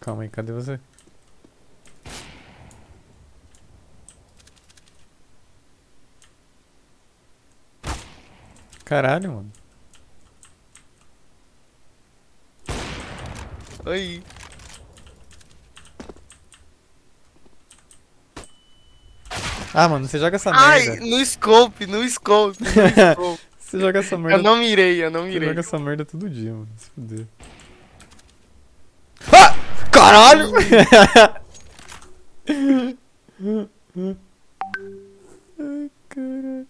Calma aí, cadê você? Caralho, mano. Oi. Ah, mano, você joga essa Ai, merda. no scope, no scope, no scope. Você joga essa Eu merda. não mirei, eu não Você joga mirei. essa merda todo dia, mano. Se fuder. Ah! Caralho! Ai, caralho.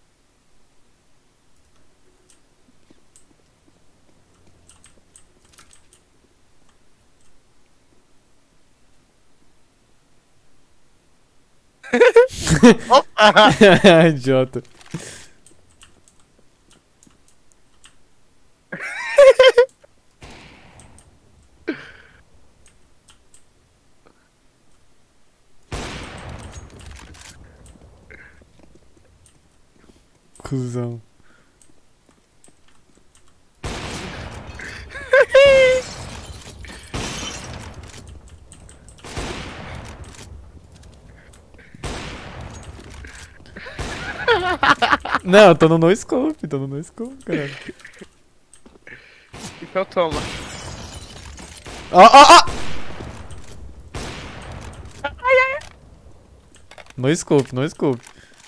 Opa! Idiota. Cusão. Não, eu tô no no-scope, tô no no-scope, caralho. Então toma. Ó, ó, ó! No-scope, no-scope.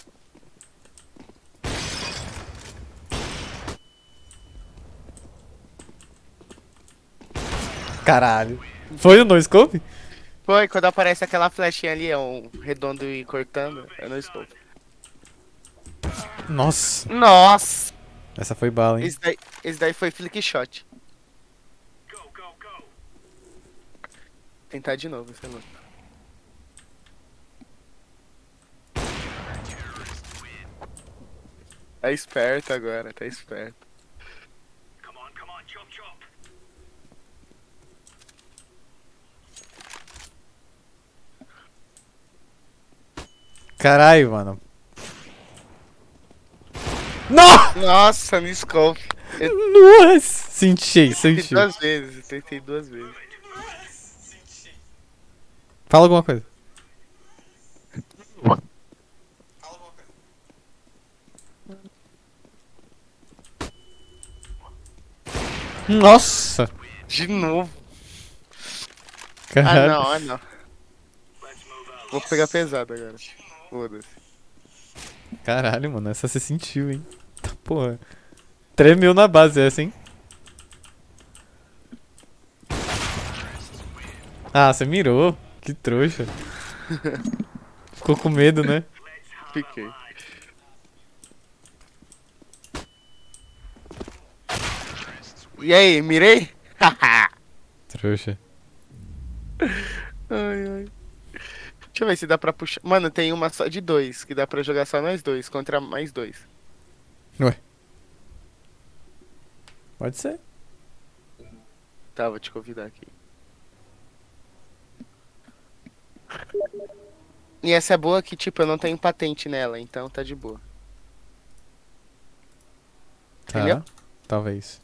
Caralho. Foi o no-scope? Foi, quando aparece aquela flechinha ali, é um redondo e cortando, eu não estou. Nossa. Nossa! Essa foi bala, hein? Esse daí foi flick shot. Tentar de novo, sei lá. Tá esperto agora, tá esperto. Caralho, mano. Nossa! Nossa, no scope. Eu Nossa! Senti, tentei senti. duas vezes, eu tentei duas vezes. Fala alguma coisa. Nossa! De novo. Ah Caralho. não, ah não. Vou pegar pesado agora. Foda-se. Caralho, mano. Essa você sentiu, hein? Tá, porra. Tremeu na base essa, hein? Ah, você mirou. Que trouxa. Ficou com medo, né? Fiquei. E aí, mirei? Trouxa. Ai, ai. Deixa eu ver se dá pra puxar. Mano, tem uma só de dois, que dá pra jogar só nós dois contra mais dois. Ué. Pode ser. Tá, vou te convidar aqui. E essa é boa que, tipo, eu não tenho patente nela, então tá de boa. Entendeu? Tá. Talvez.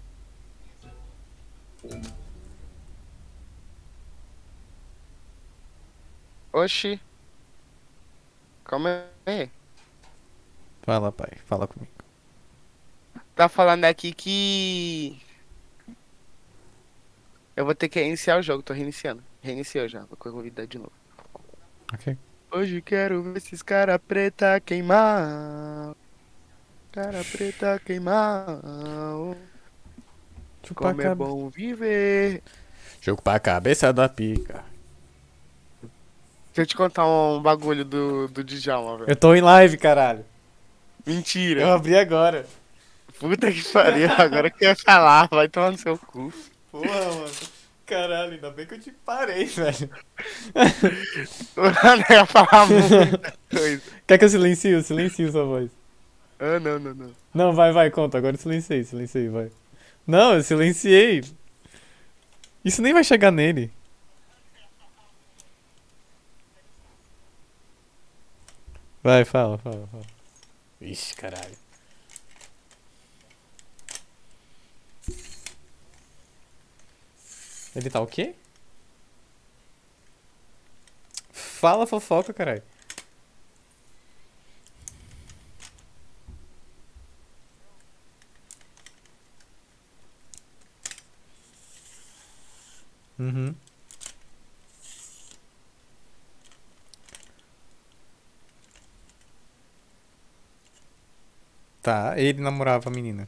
Oxi, calma aí. Fala, pai. Fala comigo. Tá falando aqui que eu vou ter que reiniciar o jogo, tô reiniciando. Reiniciou já, vou convidar de novo. Ok. Hoje quero ver esses cara preta queimar. Cara preta queimar. Chupa a Como é cabeça. bom viver. Jogo pra cabeça da pica. Deixa eu te contar um bagulho do Djalma, Eu velho. tô em live, caralho. Eu Mentira. abri agora. Puta que pariu, agora que eu ia falar, vai tomar no seu cu. Porra, mano. Caralho, ainda bem que eu te parei, velho. Mano, eu ia falar muita coisa. Quer que eu silencie? Eu silencio sua voz. Ah, não, não, não. Não, vai, conta. Agora eu silenciei, vai. Não, eu silenciei. Isso nem vai chegar nele. Vai, fala. Ixi, caralho. Ele tá o quê? Fala fofoca, caralho. Uhum. Tá, ele namorava a menina.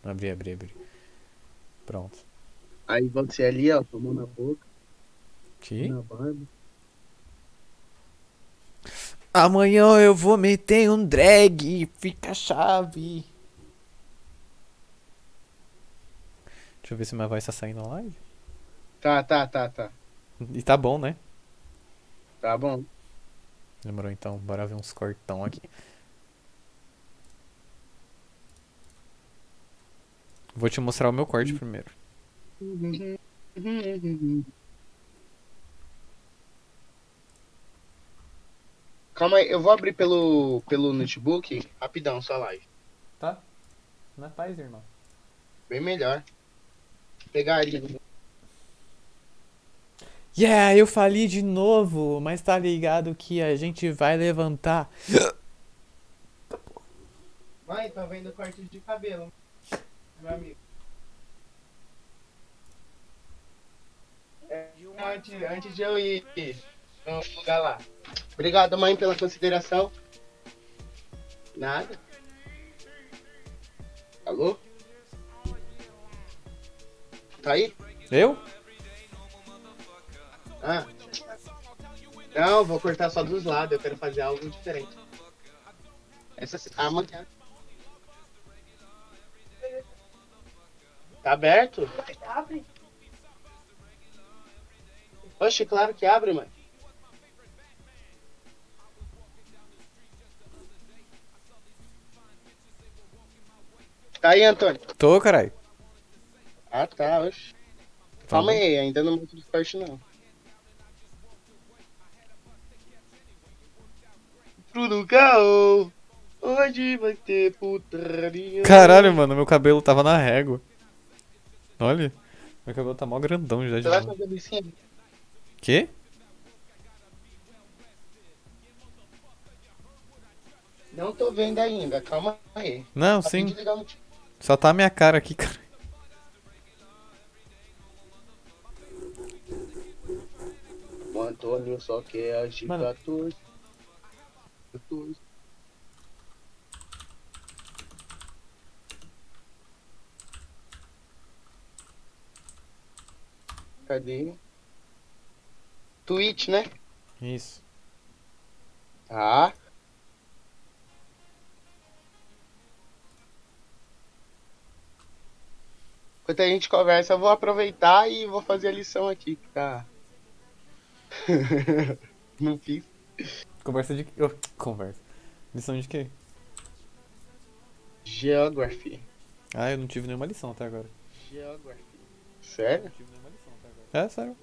Abri. Pronto. Aí você ali, ó, tomou na boca, Que? na barba. Amanhã eu vou meter um drag, fica a chave. Deixa eu ver se minha voz tá saindo na live. Tá. E tá bom, né? Tá bom. Demorou então, bora ver uns cortão aqui. Vou te mostrar o meu corte primeiro. Calma aí, eu vou abrir pelo notebook, rapidão, sua live. Tá? Na paz, irmão. Bem melhor. Pegaria. Yeah, eu falei de novo, mas tá ligado que a gente vai levantar. Mãe, tô vendo corte de cabelo, meu amigo. Antes de eu ir no lugar lá. Obrigado, mãe, pela consideração. Nada. Alô? Tá aí? Eu? Ah. Não, vou cortar só dos lados, eu quero fazer algo diferente. Amanhã. Tá aberto? Abre. Oxe, claro que abre, mãe. Tá aí, Antônio? Tô, caralho. Ah, tá, oxe. Calma aí, ainda não muito forte, não. Tudo caô. Hoje vai ter putaria. Caralho, mano, meu cabelo tava na régua. Olha, meu cabelo tá mó grandão já de Você vai novo. fazer licinha? Quê? Não tô vendo ainda, calma aí. Não, Acabei de sim. ligar o notebook. Só tá a minha cara aqui, cara. O Antônio só quer agir Mano. 14. Cadê? Twitch, né? Isso. Tá. Enquanto a gente conversa, eu vou aproveitar e vou fazer a lição aqui, que tá. Não fiz. Conversa de. Oh, conversa. Lição de quê? Geography. Ah, eu não tive nenhuma lição até agora. Geography. Sério? Tive nenhuma lição até agora. É, sério.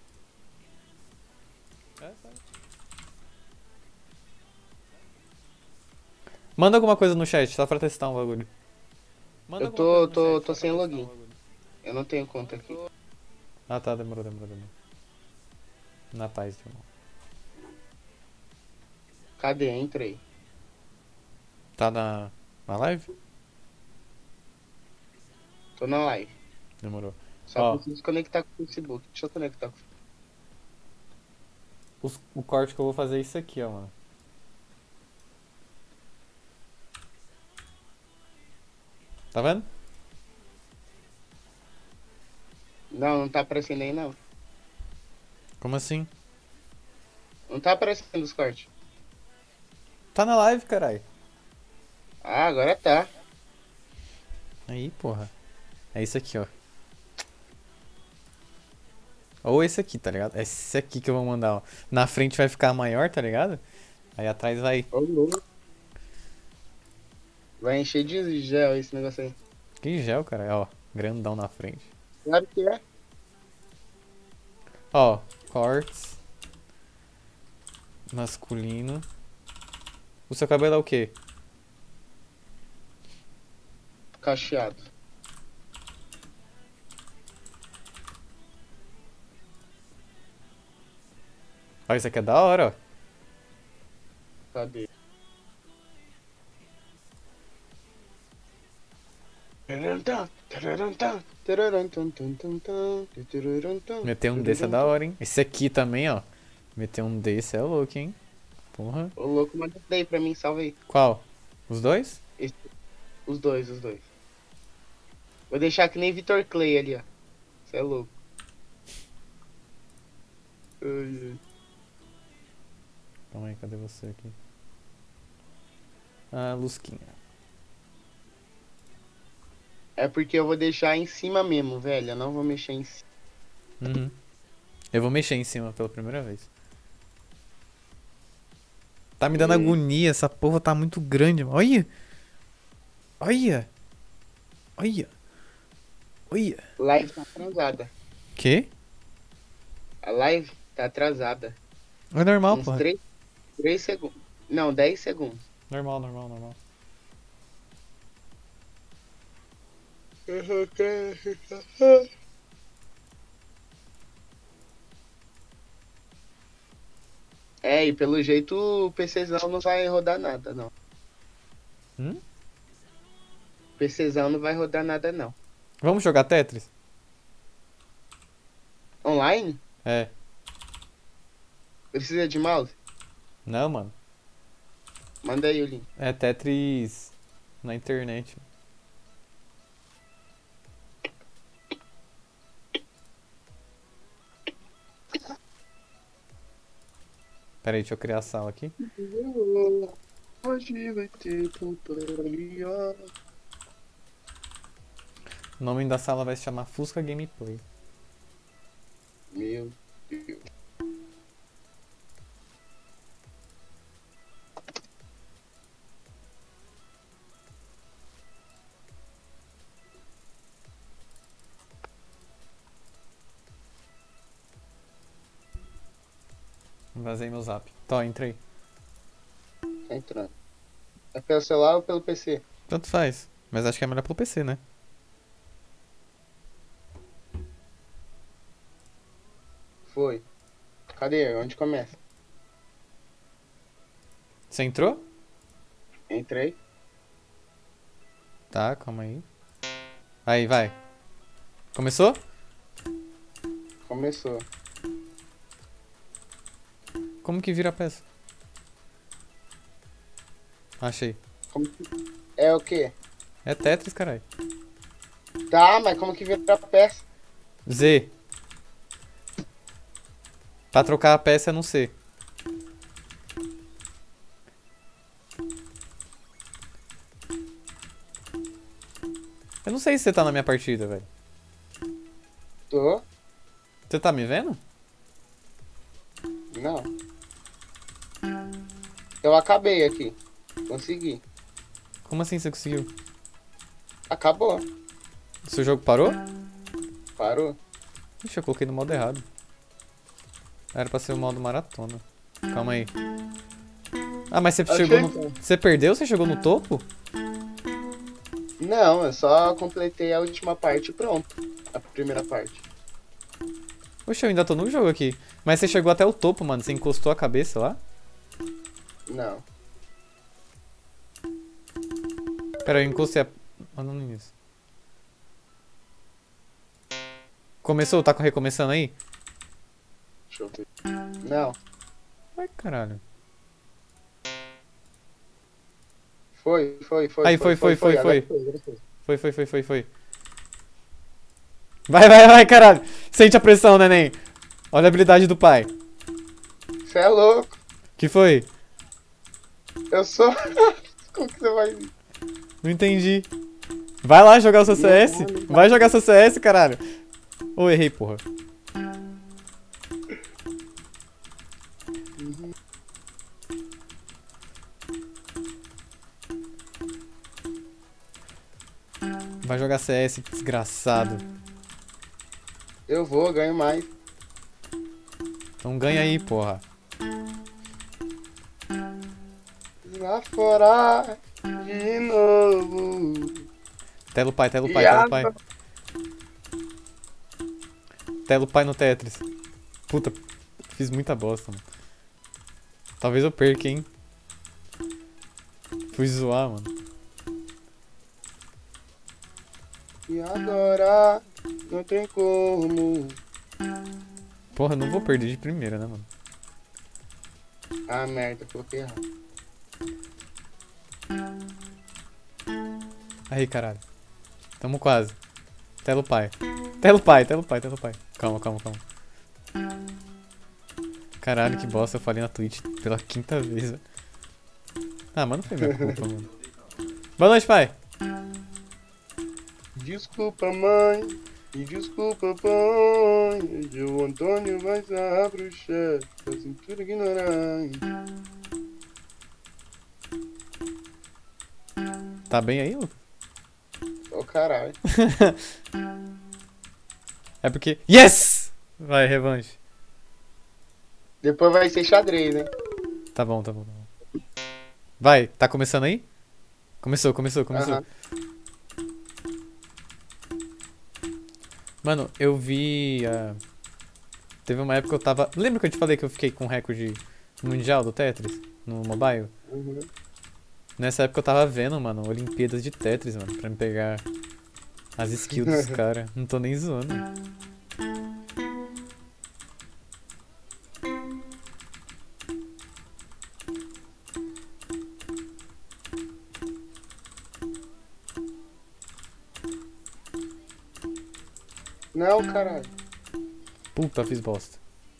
É, sério. Manda alguma coisa no chat, só pra testar um bagulho. Manda Eu alguma coisa no chat, tô só pra sem testar um login. bagulho. Eu não tenho conta aqui. Ah tá, demorou. Na paz, irmão. Cadê? Entrei. Tá na live? Tô na live. Demorou. Só Ó. preciso conectar com o Facebook. Deixa eu conectar com o O corte que eu vou fazer é isso aqui, ó, mano. Tá vendo? Não tá aparecendo aí não. Como assim? Não tá aparecendo os cortes. Tá na live, caralho. Ah, agora tá. Aí, porra. É isso aqui, ó. Ou esse aqui, tá ligado? Esse aqui que eu vou mandar, ó. Na frente vai ficar maior, tá ligado? Aí atrás vai. Ô, louco. Vai encher de gel esse negócio aí. Que gel, cara. Ó, grandão na frente. Claro que é. Ó, cortes. Masculino. O seu cabelo é o quê? Cacheado. Ó, isso aqui é da hora, ó. Cadê? Meter um desse é da hora, hein? Esse aqui também, ó. Meter um desse é louco, hein? Porra. Ô, louco, manda isso daí pra mim, salve aí. Qual? Os dois? Os dois. Vou deixar que nem Vitor Clay ali, ó. Você é louco. Ai, ai. Calma aí, cadê você aqui? Ah, Lusquinha. É porque eu vou deixar em cima mesmo, velho. Eu não vou mexer em cima. Uhum. Eu vou mexer em cima pela primeira vez. Tá me dando agonia, essa porra tá muito grande, mano. Olha! Olha! Olha! Olha! Live tá atrasada. Que? A live tá atrasada. É normal, Uns porra. 3 segundos. Não, 10 segundos. Normal, normal, normal. É, e pelo jeito o PCzão não vai rodar nada, não. Hum? O PCzão não vai rodar nada, não. Vamos jogar Tetris? Online? É. Precisa de mouse? Não, mano. Manda aí o link. É Tetris na internet. Pera aí, deixa eu criar a sala aqui. Hoje vai ter tutorial. O nome da sala vai se chamar Fusca Gameplay. Meu Deus. Vazei meu zap. Tó, entrei. Tá entrando. É pelo celular ou pelo PC? Tanto faz. Mas acho que é melhor pelo PC, né? Foi. Cadê? Onde começa? Você entrou? Entrei. Tá, calma aí. Aí, vai. Começou? Começou. Como que vira a peça? Achei. Como que... É o quê? É Tetris, caralho. Tá, mas como que vira a peça? Z. Pra trocar a peça é no C. Eu não sei se você tá na minha partida, velho. Tô? Você tá me vendo? Não. Eu acabei aqui. Consegui. Como assim você conseguiu? Acabou. O seu jogo parou? Parou. Ixi, eu coloquei no modo errado. Era pra ser o modo maratona. Calma aí. Ah, mas você Achei chegou no... que- Você perdeu? Você chegou no topo? Não, eu só completei a última parte e pronto. A primeira parte. Oxe, eu ainda tô no jogo aqui. Mas você chegou até o topo, mano. Você encostou a cabeça lá? Não. Pera, eu encostei a... Ah, não, no início. Começou? Tá recomeçando aí? Deixa eu ver. Não. Ai, caralho. Foi. Aí, foi. Agora foi, agora foi. Foi. Vai, caralho. Sente a pressão, neném. Olha a habilidade do pai. Você é louco. Que foi? Eu sou. Como que você vai. Não entendi. Vai lá jogar o seu CS. Vai jogar seu CS, caralho. Ô, errei, porra. Vai jogar CS, desgraçado. Eu vou, ganho mais. Então ganha aí, porra. Lá fora de novo. Tela o pai. Tela o Viado. pai. Tela o pai no Tetris. Puta, fiz muita bosta, mano. Talvez eu perca, hein. Fui zoar, mano. E agora não tem como. Porra, eu não vou perder de primeira, né, mano? Ah, merda, coloquei errado. Aí, caralho. Tamo quase. Tela o pai. Tela o pai, tela o pai, tela o pai. Calma, calma, calma. Caralho, que bosta, eu falei na Twitch pela 5ª vez, velho. Ah, mas não foi minha culpa, mano. Boa noite, pai. Desculpa, mãe. E desculpa, pai. E o Antônio vai sarrar pro chefe. A cintura ignorante. Tá bem aí, Lucas? Ô, caralho. É porque... Yes! Vai, revanche. Depois vai ser xadrez, né? Tá bom, tá bom, tá bom. Vai, tá começando aí? Começou. Aham. Mano, eu vi... Teve uma época que eu tava... Lembra que eu te falei que eu fiquei com recorde mundial do Tetris? No mobile? Uhum. Nessa época eu tava vendo, mano, Olimpíadas de Tetris, mano, pra me pegar as skills dos caras. Não tô nem zoando. Não, caralho. Puta, fiz bosta.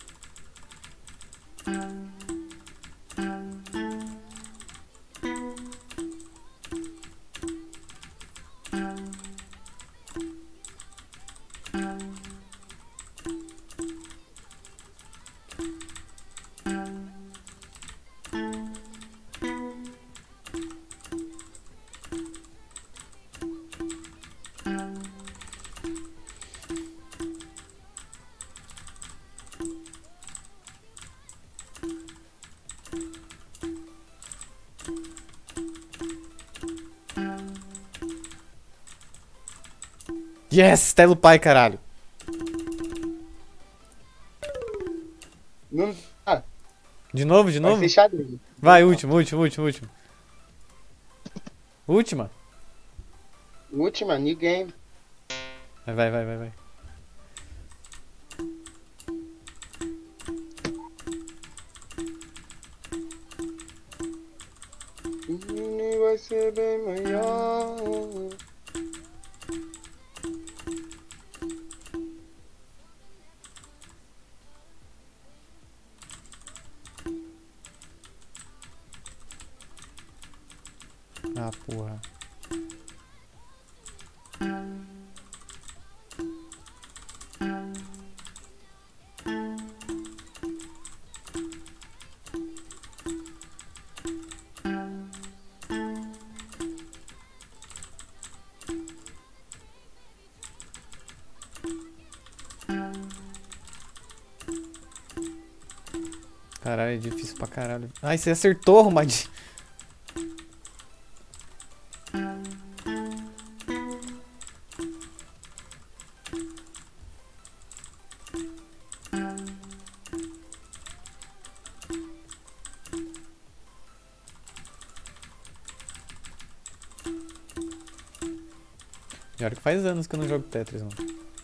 Yes! Tela o pai, caralho. Não... Ah, De novo, de vai novo? ser xadrez. Vai, último. Última. Última, new game. Vai. E vai ser bem melhor. Ah, porra. Caralho, é difícil pra caralho. Ai, você acertou, arrumadinho. Pior que faz anos que eu não jogo Tetris, mano.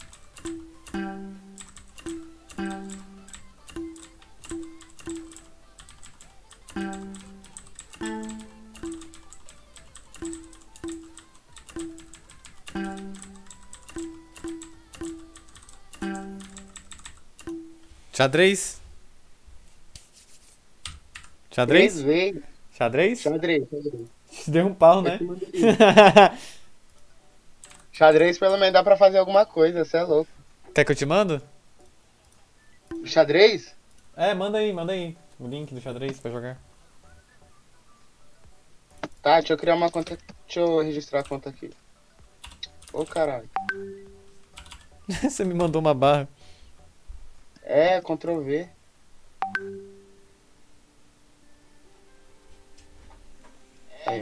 Xadrez? Xadrez? 3 vezes. Xadrez? Xadrez. Deu um pau, Eu né? te mando aí. Xadrez pelo menos dá pra fazer alguma coisa, cê é louco. Quer que eu te mando? Xadrez? É, manda aí. O link do xadrez pra jogar. Tá, deixa eu criar uma conta. Deixa eu registrar a conta aqui. Ô caralho. Você me mandou uma barra. É, Ctrl V. É.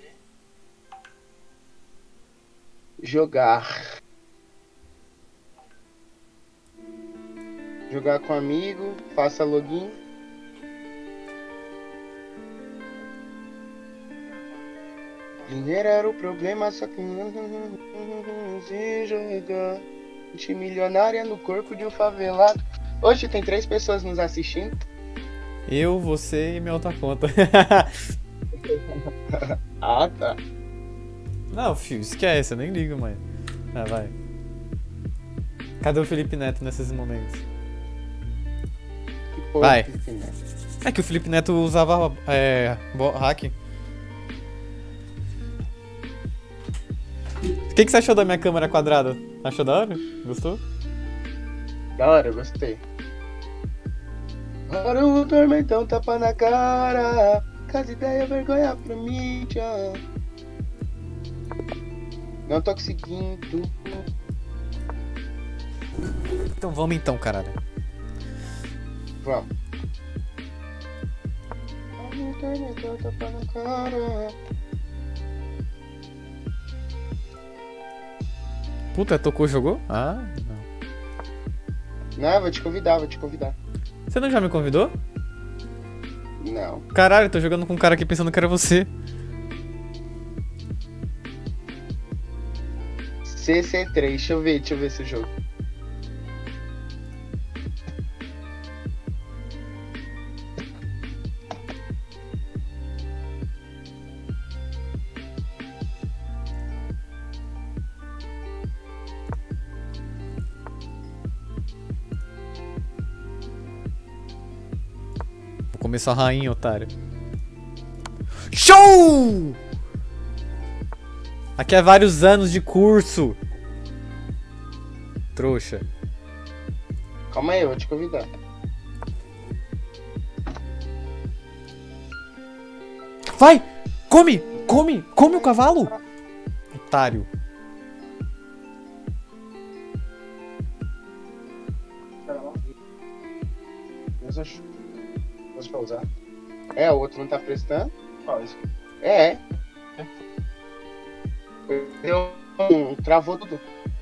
Jogar. Jogar com amigo. Faça login. Dinheiro era o problema, só que se jogar. Gente milionária no corpo de um favelado. Hoje tem 3 pessoas nos assistindo. Eu, você e minha outra conta. Ah, tá. Não, filho, esquece, eu nem ligo mais. Ah, vai. Cadê o Felipe Neto nesses momentos? Que porra, Vai. Felipe Neto. É que o Felipe Neto usava hack. O que você achou da minha câmera quadrada? Achou da hora? Gostou? Da hora, eu gostei. Agora o tormentão tapa na cara. Casa ideia, vergonha pra mim, tchau. Não tô conseguindo. Então vamos então, caralho. Vamos. Agora o tormentão tapa na cara. Puta, tocou, jogou? Ah, não. Não, vou te convidar, vou te convidar. Você não já me convidou? Não. Caralho, tô jogando com um cara aqui pensando que era você. CC3, deixa eu ver esse jogo. Vou começar a rainha, otário. Show! Aqui é vários anos de curso. Trouxa. Calma aí, eu vou te convidar. Vai! Come! Come! Come o cavalo! Otário. Posso pausar? É, o outro não tá prestando? Quase. É. Deu travou tudo.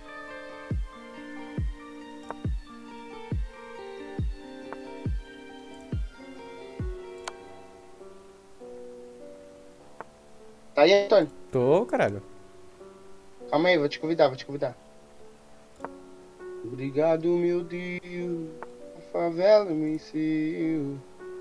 Tá aí, Antônio? Tô, caralho. Calma aí, vou te convidar, vou te convidar. Obrigado, meu Deus. A favela me ensinou.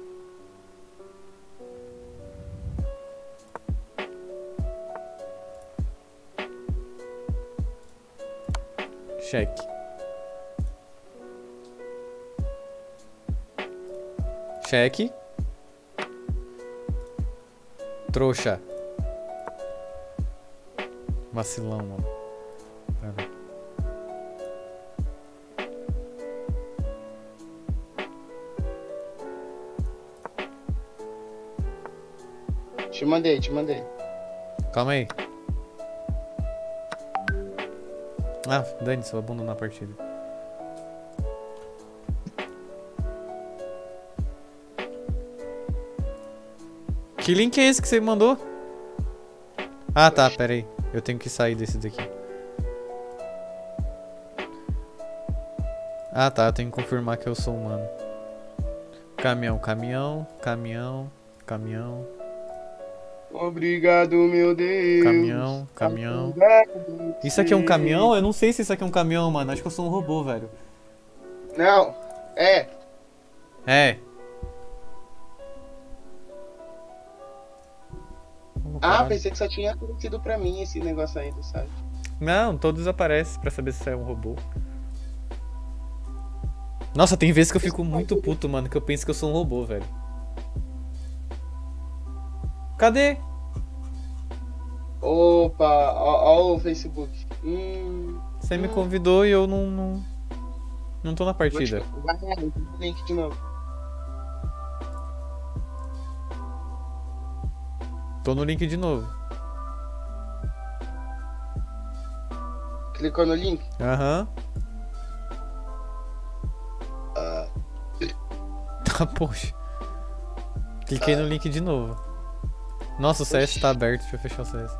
Cheque. Cheque. Trouxa. Vacilão, mano. Pera. Te mandei, te mandei. Calma aí. Ah, dane-se, eu vou abandonar a partida. Que link é esse que você me mandou? Ah, tá, pera aí. Eu tenho que sair desse daqui. Ah, tá, eu tenho que confirmar que eu sou humano. Caminhão, caminhão, caminhão, caminhão, Obrigado, meu Deus. caminhão, caminhão. Isso aqui é um caminhão? Eu não sei se isso aqui é um caminhão, mano. Acho que eu sou um robô, velho. Não, é. É. Ah, pensei que só tinha aparecido pra mim esse negócio aí do site. Não, todos aparecem pra saber se é um robô. Nossa, tem vezes que eu fico muito puto, mano, que eu penso que eu sou um robô, velho. Cadê? Opa, ó o Facebook. Você me convidou e eu não tô na partida. Vai lá, o link de novo. Tô no link de novo. Clicou no link? Aham. Tá, poxa. Cliquei no link de novo. Nossa, o CS tá aberto, deixa eu fechar o CS.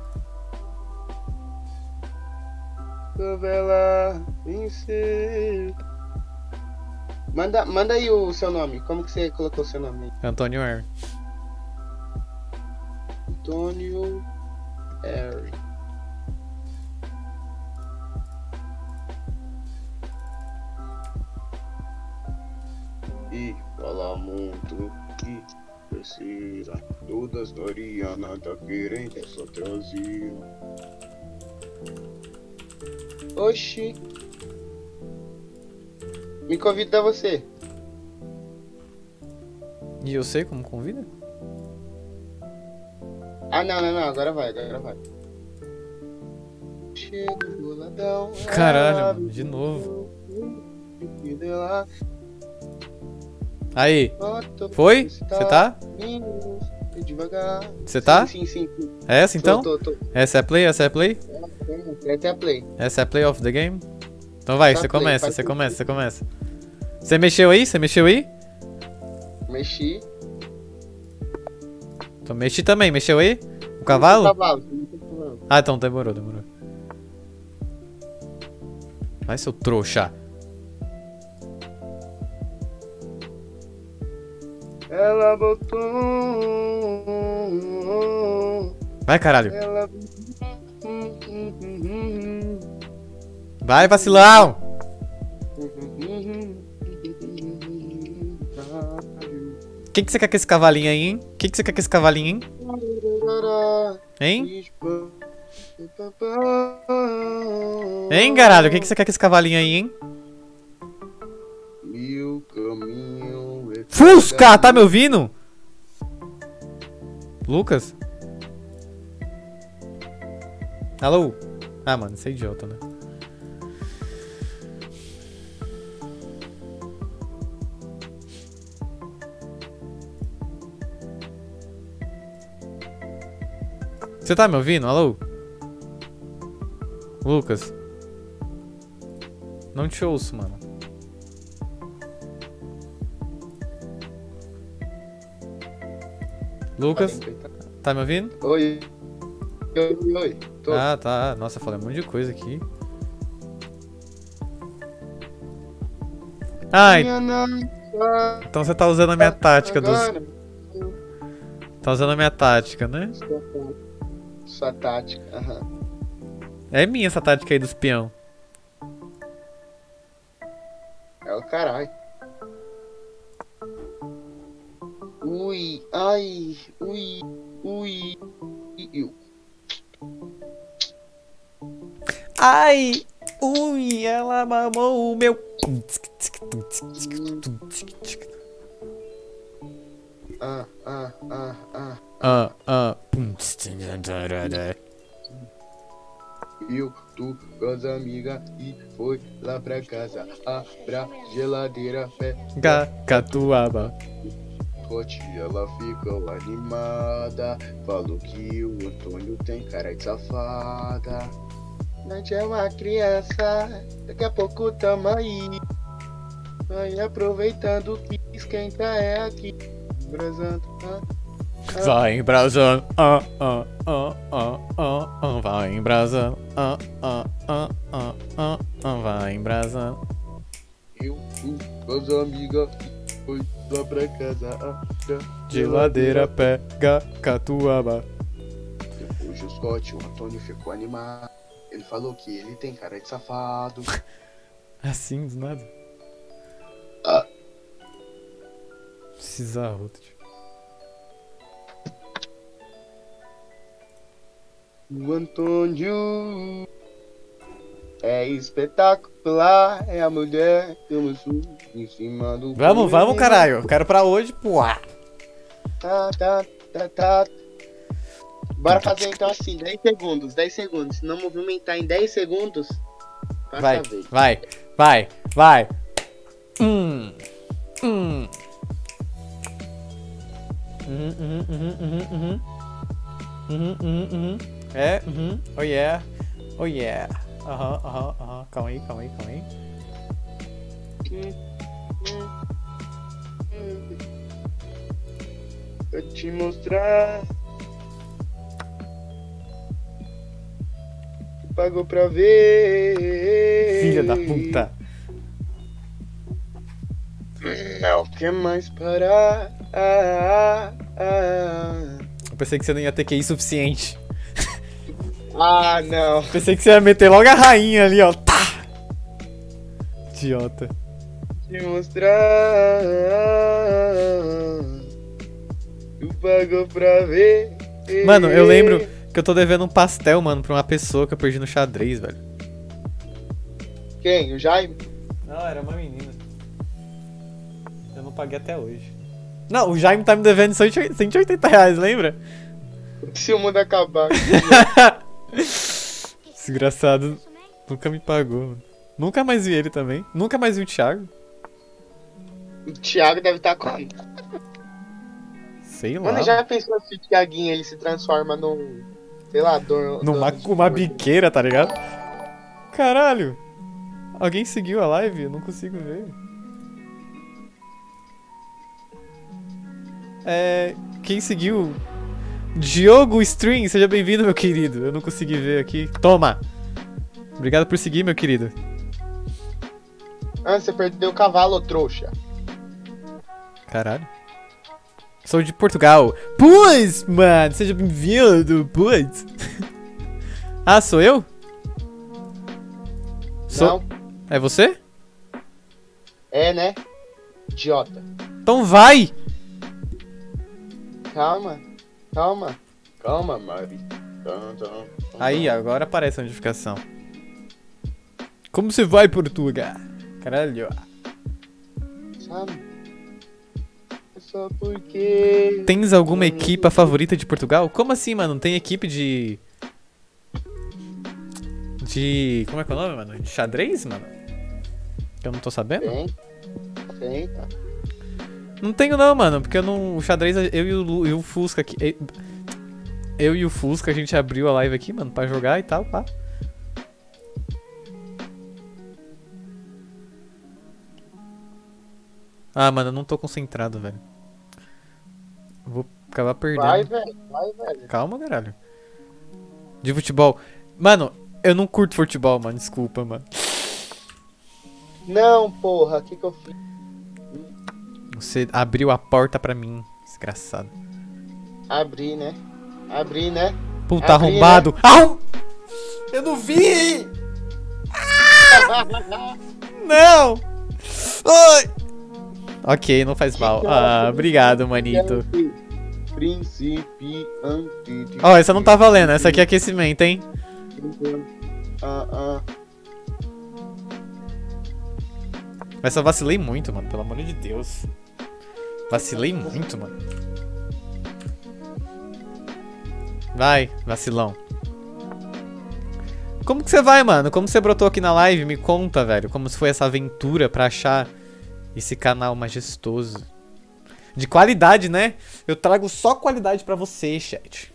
Favela vencer. Manda aí o seu nome. Como que você colocou o seu nome aí? Antônio R. Antônio R. E fala muito que precisa. Todas daria, nada querendo, só trazia. Oxi. Me convida você. E eu sei como convida? Ah, não, agora vai. Chega boladão. Caralho, mano, de novo. Aí, foi? Você tá? Devagar. Você tá? Sim. É essa então? Tô. Essa é a play? Essa é a play? Até a play. Essa é a play of the game? Então vai, Tá você play, começa, faz você tudo. começa, você começa. Você mexeu aí? Você mexeu aí? Mexi. Então mexi também, mexeu aí? O cavalo? Cavalo. Ah, então demorou. Vai, seu trouxa. Ela botou. Vai, caralho. Ela. Vai, vacilão! O que você quer com esse cavalinho aí, hein? O que você quer com esse cavalinho, hein? Hein? Hein, caralho? O que você quer com esse cavalinho aí, hein? Meu caminho é Fusca! Tá me ouvindo? Lucas? Alô? Ah, mano, você é idiota, né? Você tá me ouvindo? Alô? Lucas? Não te ouço, mano. Lucas? Tá me ouvindo? Oi. Tô. Ah, tá. Nossa, eu falei um monte de coisa aqui. Ai, então você tá usando a minha tática dos... Tá usando a minha tática, né? Sua tática, aham. É minha essa tática aí dos peão. É o caralho. Ui, ai, ui. Ai, ui, ela mamou o meu... Eu, tu, com as amigas e foi lá pra casa. Abra geladeira, pé. Catuaba. Cote, ela ficou animada. Falou que o Antônio tem cara de safada. Nós é uma criança, daqui a pouco tamo aí. Vai aproveitando que esquenta é aqui. Brasando, Vai embrasando, vai embrasando, vai embrasando. Eu, tu, com as amigas foi lá pra casa. Abra Geladeira pega catuaba. Depois do Scott, o Antônio ficou animado. Ele falou que ele tem cara de safado. Assim, do nada. Precisa outro. O Antônio é espetacular, é a mulher que eu sou em cima do... Vamos, caralho. Eu quero pra hoje, pô. Tá. Bora fazer então assim, 10 segundos. Se não movimentar em 10 segundos, passa a vez. Vai. É, oh yeah. Aham. Calma aí. Vou te mostrar. Pagou pra ver. Filha da puta. Não quer mais parar. Eu pensei que você não ia ter QI suficiente. Ah, não. Pensei que você ia meter logo a rainha ali, ó. Tá! Idiota. Te mostrar. Tu pagou pra ver. Mano, eu lembro que eu tô devendo um pastel, mano, pra uma pessoa que eu perdi no xadrez, velho. Quem? O Jaime? Não, era uma menina. não paguei até hoje. Não, o Jaime tá me devendo R$ 180, lembra? Se o mundo acabar. Desgraçado. Nunca me pagou, mano. Nunca mais vi ele também. Nunca mais vi o Thiago. O Thiago deve estar com. Sei lá. Mano, já pensou se o Thiaguinho ele se transforma num. Sei lá, Numa biqueira, tá ligado? Caralho. Alguém seguiu a live? Eu não consigo ver. Quem seguiu? Diogo Stream, seja bem-vindo, meu querido. Eu não consegui ver aqui. Toma! Obrigado por seguir, meu querido. Ah, você perdeu o cavalo, trouxa. Caralho. Sou de Portugal. Pois, mano, seja bem-vindo, pois. Ah, sou eu? Não. É você? É, né? Idiota. Então vai! Calma. Calma, Mari. Calma. Aí, agora aparece a notificação. Como você vai, Portugal? Caralho. Sabe? É só porque... Tens alguma equipa favorita de Portugal? Como assim, mano? Não tem equipe de... Como é que é o nome, mano? De xadrez, mano? Que eu não tô sabendo? Tem, tá. Não tenho não, mano, porque eu não... O xadrez, eu e o Fusca aqui... Eu e o Fusca, a gente abriu a live aqui, mano, pra jogar e tal, pá. Ah, mano, eu não tô concentrado, velho. Vou acabar perdendo. Vai, velho. Calma, caralho. De futebol. Mano, eu não curto futebol, mano, desculpa, mano. Não, porra, o que eu fiz? Você abriu a porta pra mim, desgraçado. Abri, né? Puta, Abri, arrombado. né? Au! Eu não vi! Não! Ai! Ok, não faz mal. Ah, obrigado, manito. Principiante. Ó, essa não tá valendo, essa aqui é aquecimento, hein? Mas eu vacilei muito, mano, pelo amor de Deus. Vacilei muito, mano. Vai, vacilão. Como que você vai, mano? Como você brotou aqui na live? Me conta, velho. Como foi essa aventura pra achar esse canal majestoso. De qualidade, né? Eu trago só qualidade pra você, chat.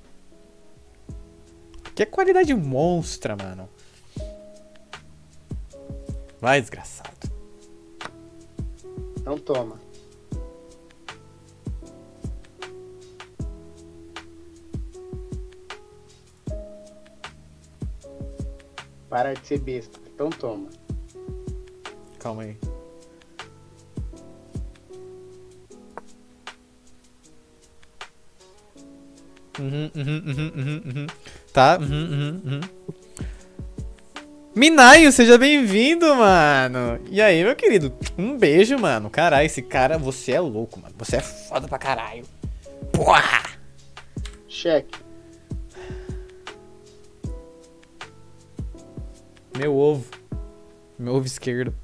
Que é qualidade monstra, mano. Vai, desgraçado. Então toma. Para de ser besta. Então toma. Calma aí. Tá. Minaio, seja bem-vindo, mano. E aí, meu querido? Um beijo, mano. Caralho, esse cara, você é louco, mano. Você é foda pra caralho. Porra! Cheque. Meu ovo. Meu ovo esquerdo.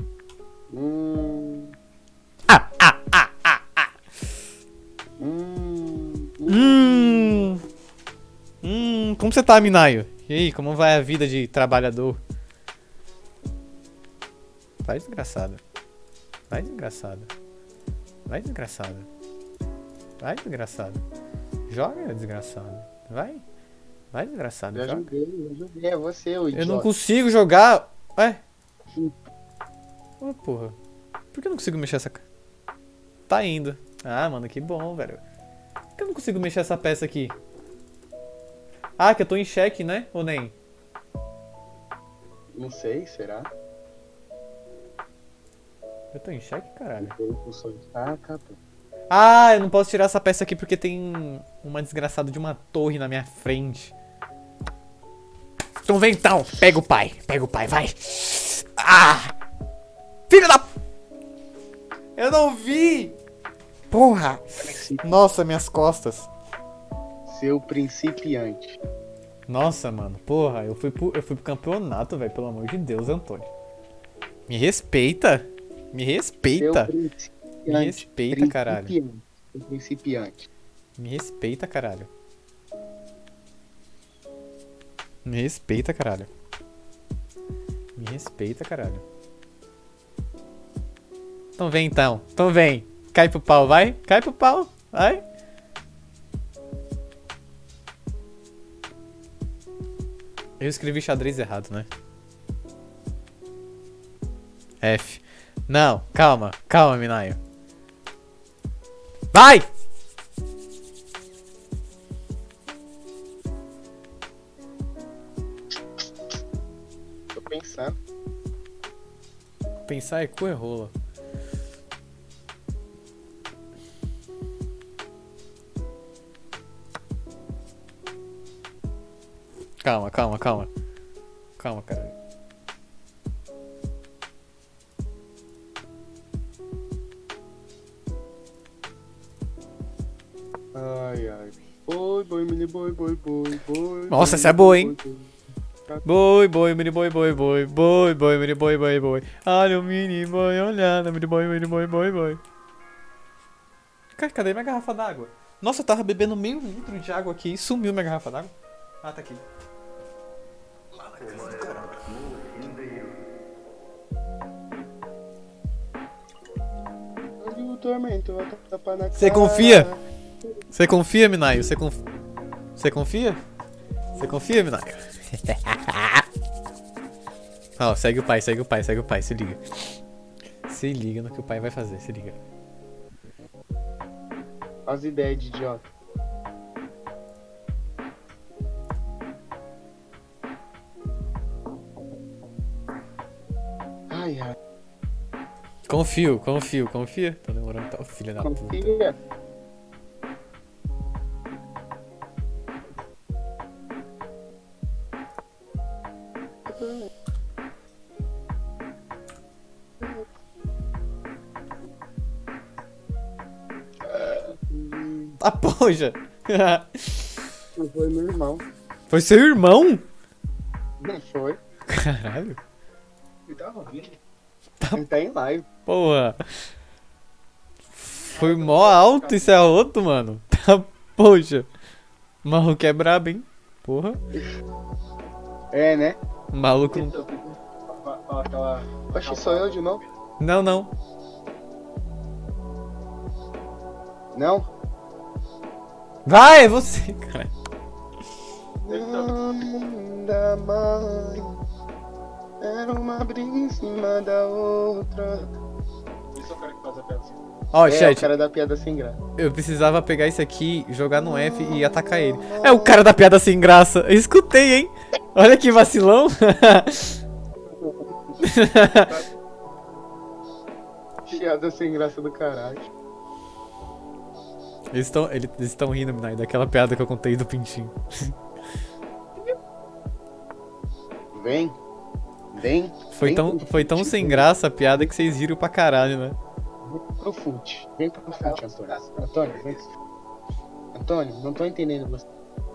Como você tá, Minaio? E aí, como vai a vida de trabalhador? Vai, desgraçada. Vai, desgraçada. Vai, desgraçada. Vai, desgraçada. Joga, desgraçada. Vai. Vai, desgraçado. Eu joguei. É você, o idiota. Eu não consigo jogar. Ué? Ô, porra. Por que eu não consigo mexer essa... Tá indo. Ah, mano, que bom, velho. Por que eu não consigo mexer essa peça aqui? Ah, que eu tô em xeque, né? Ou nem? Não sei, será? Eu tô em xeque, caralho. Ah, Ah, eu não posso tirar essa peça aqui porque tem uma desgraçada de uma torre na minha frente. Então vem então, pega o pai, vai. Ah! Filho da... Eu não vi! Porra! Nossa, minhas costas. Seu principiante. Nossa, mano, porra, eu fui pro campeonato, velho, pelo amor de Deus, Antônio. Me respeita. Me respeita. Me respeita, caralho. Principiante. Me respeita, caralho. Me respeita, caralho. Me respeita, caralho. Então vem, então. Então vem. Cai pro pau, vai. Cai pro pau. Vai. Eu escrevi xadrez errado, né? F. Não, calma. Calma, Minayo. Vai! Tô pensando. Pensar é cu é rola. Calma, calma, calma. Calma, caralho. Ai, ai. Boi, boi, mini boi, boi, boi, boi. Nossa, essa é boa, hein? Boi, boi, mini boi, boi, boi. Boi, boi, mini boi, boi, boi. Olha o mini boi, olha, mini boi, boi, boi. Cara, cadê minha garrafa d'água? Nossa, eu tava bebendo meio litro de água aqui e sumiu minha garrafa d'água. Ah, tá aqui. Olha o tormento, vai tapar na cara. Você confia? Você confia, Minayo? Você confia? Você confia, Minayo? Ó, segue o pai, segue o pai, segue o pai, se liga. Se liga no que o pai vai fazer, se liga. As ideias de idiota. Ai, ai. Confio, confio, confia. Tô demorando, tá, filha da puta. Confia. Ah, poxa! Foi meu irmão. Foi seu irmão? Não foi. Caralho. Ele tava ouvindo. Ele tá em live. Porra. Foi mó alto esse arroto, mano. Tá, poxa. O maluco é brabo, hein? Porra. É, né? O maluco não... Oxe, sou eu de novo? Não, não. Não? Vai, é você, cara. Da mãe era uma briga em cima da outra. Isso é o cara que faz a piada assim. Ó, É, chat, o cara da piada sem graça. eu precisava pegar isso aqui, jogar no F e atacar ele. É o cara da piada sem graça. Eu escutei, hein? Olha que vacilão. Piada sem graça do caralho. Eles estão rindo, Minai, daquela piada que eu contei do pintinho. Vem. Vem. Foi Vem tão, foi tão sem graça a piada que vocês riram pra caralho, né? pro fute. Vem pro fute, Antônio. Antônio, vem. Antônio, não tô entendendo você.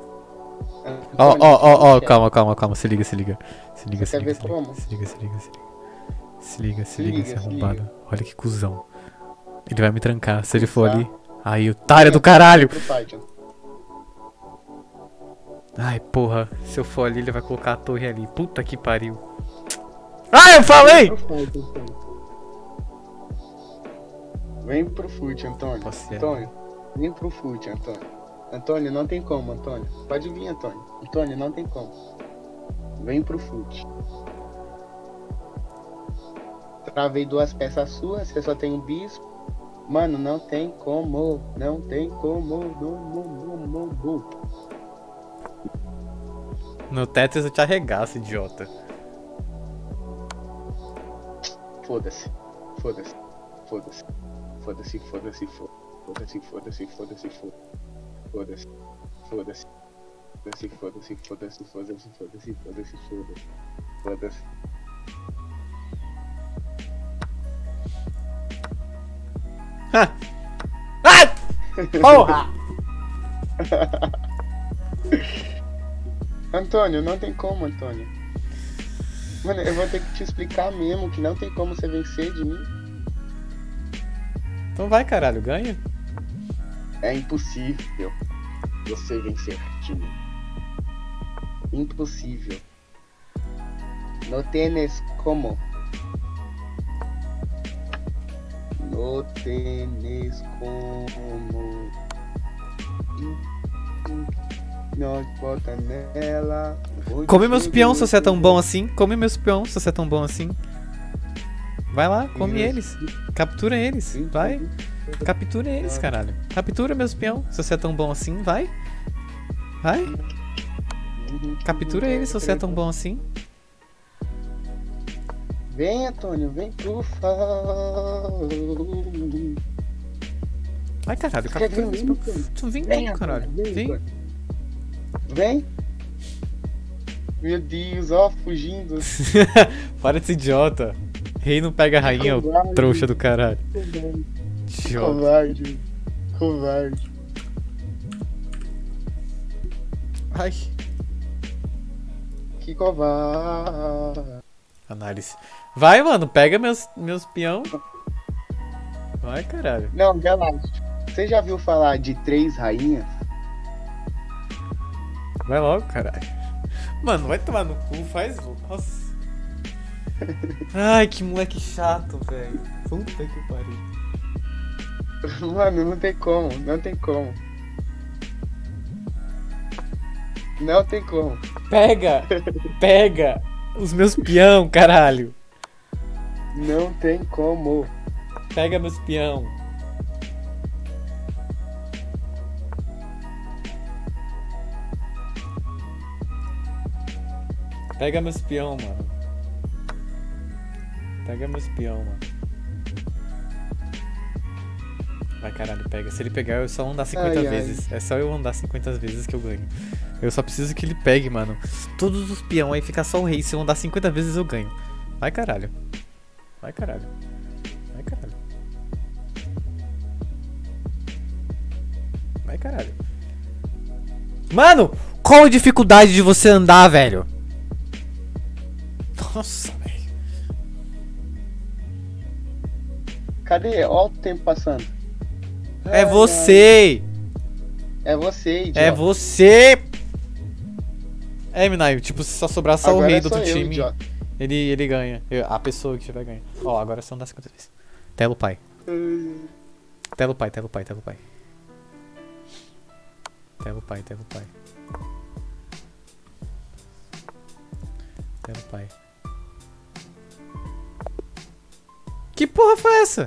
Ó, calma, calma, calma. Se liga, se liga. Se liga, se Você quer liga, ver se liga. como? Se liga, se liga, se liga. Se liga, se Se liga, liga, esse se arrombado. liga. Olha que cuzão. Ele vai me trancar. Se ele for ali. Aí, otário do caralho! Pro pai, John. Ai, porra. Se eu for ali, ele vai colocar a torre ali. Puta que pariu. Ah, eu falei! Vem pro fute, Antônio. Você é. Antônio, vem pro fute, Antônio. Antônio, não tem como, Antônio. Pode vir, Antônio. Antônio, não tem como. Vem pro fute. Travei 2 peças suas, você só tem um bispo. Mano, não tem como. Não tem como. Não. No Tetris eu te arregaço, idiota. Foda-se. Foda-se. Foda-se. Foda-se, foda-se, foda-se, foda-se, foda-se, foda-se. Foda-se. Foda-se, foda-se, foda-se, foda-se, foda-se, foda-se, foda-se. Foda-se. Ai! Porra! Antônio, não tem como, Antônio. Mano, eu vou ter que te explicar mesmo que não tem como você vencer de mim. Então vai, caralho, ganha. É impossível você vencer de mim. Impossível. No tienes como. No tienes como. Nós bota nela. Come meus peão se você é tão bom assim. Come meus peão se você é tão bom assim. Vai lá, come eles. Captura eles, vai. Captura eles, caralho. Captura meus peão se você é tão bom assim, vai. Vai. Captura eles se você é tão bom assim. Vem, Antônio, vem pro falo. Vai, caralho, captura meus peão. Tu vem, caralho. Vem. Vem. Meu Deus, ó, fugindo. Para de ser idiota. Rei não pega a rainha, o trouxa do caralho. Idiota. Covarde. Covarde. Ai. Que covarde. Análise. Vai, mano, pega meus peão. Vai, caralho. Não, relaxa. Você já viu falar de 3 rainhas? Vai logo, caralho. Mano, vai tomar no cu, faz. Nossa. Ai, que moleque chato, velho. Puta que pariu. Mano, não tem como, não tem como. Não tem como. Pega! Pega! Os meus peão, caralho. Não tem como. Pega meus peão. Pega meus peão, mano. Pega meus peão, mano. Vai, caralho, pega. Se ele pegar, eu só andar 50 vezes. É só eu andar 50 vezes que eu ganho. Eu só preciso que ele pegue, mano. Todos os peão, aí fica só o rei. Se eu andar 50 vezes, eu ganho. Vai, caralho. Vai, caralho. Vai, caralho. Vai, caralho. Mano, qual a dificuldade de você andar, velho? Nossa, velho. Cadê? Ó o tempo passando. É você! É você, idiota. É você! É, Minai, tipo, se só sobrar só Agora o rei do sou outro eu, time, idiota. ele ganha. A pessoa que tiver ganha. Ó, agora você não dá 50 vezes. Tela o pai. Tela o pai, tela o pai, tela o pai. Tela o pai, tela o pai. Tela o pai. Que porra foi essa?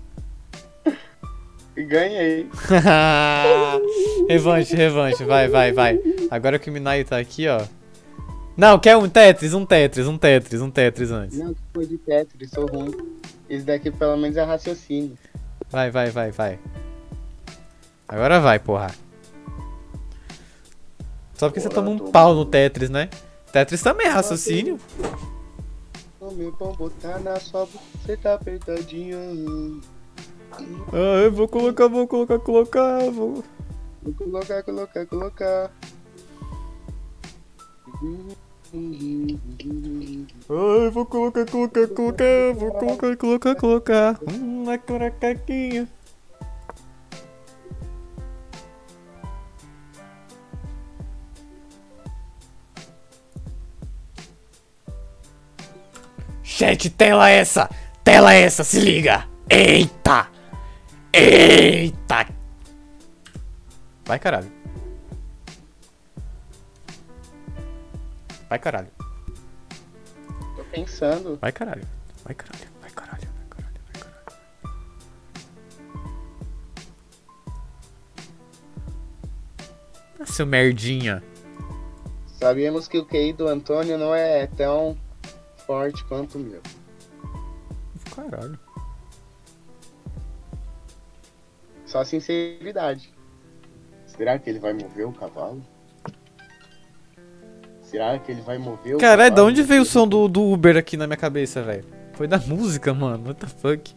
Ganhei. Revanche, revanche, vai, vai, vai. Agora que o Minai tá aqui, ó. Não, quer um Tetris antes. Não, que foi de Tetris, sou ruim. Esse daqui pelo menos é raciocínio. Vai, vai, vai, vai. Agora vai, porra. Só porque você toma um pau no Tetris, né? Tetris também é raciocínio. O meu pombo tá na sua boca, você tá apertadinho. Ah, eu vou colocar, vou. Vou colocar. Ai, vou colocar. Na caracaquinha. Chat, tela essa! Tela essa, se liga! Eita! Eita! Vai, caralho. Vai, caralho. Tô pensando. Vai, caralho. Vai, caralho. Vai, caralho. Vai, caralho. Vai, caralho. Ah, seu merdinha. Sabíamos que o QI do Antônio não é tão forte quanto o meu. Caralho. Só sinceridade. Será que ele vai mover o cavalo? Será que ele vai mover o Caralho, cavalo? da onde veio o som do Uber aqui na minha cabeça, velho? Foi da música, mano. What the fuck?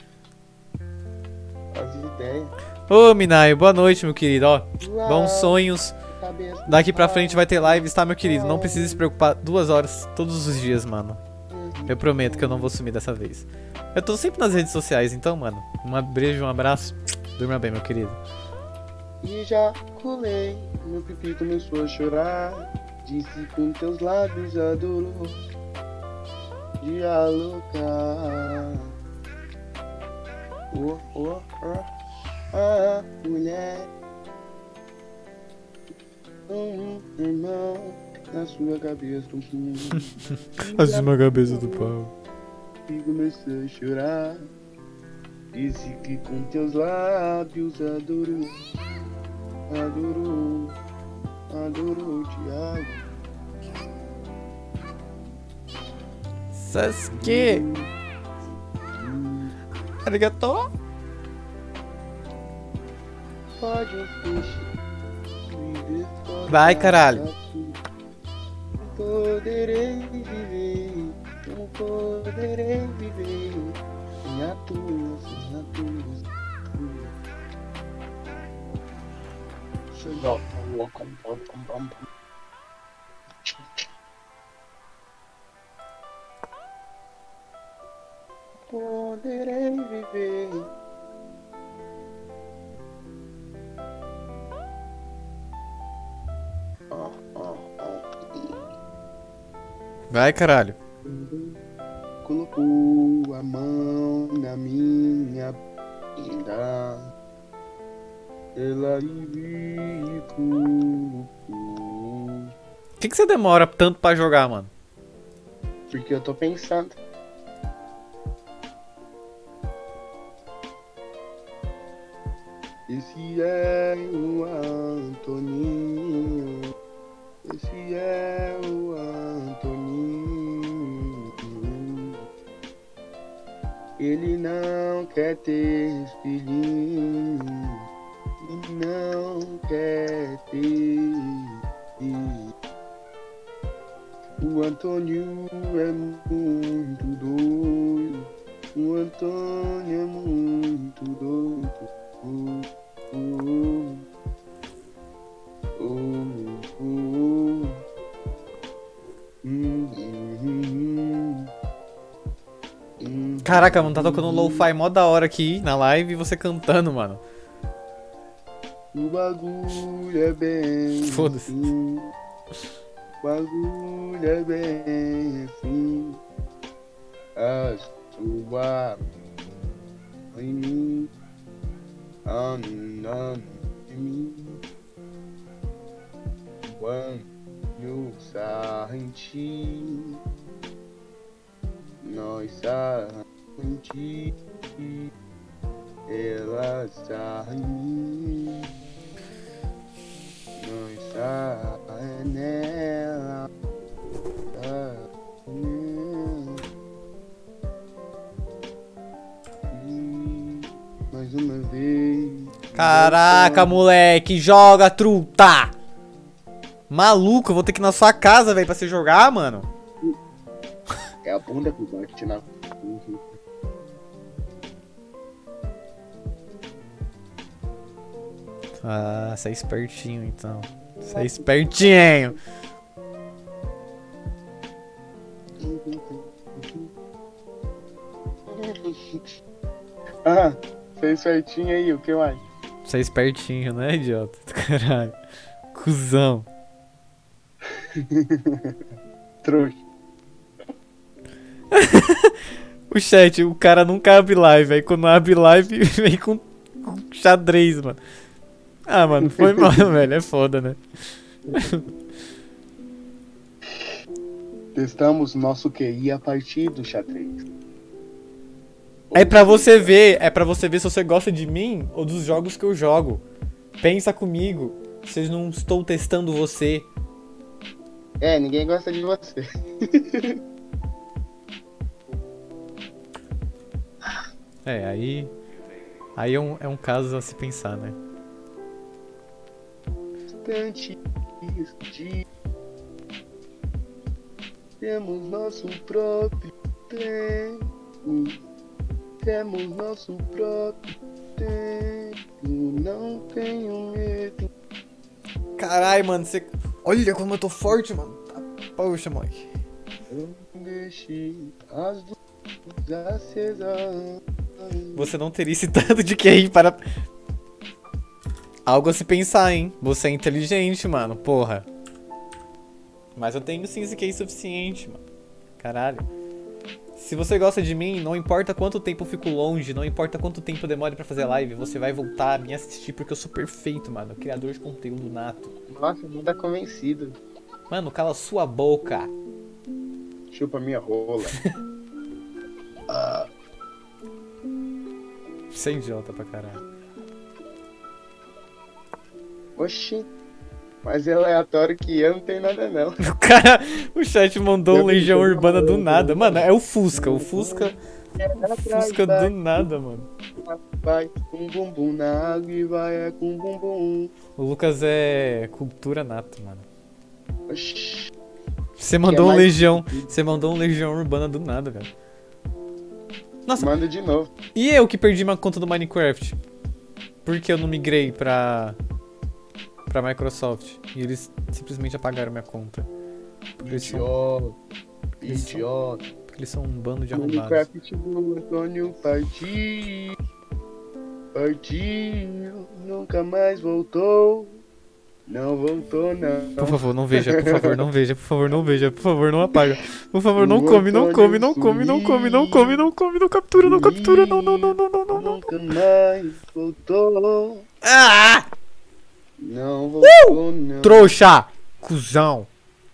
Faz ideia. Ô, Minai, boa noite, meu querido. Ó, Uau, bons sonhos. cabeça. Daqui pra frente vai ter lives, tá, meu querido? Não precisa se preocupar. 2 horas todos os dias, mano. Eu prometo que eu não vou sumir dessa vez. Eu tô sempre nas redes sociais, então, mano. Um beijo, um abraço. Durma bem, meu querido. E já colei, meu pipi começou a chorar. Disse com teus lábios adorou dialogar. Mulher, irmão, na sua cabeça do fundo. A cabeça do pau. E começou a chorar. Disse que com teus lábios adorou, adorou, adorou Thiago. Sasuke. Arigato. Pode um peixe viver fora. Vai, caralho. Não poderei viver, não poderei viver sem a tua, sem a tua. Chegou. Poderei viver. Vai, caralho. Colocou a mão na minha bunda. Ela me colocou. Por que você demora tanto pra jogar, mano? Porque eu tô pensando. Esse é o Antoninho. Esse é o Antoninho. Ele não quer ter filhinho. Não quer ter. O Antônio é muito doido. O Antônio é muito doido. Caraca, mano, tá tocando lo-fi mó da hora aqui na live e você cantando, mano. O bagulho é bem. Foda-se. Assim. O bagulho é bem assim. A sua em mim. Em mim. Quando senti. Nós senti. Ela está em mim. Nós está nela. E mais uma vez. Caraca, moleque, joga, truta! Maluco, eu vou ter que ir na sua casa, velho, pra você jogar, mano. É a bunda que bate na. Ah, você é espertinho, então. Você é espertinho. Ah, fez certinho aí, o que mais? Você é espertinho, né, idiota? Caralho. Cusão. Trouxa. O chat, o cara nunca abre live. Aí quando abre live, vem com xadrez, mano. Ah, mano, foi mal, velho. É foda, né? Testamos nosso QI a partir do xadrez. É pra você ver se você gosta de mim ou dos jogos que eu jogo. Pensa comigo. Vocês não estou testando você. É, ninguém gosta de você. É, aí é um caso a se pensar, né? Antes de temos nosso próprio tempo. Temos nosso próprio tempo. Não tenho medo. Caralho, mano, você. Olha como eu tô forte, mano. Tá, poxa, moleque. deixe as luzes acesas. Você não teria esse tanto de QI para... Algo a se pensar, hein? Você é inteligente, mano. Porra. Mas eu tenho sim esse QI suficiente, mano. Caralho. Se você gosta de mim, não importa quanto tempo eu fico longe, não importa quanto tempo eu demore pra fazer live, você vai voltar a me assistir porque eu sou perfeito, mano. Criador de conteúdo nato. Nossa, não tá convencido. Mano, cala sua boca. Chupa minha rola. Você é idiota pra caralho. Oxi. Mas é aleatório que eu não tenho nada não. O cara, o chat mandou um Legião Urbana do nada. Mano, é o Fusca. O Fusca do nada, mano. Vai com bumbum na água e vai com bumbum. O Lucas é cultura nata, mano. Oxi. Você mandou um Legião. Você mandou um Legião Urbana do nada, velho. Nossa. Manda de novo. E eu que perdi minha conta do Minecraft? Por que eu não migrei pra Microsoft? E eles simplesmente apagaram minha conta. Porque eles são... Idiota. Porque eles são um bando de arrombados. Minecraft do Antônio partiu. Nunca mais voltou. Não voltou, não. Por favor, não veja, por favor, não veja, por favor, não veja, por favor, não apaga. Por favor, não come, não come, não come, não come, não come, não come, não captura, não captura, não. Nunca mais voltou. Ah! Não voltou, não. Trouxa! Cusão!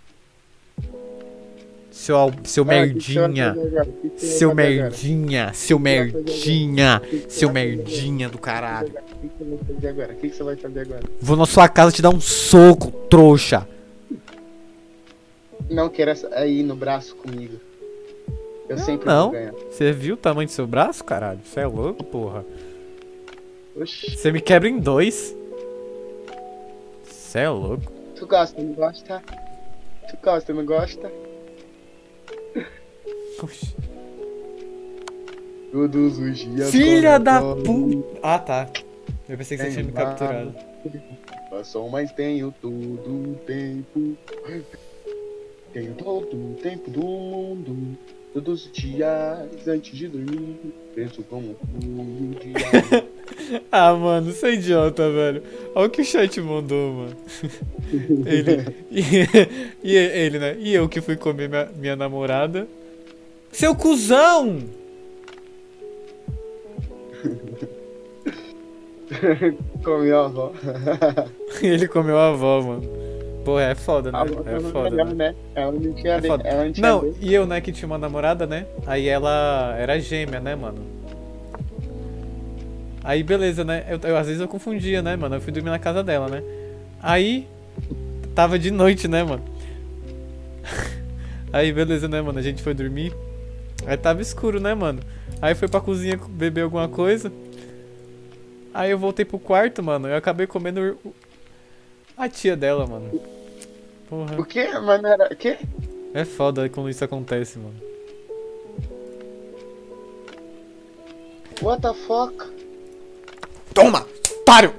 Seu merdinha! Seu merdinha! Seu merdinha! Seu merdinha do caralho! O que você vai fazer agora? Vou na sua casa te dar um soco, trouxa! Não quero ir no braço comigo. Eu sempre não. vou ganhar. Você viu o tamanho do seu braço, caralho? Você é louco, porra. Oxi. Você me quebra em dois. Você é louco. Tu gosta, não gosta? Tu gosta, não gosta? Oxi. Todos os dias. Filha da puta! Ah, tá. Eu pensei que você tinha me capturado. Passou, mas tenho todo o tempo. Tenho todo o tempo do mundo. Todos os dias antes de dormir. Penso como um dia. Ah, mano, você é idiota, velho. Olha o que o chat mandou, mano. Ele, né? E eu que fui comer minha namorada. Seu cuzão! Comeu a avó. Ele comeu a avó, mano. Pô, é foda, né? É foda, né? Ela não tinha foda. Ela não tinha não, e eu, né, que tinha uma namorada, né? Aí ela era gêmea, né, mano? Aí, beleza, né? Às vezes eu confundia, né, mano? Eu fui dormir na casa dela, né? Aí, tava de noite, né, mano? Aí, beleza, né, mano? A gente foi dormir. Aí tava escuro, né, mano? Aí foi pra cozinha beber alguma coisa. Aí eu voltei pro quarto, mano. Eu acabei comendo a tia dela, mano. Porra. O quê? Mas não era... O quê? É foda quando isso acontece, mano. What the fuck? Toma! Otário!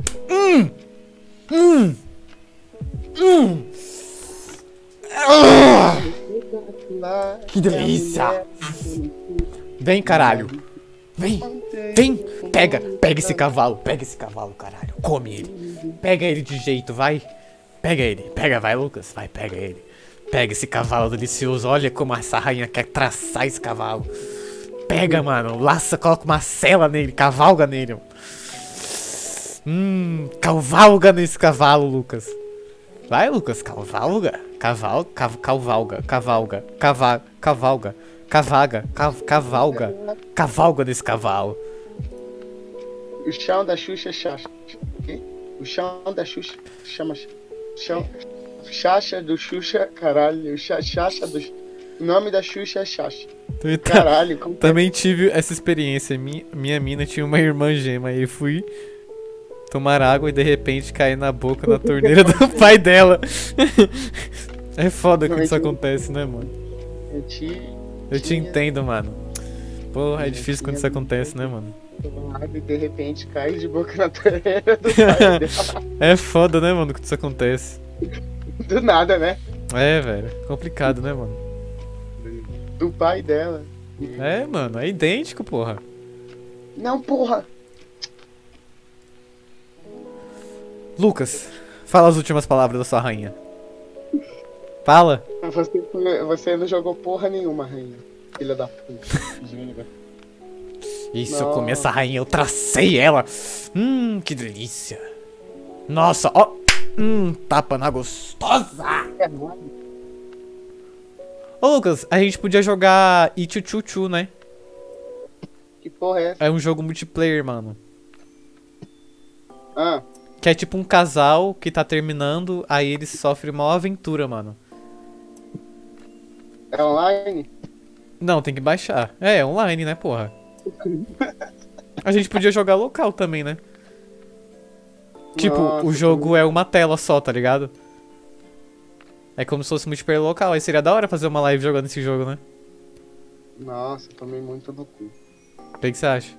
Que delícia! Vem, caralho! Vem! Vem! Pega esse cavalo, caralho! Come ele! Pega ele de jeito, vai! Pega ele! Pega, vai, Lucas! Vai, pega ele! Pega esse cavalo delicioso! Olha como essa rainha quer traçar esse cavalo! Pega, mano! Laça, coloca uma sela nele! Cavalga nele! Cavalga nesse cavalo, Lucas! Vai, Lucas! Cavalga! Cavalga nesse cavalo. O chão da Xuxa chacha. O chão da Xuxa chama chão. Chacha do Xuxa, caralho. Chacha do... O nome da Xuxa é Chacha. Caralho, como... Também tive essa experiência. Minha mina tinha uma irmã gêmea e fui tomar água e de repente caí na boca na torneira do pai dela. É foda quando isso acontece, né, mano? Eu te entendo, mano. Porra, é difícil quando isso acontece, né, mano? E de repente cai de boca na torneira do pai dela. É foda, né, mano, quando isso acontece. Do nada, né? É, velho. Complicado, né, mano? Do pai dela. É, mano, é idêntico, porra. Não, porra. Lucas, fala as últimas palavras da sua rainha. Fala. Você não jogou porra nenhuma, rainha. Filha da puta. Jura. Isso, eu comi essa rainha, eu tracei ela. Que delícia. Nossa, ó. Tapa na gostosa. Ô, Lucas, a gente podia jogar Ichuchuchu, né? Que porra é essa? É um jogo multiplayer, mano. Ah, Que é tipo um casal que tá terminando, aí eles sofrem uma aventura, mano. é online? Não, tem que baixar. É online, né, porra? A gente podia jogar local também, né? Tipo, Nossa, o jogo é uma tela só, tá ligado? É como se fosse multiplayer local. Aí seria da hora fazer uma live jogando esse jogo, né? Nossa, tomei muito no cu. O que você acha?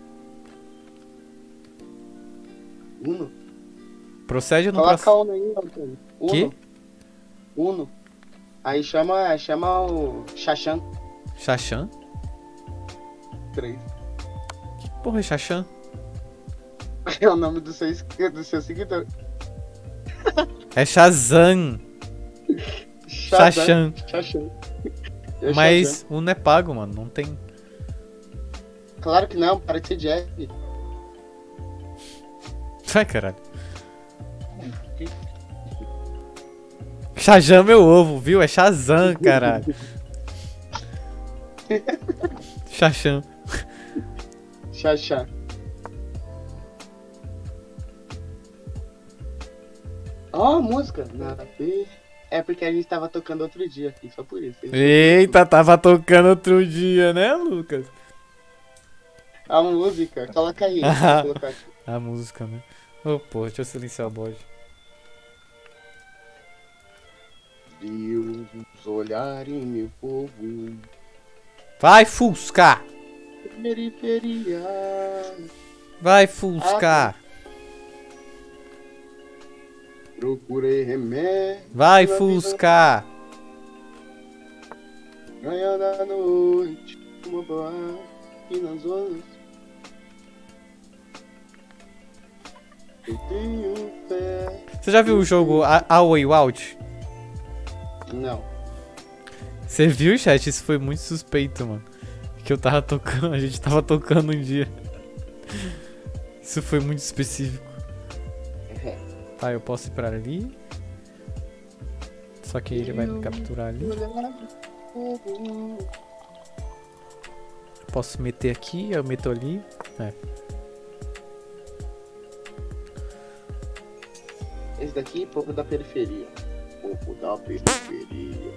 Uno? Procede ou não Coloca procede? Uno aí, Antônio. Uno. Que? Uno. Aí chama o Xaxan Xaxan? 3. Porra, é Xaxan? É o nome do seu seguidor. É Shazam. Xaxan. Xaxan. É Mas Xaxan. o não é pago, mano. Não tem. Claro que não, para de ser Jack. Ai, caralho. Shazam meu ovo, viu? É Shazam, caralho. Xaxan. Xaxan. Ó, música. Nada a ver. É porque a gente tava tocando outro dia aqui, só por isso. Eita, tava tocando outro dia, né, Lucas? A música, coloca aí. Vou colocar aqui. A música, né? Ô, pô, deixa eu silenciar o bode. Deus olhar em meu povo. Vai, Fusca! Periferia. Vai, Fusca! Procurei remédio. Vai, na vida, Fusca! Ganhando a noite. Uma boate nas zonas. Eu tenho fé. Você já viu o jogo A Way Out? Não. Você viu, chat? Isso foi muito suspeito, mano. Que eu tava tocando, a gente tava tocando um dia. Isso foi muito específico. Tá, eu posso ir pra ali. Só que ele vai me capturar ali. Posso meter aqui, eu meto ali. É. Esse daqui, povo da periferia. Povo da periferia.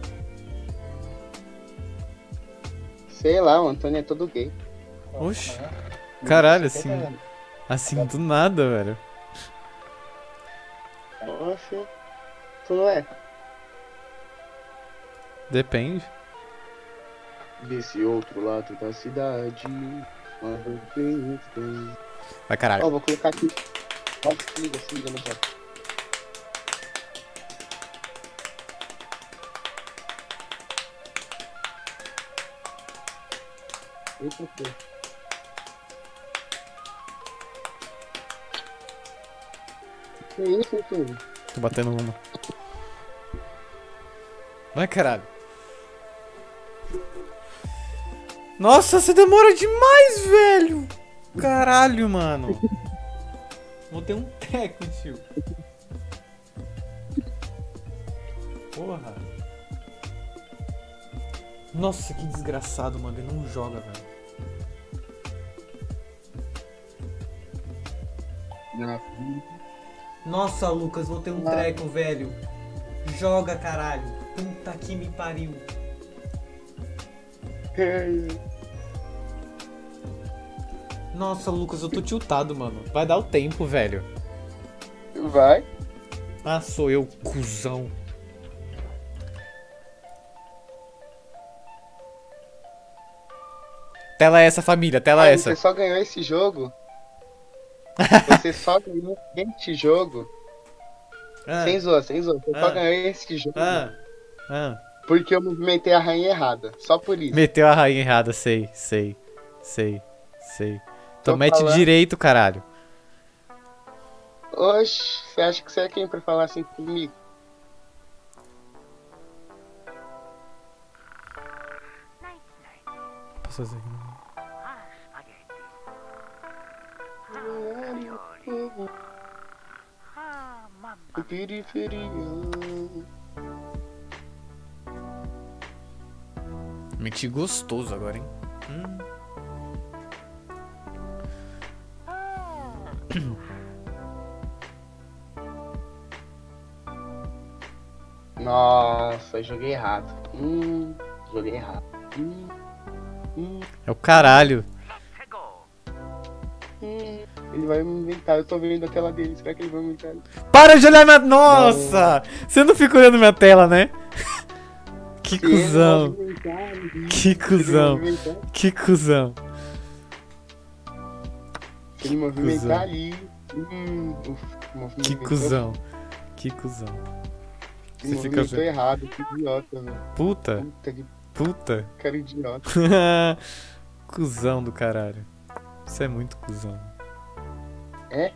Sei lá, o Antônio é todo gay. Oxi. Caralho, assim do nada, velho. Nossa. Tu não é? Depende. Desse outro lado da cidade. Quando tem. Vai, caralho. Ó, vou colocar aqui. Ó, se liga no bot. Eita, pô. Que isso, Antônio? Tô batendo uma. Vai, caralho. Nossa, você demora demais, velho. Caralho, mano. Vou ter um teco, tio. Porra. Nossa, que desgraçado, mano. Ele não joga, velho. Nossa, Lucas, vou ter um treco, velho. Joga, caralho. Puta que me pariu. Nossa, Lucas, eu tô tiltado, mano. Vai dar o tempo, velho. Vai. Ah, sou eu, cuzão. Tela essa, família, tela essa. Você só ganhou esse jogo? Você só ganhou este jogo? Ah, Sem zoa. Você só ganhou esse jogo. ah, ah. Porque eu movimentei a rainha errada. Só por isso. Meteu a rainha errada, sei. Então Tô mete falando. direito, caralho. Oxe, você acha que você é quem pra falar assim comigo? Posso fazer aqui? Periferia. Meti gostoso agora, hein? Nossa, joguei errado. Joguei errado. É o caralho. Ele vai me inventar, eu tô vendo a tela dele, será que ele vai me inventar? Para de olhar minha... Nossa! Você não fica olhando minha tela, né? Que cuzão. Que cuzão. Que cuzão. Se ele movimentar ali. Que cuzão. Que cuzão. Você Você fica fica... errado, que idiota, velho. Puta. Puta que Puta. cara idiota. Cuzão do caralho. Isso é muito cuzão. É?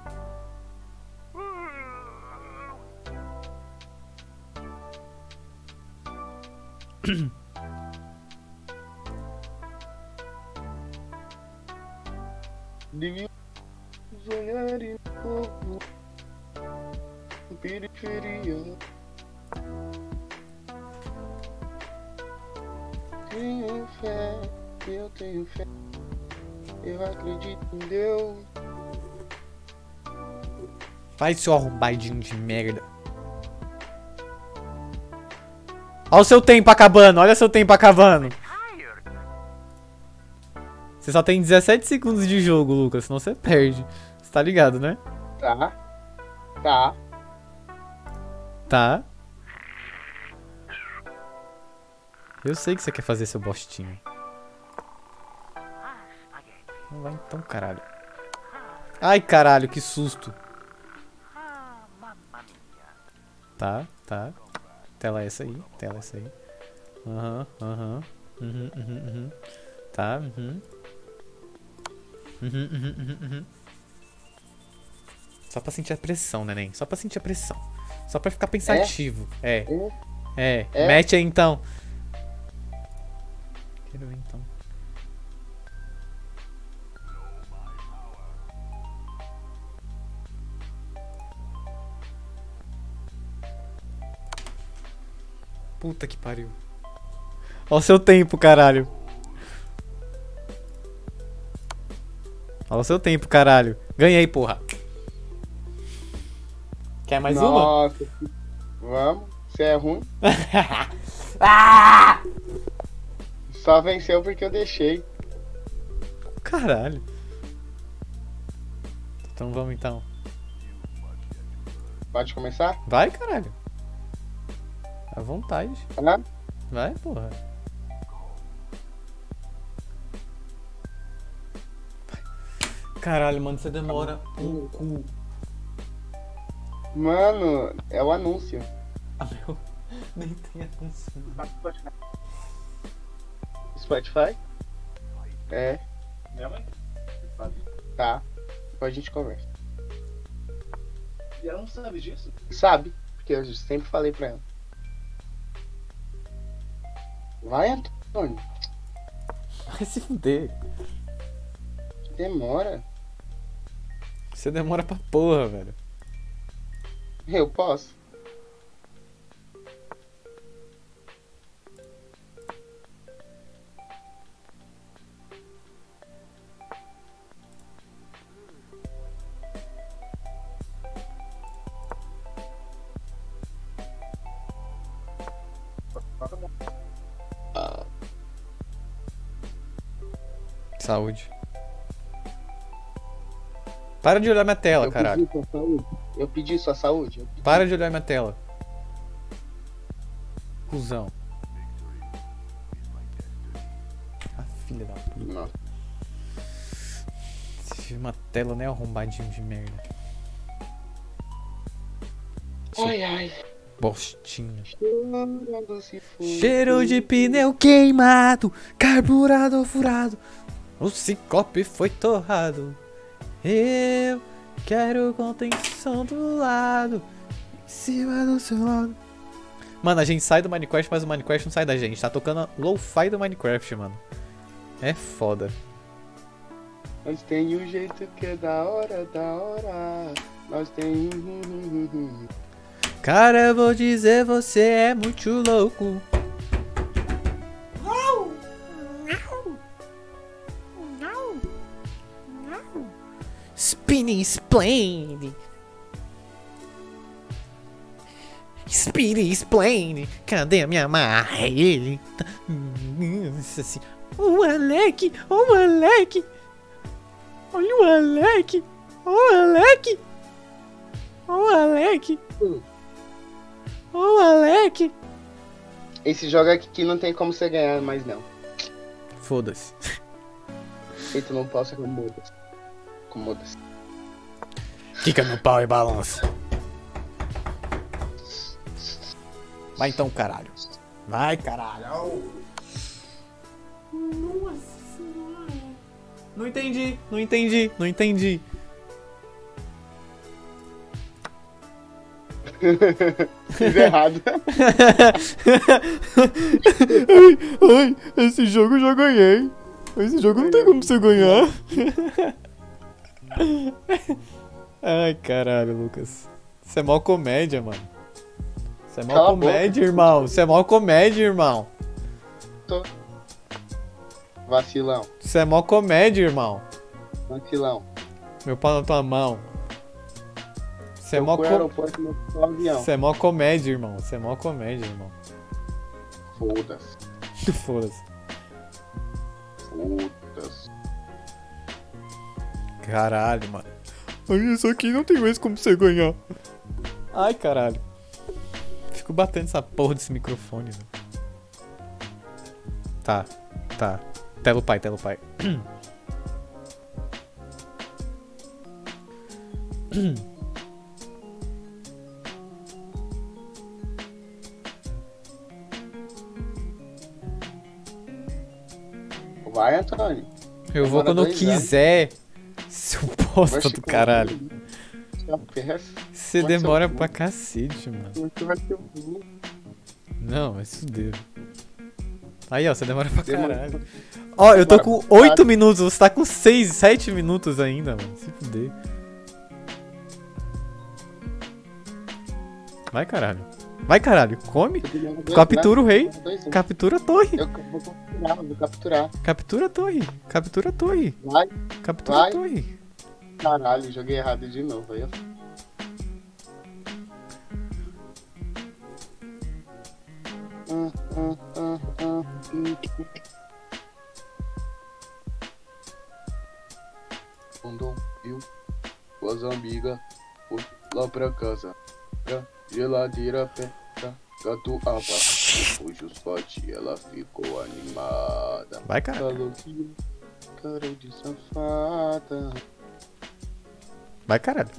Devia sonhar em novo. Periferia. Tenho fé, eu tenho fé. Eu acredito em Deus. Vai, seu arrombadinho de merda. Olha o seu tempo acabando, olha o seu tempo acabando. Você só tem 17 segundos de jogo, Lucas, senão você perde. Você tá ligado, né? Tá. Tá. Tá. Eu sei que você quer fazer seu bostinho. Não vai então, caralho. Ai, caralho, que susto. Tá, tá. Tela essa aí, tela essa aí. Aham. Tá, Só pra sentir a pressão, neném. Só pra sentir a pressão. Só pra ficar pensativo. É. Mete aí então. Quero ver então. Puta que pariu. Olha o seu tempo, caralho. Olha o seu tempo, caralho. Ganhei, porra. Quer mais uma? Nossa. Vamos. Você é ruim. Ah! Só venceu porque eu deixei. Caralho. Então vamos então. Pode começar? Vai, caralho. À vontade. Tá? Vai, porra. Caralho, mano, você demora um cu. Mano, é o anúncio. Ah, meu. Nem tem anúncio. Spotify? É. Tá. Depois a gente conversa. E ela não sabe disso? Sabe? Porque eu sempre falei pra ela. Vai, Antônio. Vai se fuder. Demora. Você demora pra porra, velho. Eu posso. Saúde. Para de olhar minha tela, Eu caralho. pedi sua saúde. Eu pedi sua saúde. Para de olhar minha tela. Cusão. Ah, filha da puta. Nossa. Se viu uma tela, né, arrombadinho de merda. Ai, ai. Bostinha. Chorando se for. Cheiro de pneu queimado, carburador furado, o ciclope foi torrado. Eu quero contenção do lado, em cima do seu lado. Mano, a gente sai do Minecraft, mas o Minecraft não sai da gente. Tá tocando lo-fi do Minecraft, mano. É foda. Nós tem um jeito que é da hora, da hora. Nós tem. Cara, eu vou dizer, você é muito louco. Spinning Splane. Spinning Splane. Cadê a minha marra? Ele tá... assim. O Alec, o Alec. Olha o Alec. O Alec. O Alec. O Alec. Esse jogo aqui não tem como você ganhar mais não. Foda-se. Eita, não posso, acomoda-se. Acomoda-se. Fica no pau e balança. Vai então, caralho. Vai, caralho. Nossa senhora. Não entendi, não entendi, não entendi. Fiz errado. Ai, esse jogo eu já ganhei. Esse jogo não tem como você ganhar. Ai, caralho, Lucas. Isso é mó comédia, mano. Isso é mó Cala a comédia, irmão. Isso é mó comédia, irmão. Tô. Vacilão. Isso é mó comédia, irmão. Vacilão. Meu pau na tua mão. Isso é Eu mó fui ao aeroporto no seu avião. Isso é mó comédia, irmão. Isso é mó comédia, irmão. Foda-se. Foda-se. Foda-se. Caralho, mano. Ai, isso aqui não tem mais como você ganhar. Ai, caralho. Fico batendo essa porra desse microfone, velho. Tá, tá. Tela o pai, tela o pai. Vai, Antônio. Eu vou Demora quando eu 2 anos. quiser. Seu bosta Vai do se caralho. correr. Você vai ser demora um- pra cacete, mano. Você vai ser burro. Não, vai se fuder. Aí, ó, você demora pra Demora. caralho. Ó, eu tô Demora com pra 8 caralho. minutos, você tá com 6, 7 minutos ainda, mano. Se fuder. Vai, caralho. Vai, caralho. Come. Demora 2 Captura o rei. anos, 2 anos. Captura a torre. Eu vou capturar. Captura a torre. Captura a torre. Vai, Captura a Vai. torre. caralho, joguei errado de novo aí, ó. Quando viu as amigas, foi lá pra casa, pra geladeira, pra catuaba. Depois os potes, ela ficou animada. Vai, caralho. Falou que cara de safada. Vai, caralho.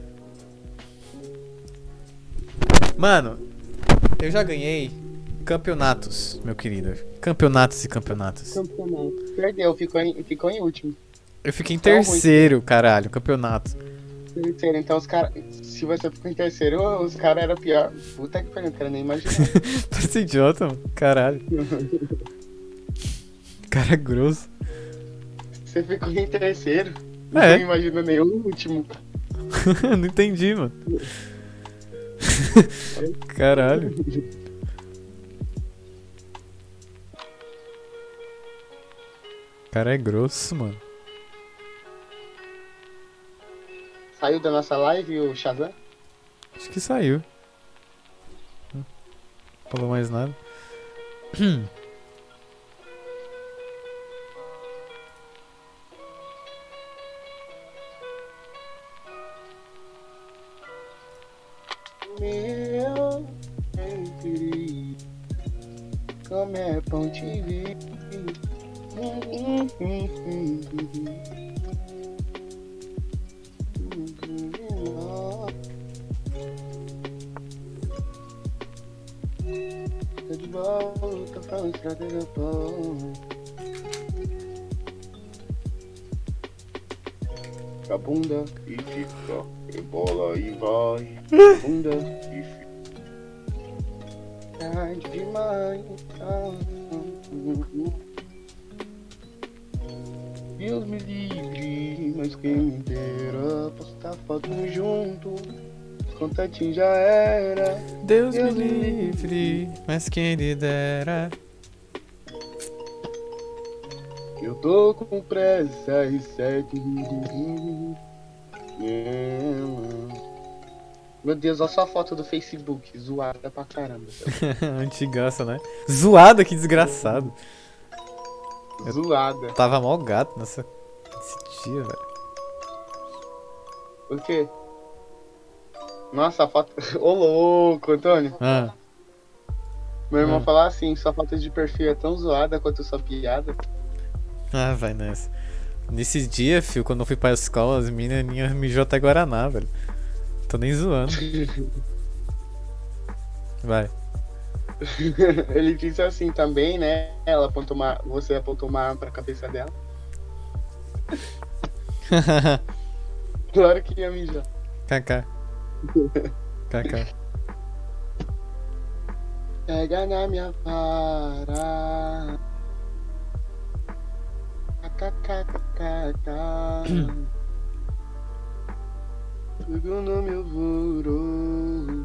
Mano, eu já ganhei campeonatos, meu querido. Campeonatos e campeonatos. Campeonato. Perdeu, ficou em último. Eu fiquei em Tá ruim. terceiro, caralho, campeonato. Terceiro, então os caras. Se você ficou em terceiro, os caras eram pior. Puta que pariu, não quero nem imaginar. Parece idiota, mano. Caralho. Cara grosso. Você ficou em terceiro. É. Não imagina nem o último. Não entendi, mano. Caralho. O cara é grosso, mano. Saiu da nossa live o Shazam? Acho que saiu. Não falou mais nada. Meu bem querido, como é bom te ver. Tô de volta pra mostrar que eu tô. A bunda e fica, rebola e vai. A bunda e fica. Tarde demais. Deus me livre, mas quem me dera postar foto junto. Contatinho já era. Deus me livre, mas quem lhe dera. Eu tô com pressa e sete. Meu Deus, olha só a foto do Facebook, zoada pra caramba. Antigaça, né? Zoada, que desgraçado. Zoada. Tava mó gato nesse dia, velho. Por quê? Nossa, a foto. Ô louco, Antônio. Ah, Meu irmão falava assim: sua foto de perfil é tão zoada quanto sua piada. vai nessa. Nesse dia, fio, quando eu fui pra escola, as menininhas mijou até Guaraná, velho. Tô nem zoando. Vai. Ele disse assim também, né? Ela apontou você apontou uma arma pra cabeça dela. Claro que ia mijar. KK. KK. Pega na minha vara. Pegou no meu voro.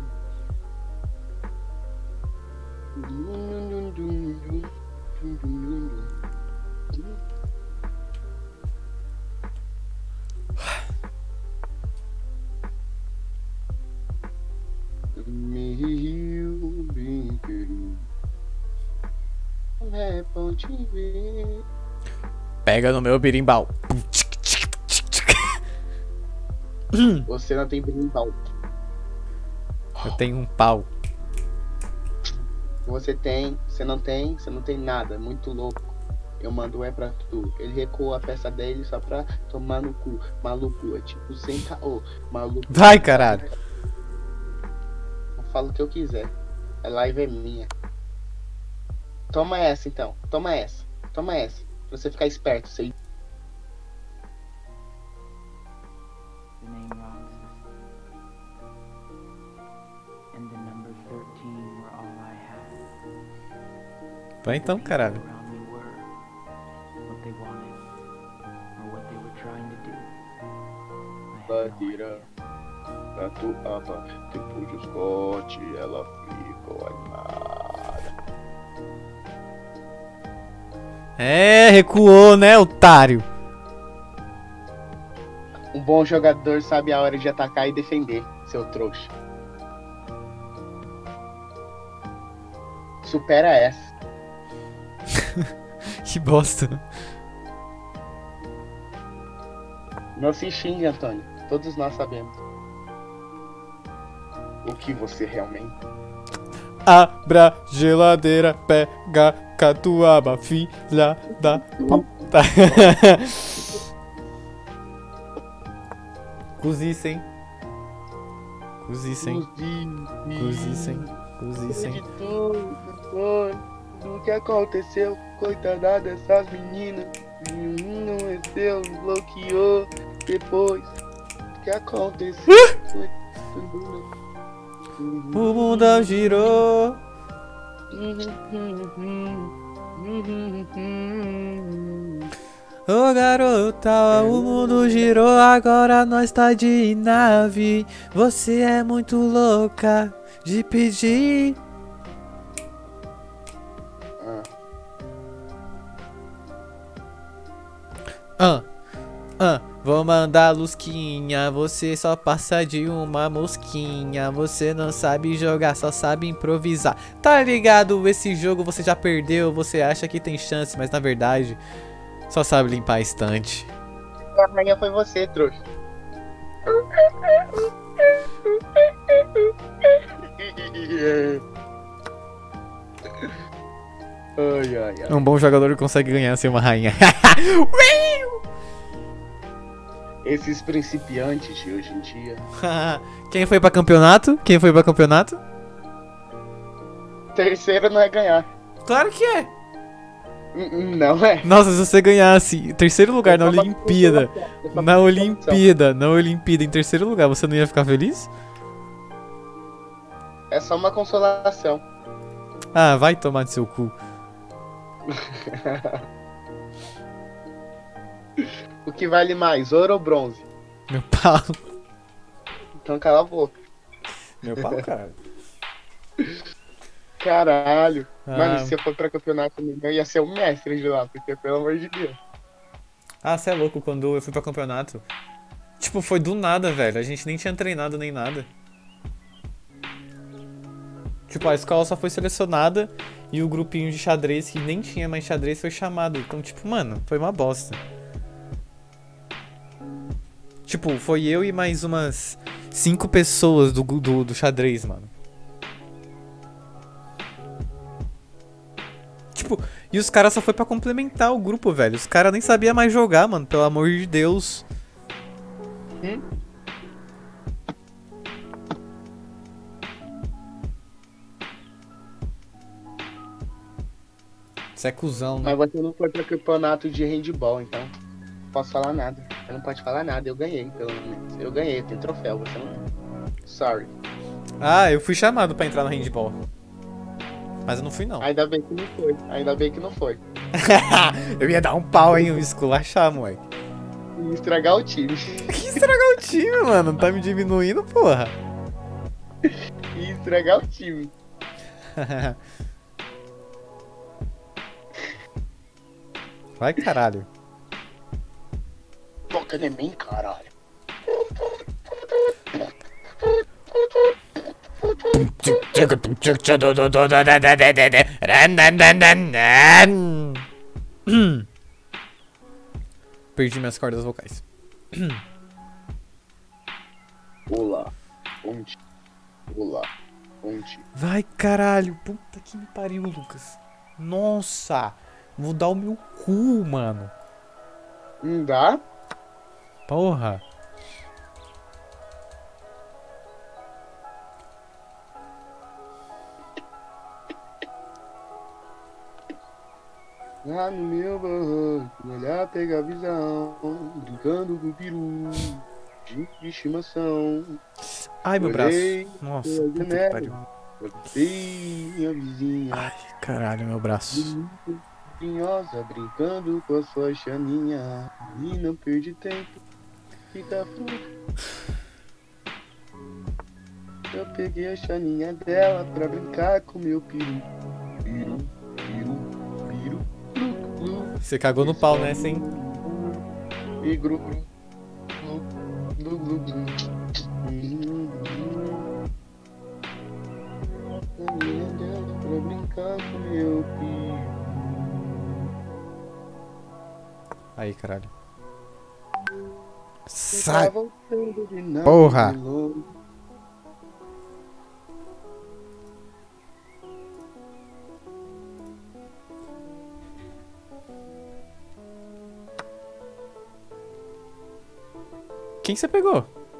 Meu brinquedo é bom te ver. Pega no meu birimbau. Você não tem berimbau. Eu tenho um pau. Você não tem nada. Muito louco. Eu mando pra tu. Ele recuou a peça dele só pra tomar no cu. Maluco, é tipo sem caô. Maluco. Vai, caralho. Eu falo o que eu quiser. A live é minha. Toma essa então. Toma essa. Pra você ficar esperto. Você... The name Roxas and the number 13 were all I had. Vai então, caralho. Around me were what they wanted or what they were trying to do. I had no Badira. idea. Tatuava, depois dos cortes, ela ficou animada. Recuou, né, otário? Um bom jogador sabe a hora de atacar e defender, seu trouxa. Supera essa. Que bosta. Não se xingue, Antônio. Todos nós sabemos. O que você realmente... Abra geladeira, pega catuaba, filha da puta. Cozissem. De tudo, Antônio. Do que aconteceu, coitada dessas meninas. Menino recebeu, bloqueou. Depois, o que aconteceu? O mundo girou. Ô garota, o mundo girou, agora nós tá de nave. Você é muito louca de pedir. Vou mandar lusquinha, você só passa de uma mosquinha. Você não sabe jogar, só sabe improvisar. Tá ligado? Esse jogo você já perdeu, você acha que tem chance, mas na verdade só sabe limpar a estante. A rainha foi você, trouxa. Ai. Um bom jogador consegue ganhar sem uma rainha. Esses principiantes de hoje em dia. Quem foi pra campeonato? Terceiro não é ganhar. Claro que é. Não é. Nossa, se você ganhasse terceiro lugar na É só uma Olimpíada, consolação, é só uma na consolação. Na Olimpíada, em terceiro lugar, você não ia ficar feliz? É só uma consolação. Ah, vai tomar de seu cu. O que vale mais, ouro ou bronze? Meu pau. Então cala a boca. Meu pau, cara. Caralho. Mano, Ah. se eu for pra campeonato, eu ia ser o mestre de lá, porque pelo amor de Deus. Ah, você é louco, quando eu fui pra campeonato. Tipo, foi do nada, velho. A gente nem tinha treinado nem nada. Tipo, a escola só foi selecionada e o grupinho de xadrez, que nem tinha mais xadrez, foi chamado. Então, tipo, mano, foi uma bosta. Tipo, foi eu e mais umas 5 pessoas do xadrez, mano. Tipo, e os caras só foi pra complementar o grupo, velho. Os caras nem sabiam mais jogar, mano, pelo amor de Deus. Você é cuzão, né? Mas você não foi pra campeonato de handball, então não posso falar nada. Você não pode falar nada, eu ganhei, pelo menos. Eu ganhei, tem troféu, você não. Sorry. Ah, eu fui chamado pra entrar no handball. Mas eu não fui, não. Ainda bem que não foi. Ainda bem que não foi. Eu ia dar um pau, hein? Eu ia esculachar, moleque. E estragar o time. Que estragar o time, mano. Tá me diminuindo, porra. E estragar o time. Vai, caralho. Toca em mim, caralho. Perdi minhas cordas vocais. Olá, onde? Olá, onde? Vai, caralho. Puta que me pariu, Lucas. Nossa. Vou dar o meu cu, mano. Não dá? Porra. Lá no meu barranco, olhar, pegar visão, brincando com o peru, de estimação. Ai, meu braço. Olhei Nossa, pela puta que janela, pariu. perguntei minha vizinha, Ai, caralho, meu braço. carinhosa, brincando com a sua chaninha. E não perde tempo, fica fruto. Eu peguei a chaninha dela pra brincar com meu peru. Peru, peru, peru, glu, glu. Você cagou no pau nessa, hein? E gru, gru, glu, glu, glu, glu. Chaninha dela pra brincar com meu peru. Aí, caralho. Tá Sai. voltando de nada, Porra. de longe. Quem você pegou?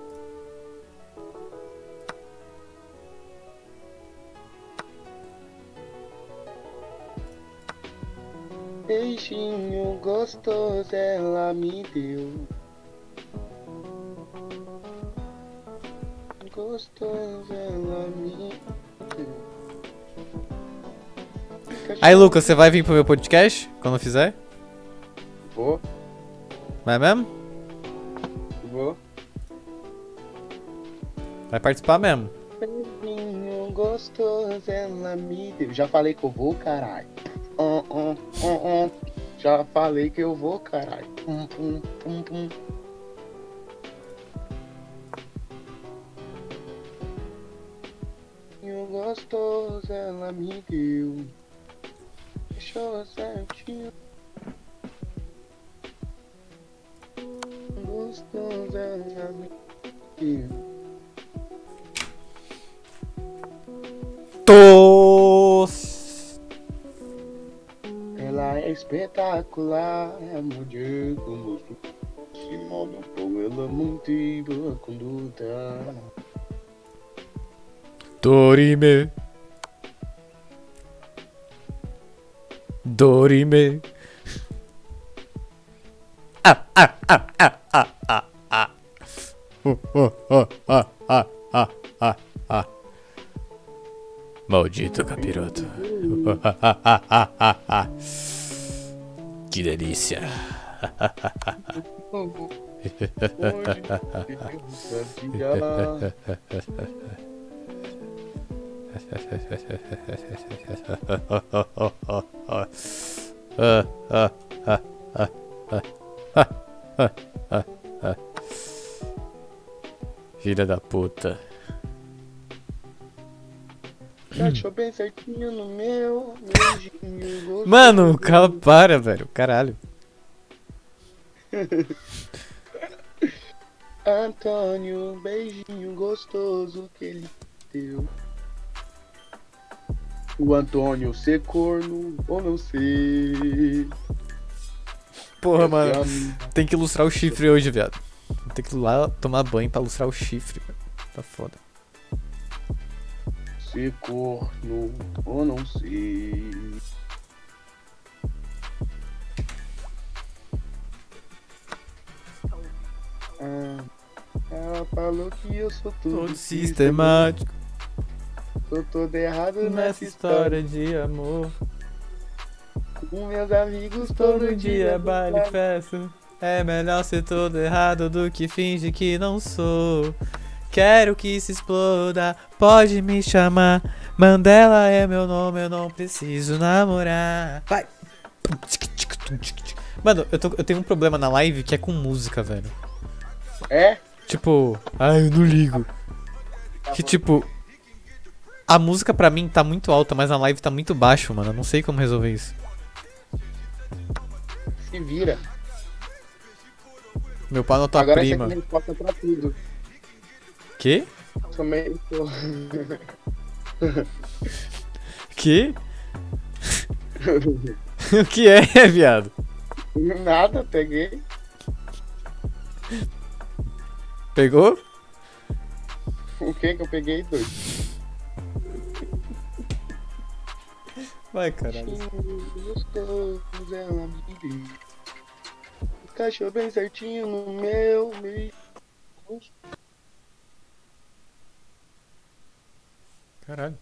Beijinho gostoso ela me deu. Gostoso ela me deu. Aí, Lucas, você vai vir pro meu podcast quando eu fizer? Vou, Vai mesmo? vou. Vai participar mesmo. Beijinho gostoso ela me deu. Já falei que eu vou, caralho. Já falei que eu vou, caralho. Pum. Beijinho gostoso ela me deu. Deixou certinho. Gostoso ela me deu. Tos. Ela é espetacular, é mulher como se modo com ela muito boa conduta. Dorime. Dorime. Maldito capiroto. Que delícia. Filha da puta. Deixou bem certinho no meu beijinho gostoso. Mano, cala, para, velho. Caralho. Antônio, beijinho gostoso que ele deu. O Antônio ser corno ou não ser. Porra, mano. Tem que lustrar o chifre hoje, viado. Tem que ir lá tomar banho pra lustrar o chifre, velho. Tá foda. Ser corno ou não ser. Ela falou que eu sou tudo Todo sistemático Sou todo errado nessa história de amor. Com meus amigos Todo dia baile e festa. É melhor ser todo errado do que finge que não sou. Quero que se exploda, pode me chamar. Mandela é meu nome, eu não preciso namorar. Vai! Mano, eu tenho um problema na live que é com música, velho. É? Tipo, ai, eu não ligo. Que tipo, a música pra mim tá muito alta, mas na live tá muito baixo, mano. Eu não sei como resolver isso. Se vira. Meu pau na tua Agora prima. você tem resposta pra tudo. Que? Também tô. Que? O que é, viado? Nada, peguei. Pegou? O que eu peguei, doido? Vai, caralho. Gostoso, ela me deu. Encaixou bem certinho no meu meio. Caralho.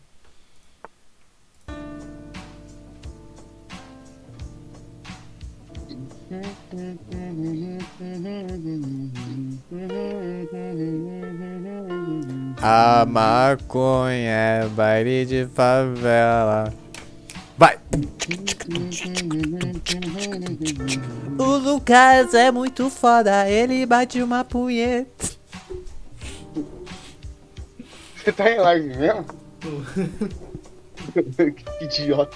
A maconha é baile de favela. Vai! O Lucas é muito foda, ele bate uma punheta. Você tá em live mesmo? Que idiota.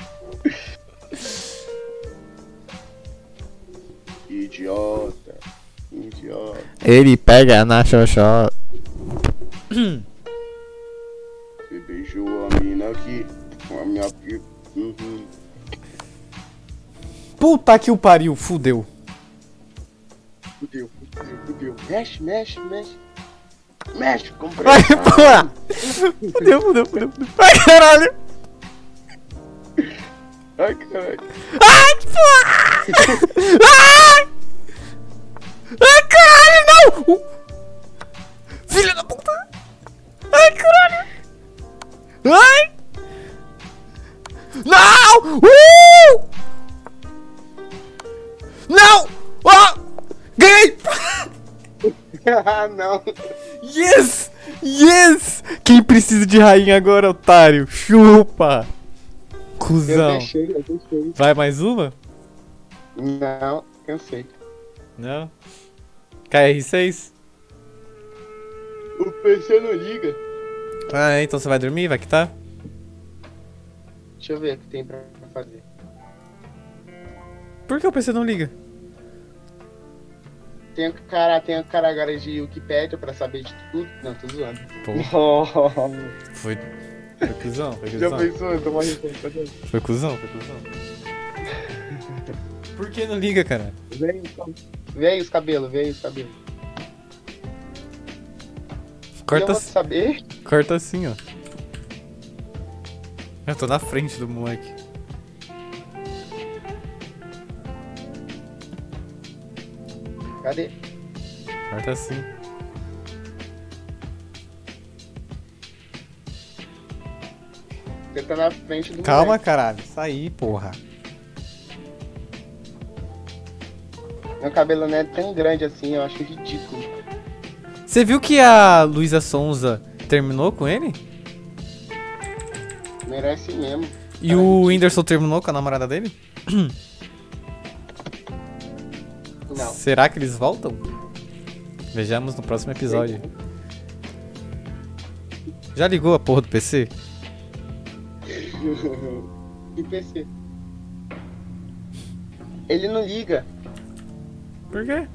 Idiota. Idiota. Ele pega na xoxó. Você beijou a mina aqui. A minha aqui. Puta que o pariu, fudeu. Fudeu, fudeu, fudeu. Mexe, mexe, mexe. Mexe, comprei. Vai, porra! Fudeu, fudeu, fudeu, fudeu. Ai, caralho! Ai, caralho. Ai, porra! Ai! Ai, caralho, não! Filha da puta! Ai, caralho! Ai! Não! Não! Ah! Ganhei! Ah, não. Yes! Yes! Quem precisa de rainha agora, otário? Chupa! Cusão. Eu deixei. Vai mais uma? Não, cansei. Não? KR6? O PC não liga. Ah, é, então você vai dormir? Vai que tá? Deixa eu ver o que tem pra fazer. Por que o PC não liga? Tem um cara agora de Wikipedia pra saber de tudo. Não, tô zoando. Pô, foi cuzão, foi Já cuzão. pensou? Eu tô morrendo. Foi cuzão, foi cuzão. Por que não liga, cara? Vê aí os cabelos, vê aí os cabelos. Corta, Eu vou saber. corta assim, ó. Eu tô na frente do moleque. Cadê? Corta assim. Você tá na frente do Calma, moleque. caralho. Isso aí, porra. Meu cabelo não é tão grande assim, eu acho ridículo. Você viu que a Luísa Sonza terminou com ele? Merece mesmo. E o Whindersson terminou com a namorada dele? Não. Será que eles voltam? Vejamos no próximo episódio. Já ligou a porra do PC? E PC? Ele não liga. Por quê?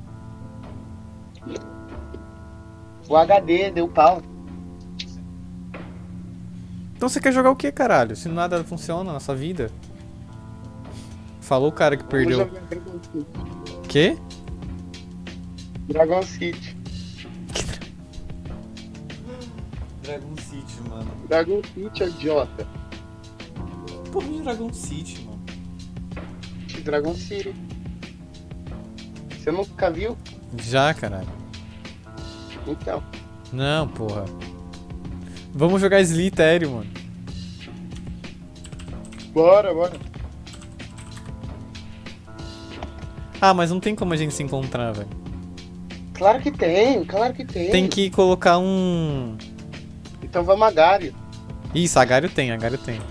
O HD deu pau. Então você quer jogar o que, caralho? Se nada funciona na sua vida. Falou o cara que Vamos perdeu. jogar Dragon City. Quê? Dragon City. Dragon City, mano. Dragon City é idiota. Porra de Dragon City, mano. Dragon City. Você nunca viu? Já, caralho. Então. Não, porra. Vamos jogar Slitério, mano. Bora, bora. Ah, mas não tem como a gente se encontrar, velho. Claro que tem, claro que tem. Tem que colocar um... Então vamos a Gario. Isso, Agário tem, Agário tem.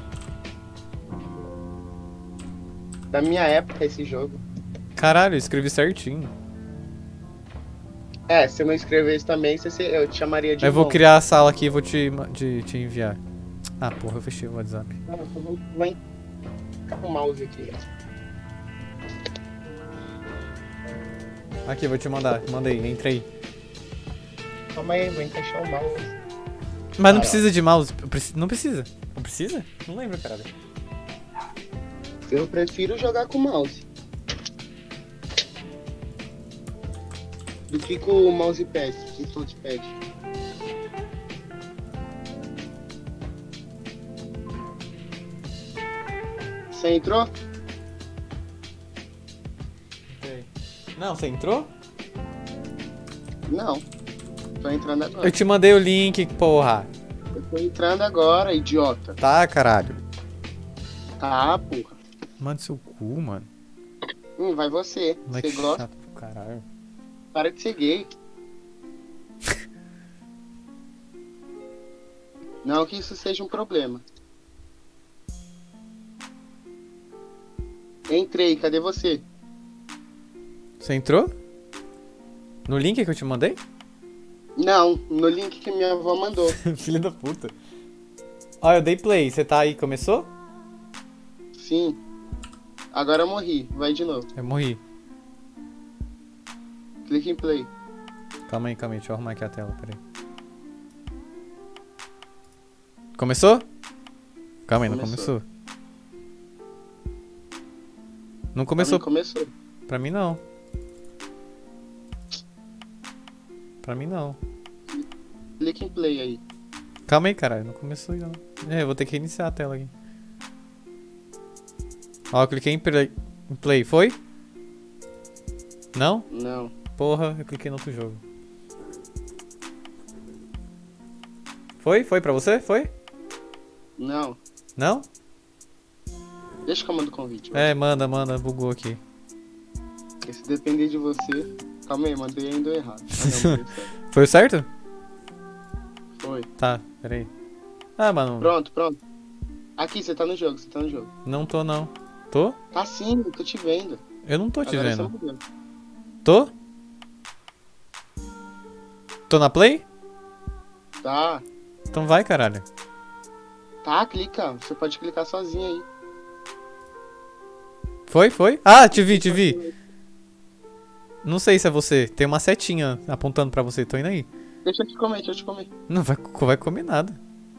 Da minha época esse jogo. Caralho, eu escrevi certinho. É, se eu não escrevesse também, eu te chamaria de Eu vou irmão. criar a sala aqui e vou te enviar. Ah, porra, eu fechei o WhatsApp. Não, eu só vou ficar com o mouse aqui. Aqui, vou te mandar. Mandei, entra aí. Calma aí, vou encaixar o mouse. Mas não Ah, precisa de mouse. Não precisa. Não precisa? Não lembro, caralho. Eu prefiro jogar com o mouse. Do que com o mousepad, com o touchpad. Você entrou? Não, você entrou? Não. Tô entrando agora. Eu te mandei o link, porra. Eu tô entrando agora, idiota. Tá, caralho. Tá, porra. Manda seu cu, mano. Vai você. Moleque Você gosta? chato pro caralho. Para de ser gay. Não que isso seja um problema. Entrei, cadê você? Você entrou? No link que eu te mandei? Não, no link que minha avó mandou. Filha da puta. Ó, eu dei play. Você tá aí? Começou? Sim. Agora eu morri. Vai de novo. Eu morri. Clique em play. Calma aí, deixa eu arrumar aqui a tela, peraí. Começou? Calma aí, não Começou. começou. Não começou. Começou. Pra mim não. Pra mim não. Clique em play aí. Calma aí, caralho, não começou ainda não. É, eu vou ter que reiniciar a tela aqui. Ó, eu cliquei em play. Foi? Não? Não. Porra, eu cliquei no outro jogo. Foi? Foi pra você? Foi? Não. Não? Deixa que eu mando o convite. É, manda, bugou aqui. Porque se depender de você... Calma aí, mandei ainda errado. Ah, não, mandei certo. Foi o certo? Foi. Tá, peraí. Ah, mano, Pronto. Aqui, você tá no jogo, não tô não. Tô? Tá sim, eu tô te vendo. Eu não tô te Agora vendo. você mudou. Tô? Tô na play? Tá. Então vai, caralho. Tá, clica. Você pode clicar sozinho aí. Foi? Ah, te vi. Não sei se é você. Tem uma setinha apontando pra você. Tô indo aí. Deixa eu te comer. Não vai comer nada.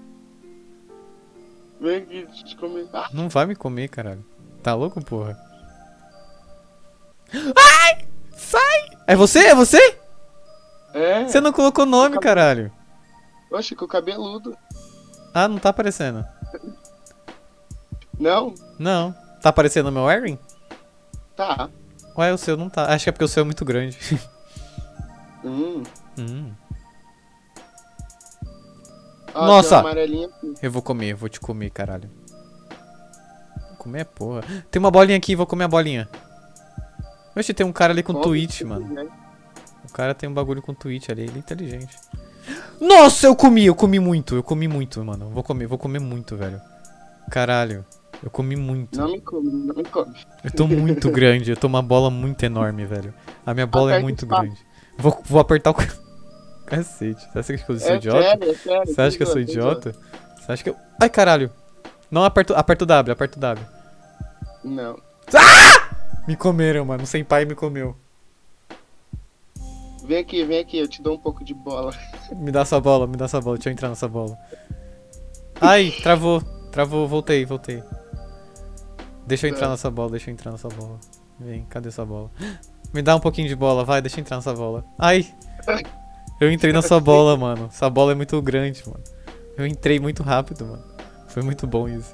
Vem aqui, deixa eu te comer. Ah, Não vai me comer, caralho. Tá louco, porra? Ai! Sai! É você? É você? é? Você não colocou nome, caralho. Oxe, com o cabeludo. Ah, não tá aparecendo. Não? Não. Tá aparecendo o meu Erin? Tá. Ué, o seu não tá. Acho que é porque o seu é muito grande. Ó, Nossa! tem uma amarelinha aqui. Eu vou comer, vou te comer, caralho. Vou comer, porra. Tem uma bolinha aqui, vou comer a bolinha. Oxe, tem um cara ali com Come, tweet, mano. né? O cara tem um bagulho com tweet ali, ele é inteligente. Nossa, eu comi muito, mano. Vou comer muito, velho. Caralho, eu comi muito. Não me come, não me come. Eu tô muito grande, eu tô uma bola muito enorme, velho. A minha bola é Aperta muito espaço. grande. Vou apertar o... Cacete, você acha que eu sou idiota? É sério. Você acha que eu sou idiota? Você acha que eu... Ai, caralho. Não, aperta o W, aperta o W. Não. Me comeram, mano. Sem pai me comeu. Vem aqui, eu te dou um pouco de bola. Me dá essa bola, deixa eu entrar nessa bola. Ai, travou, voltei. Deixa eu entrar nessa bola, Vem, cadê essa bola? Me dá um pouquinho de bola, vai, deixa eu entrar nessa bola. Ai, eu entrei nessa bola, mano. Essa bola é muito grande, mano. Eu entrei muito rápido, mano. Foi muito bom isso.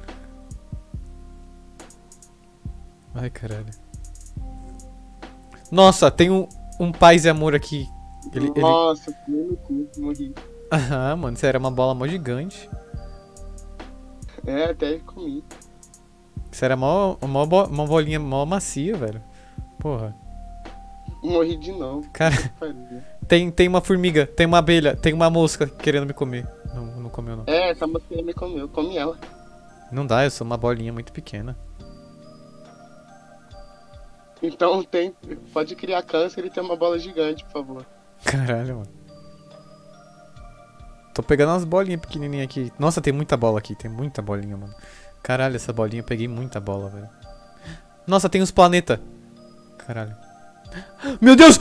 Ai, caralho. Nossa, tem um paz e amor aqui. Nossa, meu cu, morri. Ah, mano, isso era uma bola mó gigante. É, até comi. Isso era uma bolinha mó macia, velho. Porra. Morri de novo. Cara, tem uma formiga, tem uma abelha, tem uma mosca querendo me comer. Não comeu, não. É, essa mosquinha me comeu, eu comi ela. Não dá, eu sou uma bolinha muito pequena. Então pode criar câncer e ter uma bola gigante, por favor. Caralho, mano. Tô pegando umas bolinhas pequenininhas aqui. Nossa, tem muita bola aqui, tem muita bolinha, mano. Caralho, essa bolinha, eu peguei muita bola, velho. Nossa, tem uns planetas. Caralho. Meu Deus!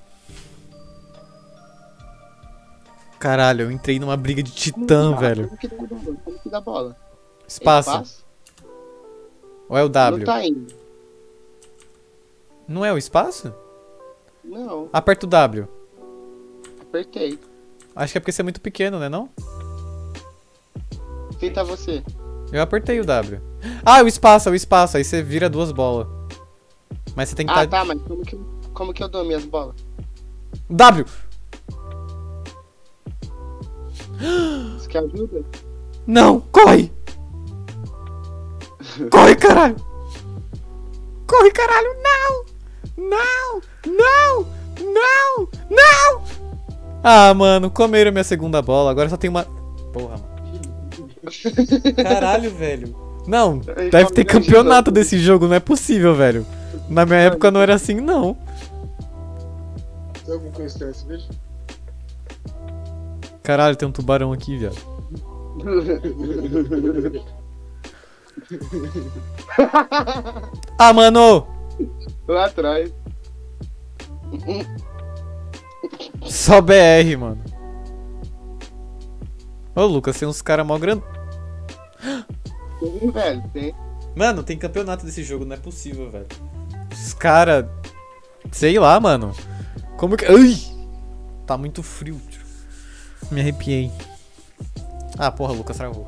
Caralho, eu entrei numa briga de titã, velho. Como que dá bola? Espaço. Ou é o W? Não tá indo. Não é o espaço? Não, Aperta o W. apertei. Acho que é porque você é muito pequeno, né não? Tenta você. Eu apertei o W. Ah, o espaço. Aí você vira duas bolas. Mas você tem que Ah, estar... tá, mas como que eu dou minhas bolas? W! Você quer ajuda? Não! Corre! Corre, caralho! Corre, caralho! Não! Não! Não! Não! Não! Ah, mano, comeram minha segunda bola. Agora só tem uma... Porra, mano. Caralho, velho. Não, deve ter campeonato desse jogo. Não é possível, velho. Na minha época não era assim, não. Tem alguma coincidência, veja? Caralho, tem um tubarão aqui, viado. Ah, mano! Lá atrás. Só BR, mano. Ô, Lucas, tem uns caras mó grandes. Tem, velho, tem. Mano, tem campeonato desse jogo, não é possível, velho. Os caras... Sei lá, mano. Como que... Ai! Tá muito frio, tio. Me arrepiei. Ah, porra, Lucas travou.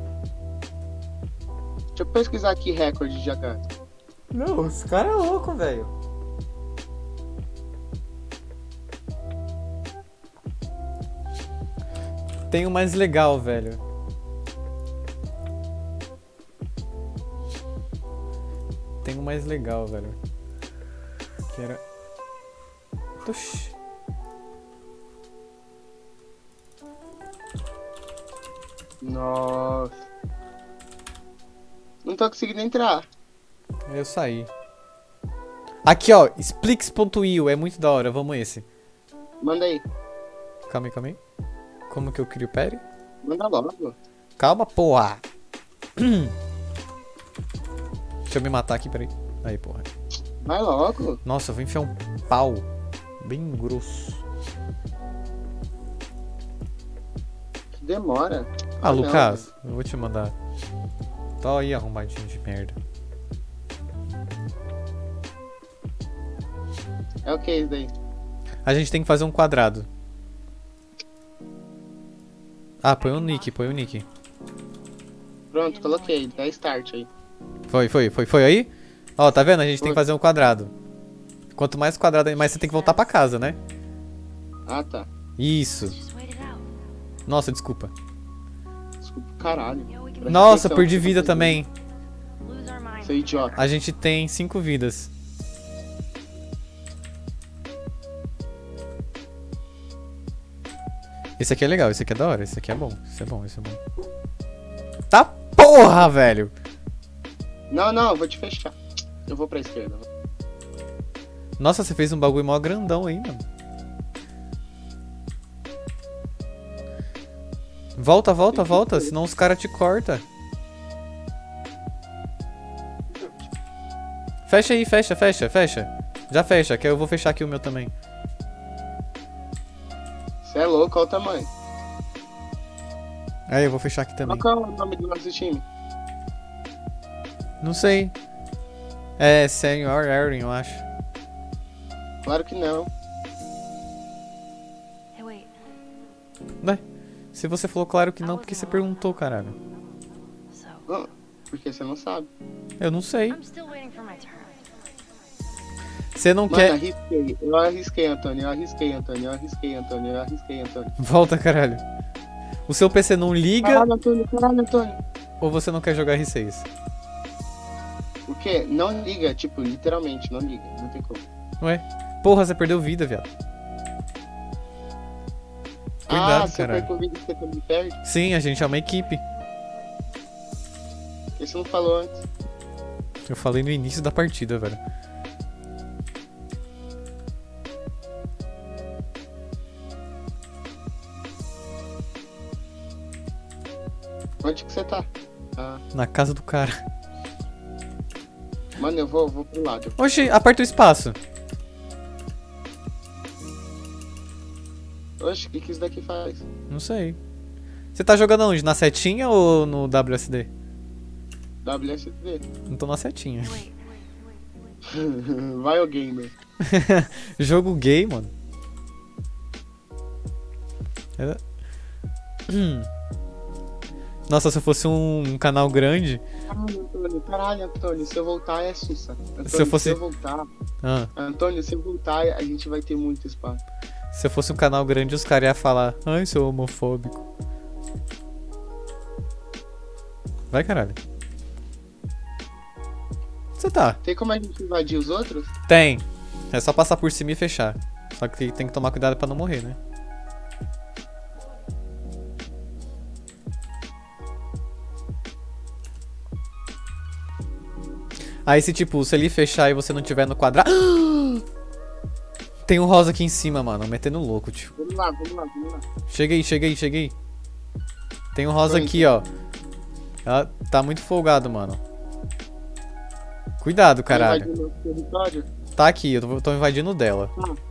Deixa eu pesquisar aqui recorde de H. Não, os caras é louco, velho. Tem o mais legal, velho. Tem o mais legal, velho. Que era... Oxi. Nossa. Não tô conseguindo entrar. Eu saí. Aqui, ó. Splix.io. É muito da hora. Vamos esse. Manda aí. Calma aí. Como que eu crio o Perry? Manda logo. Calma, porra. Deixa eu me matar aqui, peraí. Aí, porra. Vai logo. Nossa, eu vou enfiar um pau bem grosso. Que demora. Ah, não. Lucas, eu vou te mandar. Tá aí, arrumadinho de merda. É o que isso daí? A gente tem que fazer um quadrado. Ah, põe o nick. Pronto, coloquei. Dá start aí. Foi aí? Ó, tá vendo? A gente tem que fazer um quadrado. Quanto mais quadrado, mais você tem que voltar pra casa, né? Ah, tá. Isso. Just wait it out. Nossa, desculpa. Desculpa, caralho. Yeah, we can Presta Nossa, atenção, perdi você tá vida fazendo. também. lose our mind. Seu idiota. A gente tem 5 vidas. Esse aqui é legal, esse aqui é da hora, esse aqui é bom. Esse é bom, esse é bom. Tá porra, velho! Não, não, eu vou te fechar. Eu vou pra esquerda. Nossa, você fez um bagulho mó grandão aí, mano. Volta, volta, volta, senão os caras te cortam. Fecha aí, fecha, fecha, fecha. Já fecha, que eu vou fechar aqui o meu também. Você é louco, olha o tamanho. Aí, eu vou fechar aqui também. Qual é o nome do nosso time? Não sei. É Senior Aaron, eu acho. Claro que não. Hey, wait. Né? Se você falou claro que não, por que você perguntou, caralho? So, Ah, porque você não sabe. Eu não sei. I'm still waiting for my turn. Você não Mano, quer... arrisquei. Eu arrisquei, Antônio. Eu arrisquei, Antônio. Eu arrisquei, Antônio. Eu arrisquei, Antônio. Volta, caralho. O seu PC não liga Caralho, Antônio. Caralho, Antônio. ou você não quer jogar R6? O quê? Não liga, tipo, literalmente, não liga. Não tem como. Ué? Porra, você perdeu vida, viado. Cuidado, se eu caralho. perco vida, você também perde? Sim, a gente é uma equipe. Por que você não falou antes? Eu falei no início da partida, velho. Onde que você tá? Ah, Na casa do cara. mano, eu vou pro lado. Oxi, aperta o espaço. Oxe, o que isso daqui faz? Não sei. Você tá jogando onde? Na setinha ou no WSD? WSD. Não tô na setinha. Wait. Vai o gamer. Jogo gay, mano. É- Nossa, se eu fosse um canal grande. Caralho, Antônio, se eu voltar é sussa. Antônio, Se eu fosse- se eu voltar. Ah, Antônio, se eu voltar, a gente vai ter muito espaço. se eu fosse um canal grande, os caras iam falar: ai, seu homofóbico. Vai, caralho. Você tá? Tem como a gente invadir os outros? Tem. É só passar por cima e fechar. Só que tem que tomar cuidado pra não morrer, né? Aí se tipo, se ele fechar e você não tiver no quadrado. Tem um rosa aqui em cima, mano. Metendo louco, tio. Vamos lá, vamos lá, vamos lá. Cheguei, cheguei, cheguei. Tem um rosa Tô aqui, ó. Ela tá muito folgado, mano. Cuidado, caralho. Invadir nosso território? Tá aqui, eu tô invadindo dela.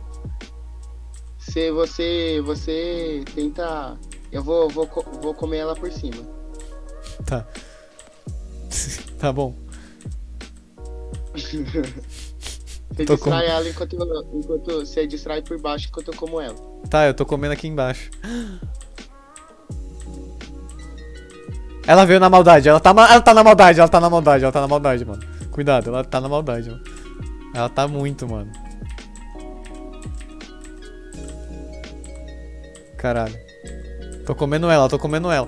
Se você tenta. Eu vou comer ela por cima. Tá. Tá bom. Você Tô distrai ela enquanto você distrai por baixo enquanto eu como ela. Tá, eu tô comendo aqui embaixo. Ela veio na maldade, ela tá na maldade, ela tá na maldade, ela tá na maldade, mano. Cuidado, ela tá na maldade, mano. Ela tá muito, mano. Caralho. Tô comendo ela, tô comendo ela.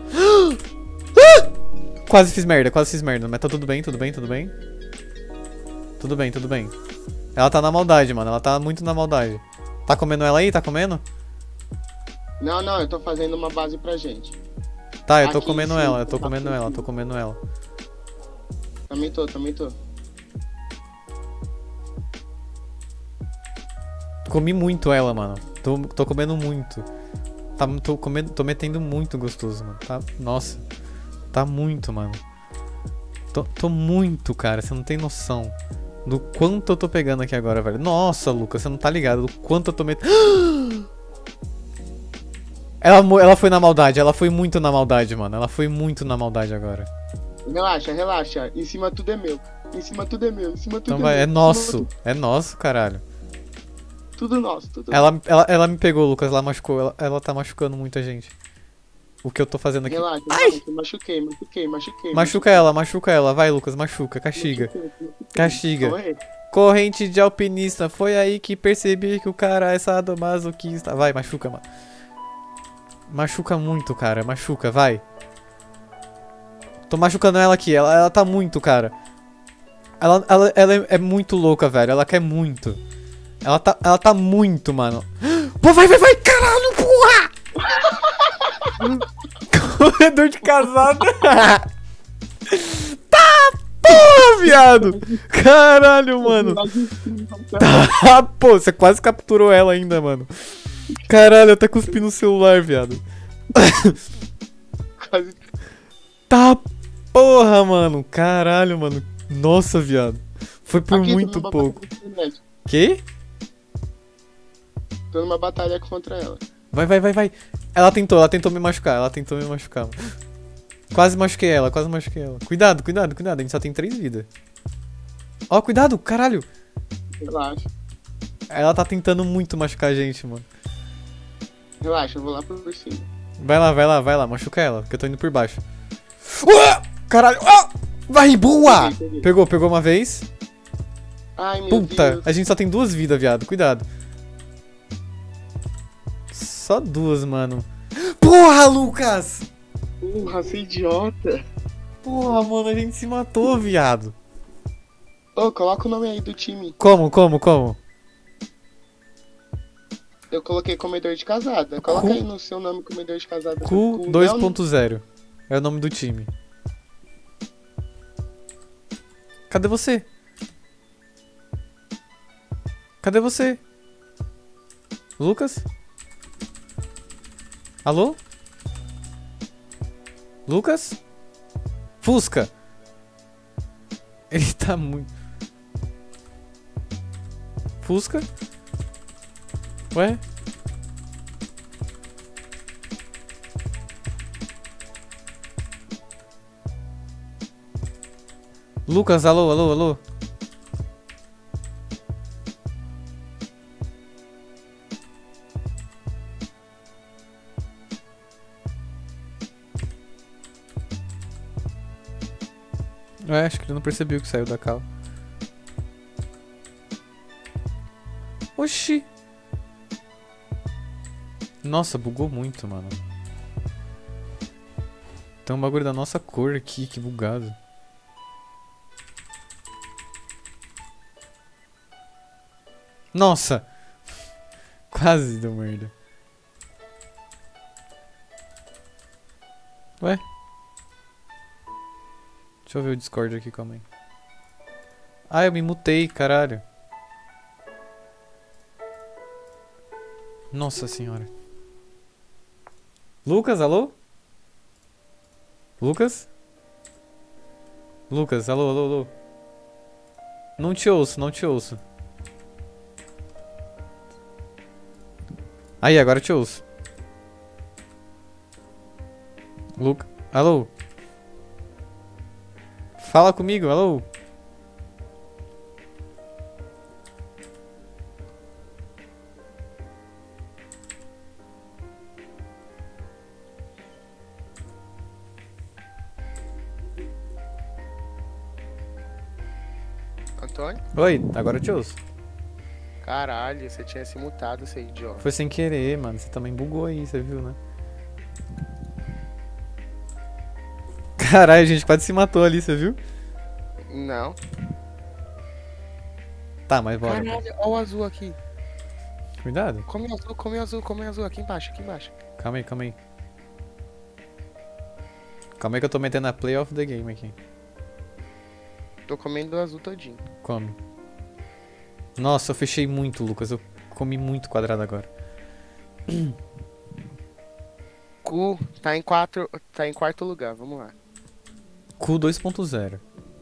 Quase fiz merda, mas tá tudo bem, tudo bem, tudo bem. Tudo bem, tudo bem. Ela tá na maldade, mano, ela tá muito na maldade. Tá comendo ela aí? Tá comendo? Não, não, eu tô fazendo uma base pra gente. Tá, eu tô Aqui em comendo cima, ela, eu tô tá comendo aqui em ela, cima. tô comendo ela. Também tô. Comi muito ela, mano. Tô comendo muito. Tô metendo muito gostoso, mano. Tá, nossa. Tá muito, mano. Tô muito, cara. Você não tem noção do quanto eu tô pegando aqui agora, velho. Nossa, Lucas, você não tá ligado do quanto eu tô metendo. Ela foi na maldade. Ela foi muito na maldade, mano. Ela foi muito na maldade agora. Relaxa, relaxa. Em cima tudo é meu. Em cima tudo é meu. Em cima tudo Então é vai, meu. é Em cima nosso. É nosso, caralho. Tudo nosso, tudo Ela me pegou, Lucas. Ela machucou. Ela tá machucando muita gente. O que eu tô fazendo aqui. Relaxa, relaxa. Machuquei. Machuca ela. Vai, Lucas, machuca. Castiga. Castiga. Calma aí. Corrente de alpinista. Foi aí que percebi que o cara é sadomasoquista. Vai, machuca, mano. Machuca muito, cara. Machuca, vai. Tô machucando ela aqui. Ela tá muito, cara. Ela é muito louca, velho. Ela quer muito. Ela tá muito, mano. Pô, vai, caralho, porra! Corredor de casada. Tá, porra, viado. Caralho, mano. Tá, pô, você quase capturou ela ainda, mano. Caralho, até cuspi no celular, viado. Quase. Tá, porra, mano. Caralho, mano. Nossa, viado. Foi por Aqui, muito tô numa pouco. batalha contra ela. Que? Tô numa batalha contra ela. Vai. Ela tentou me machucar. Mano. Quase machuquei ela. Cuidado. A gente só tem 3 vidas. Ó, cuidado, caralho. Relaxa. Ela tá tentando muito machucar a gente, mano. Relaxa, eu vou lá por cima. Vai lá, machuca ela, porque eu tô indo por baixo. Caralho! Vai, boa! Peguei. Pegou uma vez. Ai, meu Puta, Deus. a gente só tem 2 vidas, viado. Cuidado. Só 2, mano. Porra, Lucas! Porra, você é idiota. Porra, mano, a gente se matou, viado. Ô, coloca o nome aí do time. Como? Eu coloquei comedor de casada. Coloca Cu- aí no seu nome comedor de casada. Cu Não, 2.0. É o nome do time. Cadê você? Lucas? Alô? Lucas? Fusca! Ele tá muito... Fusca? Ué? Lucas, alô? Acho que ele não percebeu que saiu da cal. Oxi! Nossa, bugou muito, mano. Tem um bagulho da nossa cor aqui, que bugado. Nossa! Quase deu merda. Ué? Deixa eu ver o Discord aqui, calma aí. Ah, eu me mutei, caralho. Nossa senhora. Lucas, alô? Lucas? Lucas, alô? Não te ouço. Aí, agora eu te ouço. Alô? Fala comigo, alô? Antônio? Oi, agora eu te ouço. Caralho, você tinha se mutado, seu idiota. Foi sem querer, mano. Você também bugou aí, você viu, né? Caralho, a gente quase se matou ali, você viu? Não. Tá, mas bora. Caralho, olha o azul aqui. Cuidado. Come azul. Aqui embaixo. Calma aí. Calma aí que eu tô metendo a play of the game aqui. Tô comendo o azul todinho. Come. Nossa, eu fechei muito, Lucas. Eu comi muito quadrado agora. Cu tá em quarto lugar, vamos lá. Cu 2.0.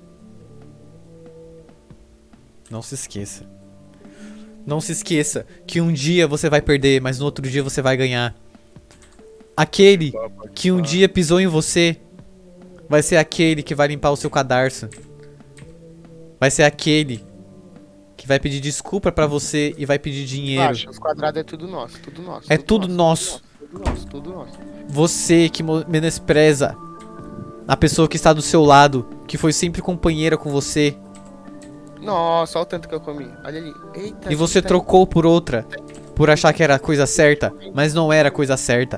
Não se esqueça. Não se esqueça que um dia você vai perder, mas no outro dia você vai ganhar. Aquele que um dia pisou em você vai ser aquele que vai limpar o seu cadarço. Vai ser aquele que vai pedir desculpa pra você e vai pedir dinheiro. Relaxa, os quadrados é tudo nosso. É tudo nosso. Tudo nosso. Você que menospreza a pessoa que está do seu lado, que foi sempre companheira com você. Nossa, olha o tanto que eu comi. Olha ali. Eita. E você trocou por outra. Por achar que era a coisa certa. Mas não era a coisa certa.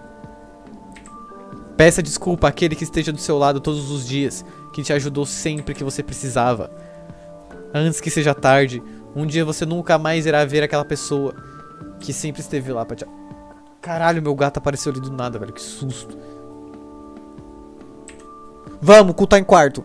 Peça desculpa àquele que esteja do seu lado todos os dias. Que te ajudou sempre que você precisava. Antes que seja tarde. Um dia você nunca mais irá ver aquela pessoa que sempre esteve lá pra te... Caralho, meu gato apareceu ali do nada, velho. Que susto. Vamos, o cu tá em quarto.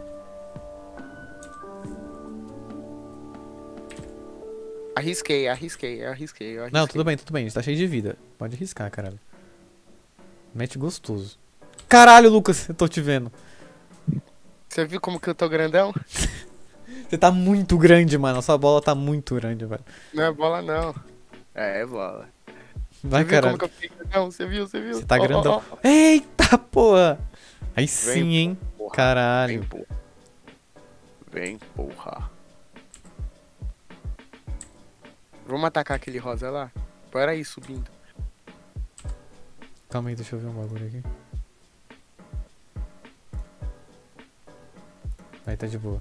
Arrisquei. Não, tudo bem. A gente tá cheio de vida. Pode arriscar, caralho. Mete gostoso. Caralho, Lucas, eu tô te vendo. Você viu como que eu tô grandão? Você tá muito grande, mano. A sua bola tá muito grande, velho. Não é bola, não. É bola. Vai, Você viu caralho. como que eu fiquei grandão? Você viu? Você tá Ó, ó, grandão. ó. Eita, porra. Aí sim, Vem, hein. porra. Caralho. Vem, porra. Vamos atacar aquele rosa lá? Bora aí, subindo. Calma aí, deixa eu ver um bagulho aqui. Aí tá de boa.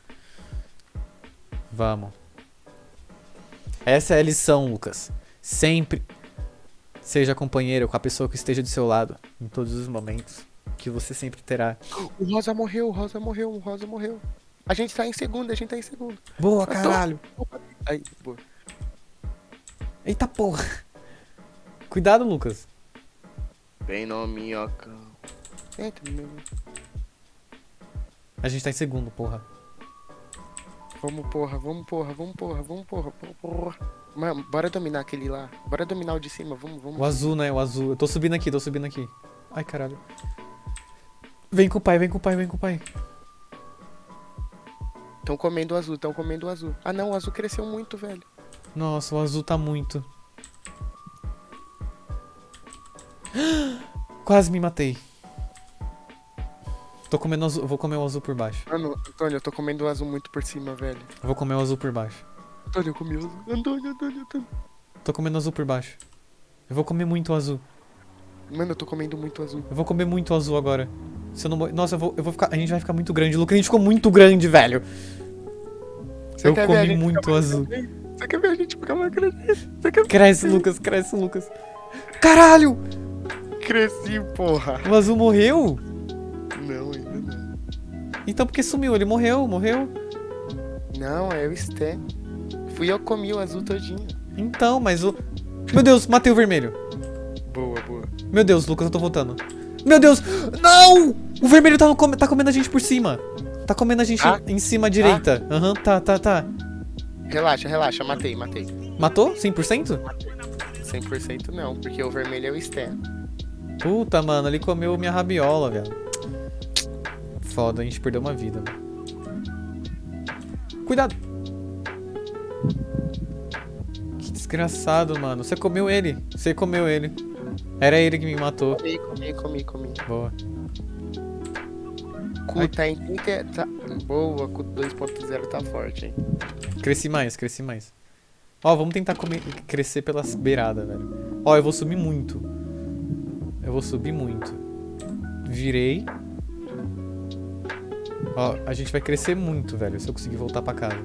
Vamos. Essa é a lição, Lucas. Sempre seja companheiro com a pessoa que esteja do seu lado. Em todos os momentos. Que você sempre terá. O rosa morreu. A gente tá em segundo. Boa, caralho. Aí, boa. Eita porra. Cuidado, Lucas. Bem no minhocão. Eita, meu. A gente tá em segundo, porra. Vamos, porra. Mano, bora dominar aquele lá. Bora dominar o de cima, vamos. O azul, né? O azul. Eu tô subindo aqui. Ai, caralho. Vem com o pai. Tão comendo o azul. Ah, não, o azul cresceu muito, velho. Nossa, o azul tá muito. Quase me matei. Tô comendo azul. Eu vou comer o azul por baixo. Mano, Antônio, eu tô comendo o azul muito por cima, velho. Eu vou comer o azul por baixo. Antônio, eu comi o azul. Antônio. Tô comendo azul por baixo. Eu vou comer muito azul. Mano, eu tô comendo muito azul. Eu vou comer muito azul agora. Se eu não morrer. Nossa, eu vou ficar. A gente vai ficar muito grande. Lucas, a gente ficou muito grande, velho. Você Eu quer ver a comi gente muito ficar mais azul. grande? Você quer ver a gente ficar mais grande? Você quer Cresce, Lucas. Caralho! Cresci, porra. O azul morreu? Não, ainda não. Então por que sumiu? Ele morreu. Não, é o Sté. Fui eu que comi o azul todinho. Então, mas o. Meu Deus, matei o vermelho. Boa. Meu Deus, Lucas, eu tô voltando. Meu Deus! Não! O vermelho tá comendo a gente por cima. Tá comendo a gente em cima à direita. Aham, tá. Relaxa, matei. Matou? 100%? 100% não, porque o vermelho é o Sté. Puta, mano, ele comeu minha rabiola, velho. Foda, a gente perdeu uma vida, mano. Cuidado! Que desgraçado, mano. Você comeu ele. Era ele que me matou. Comi. Boa. Cu tá em 30. Tá... Boa, cu 2.0 tá forte, hein? Cresci mais. Ó, vamos tentar crescer pelas beiradas, velho. Ó, eu vou subir muito. Virei. Ó, a gente vai crescer muito, velho, se eu conseguir voltar pra casa.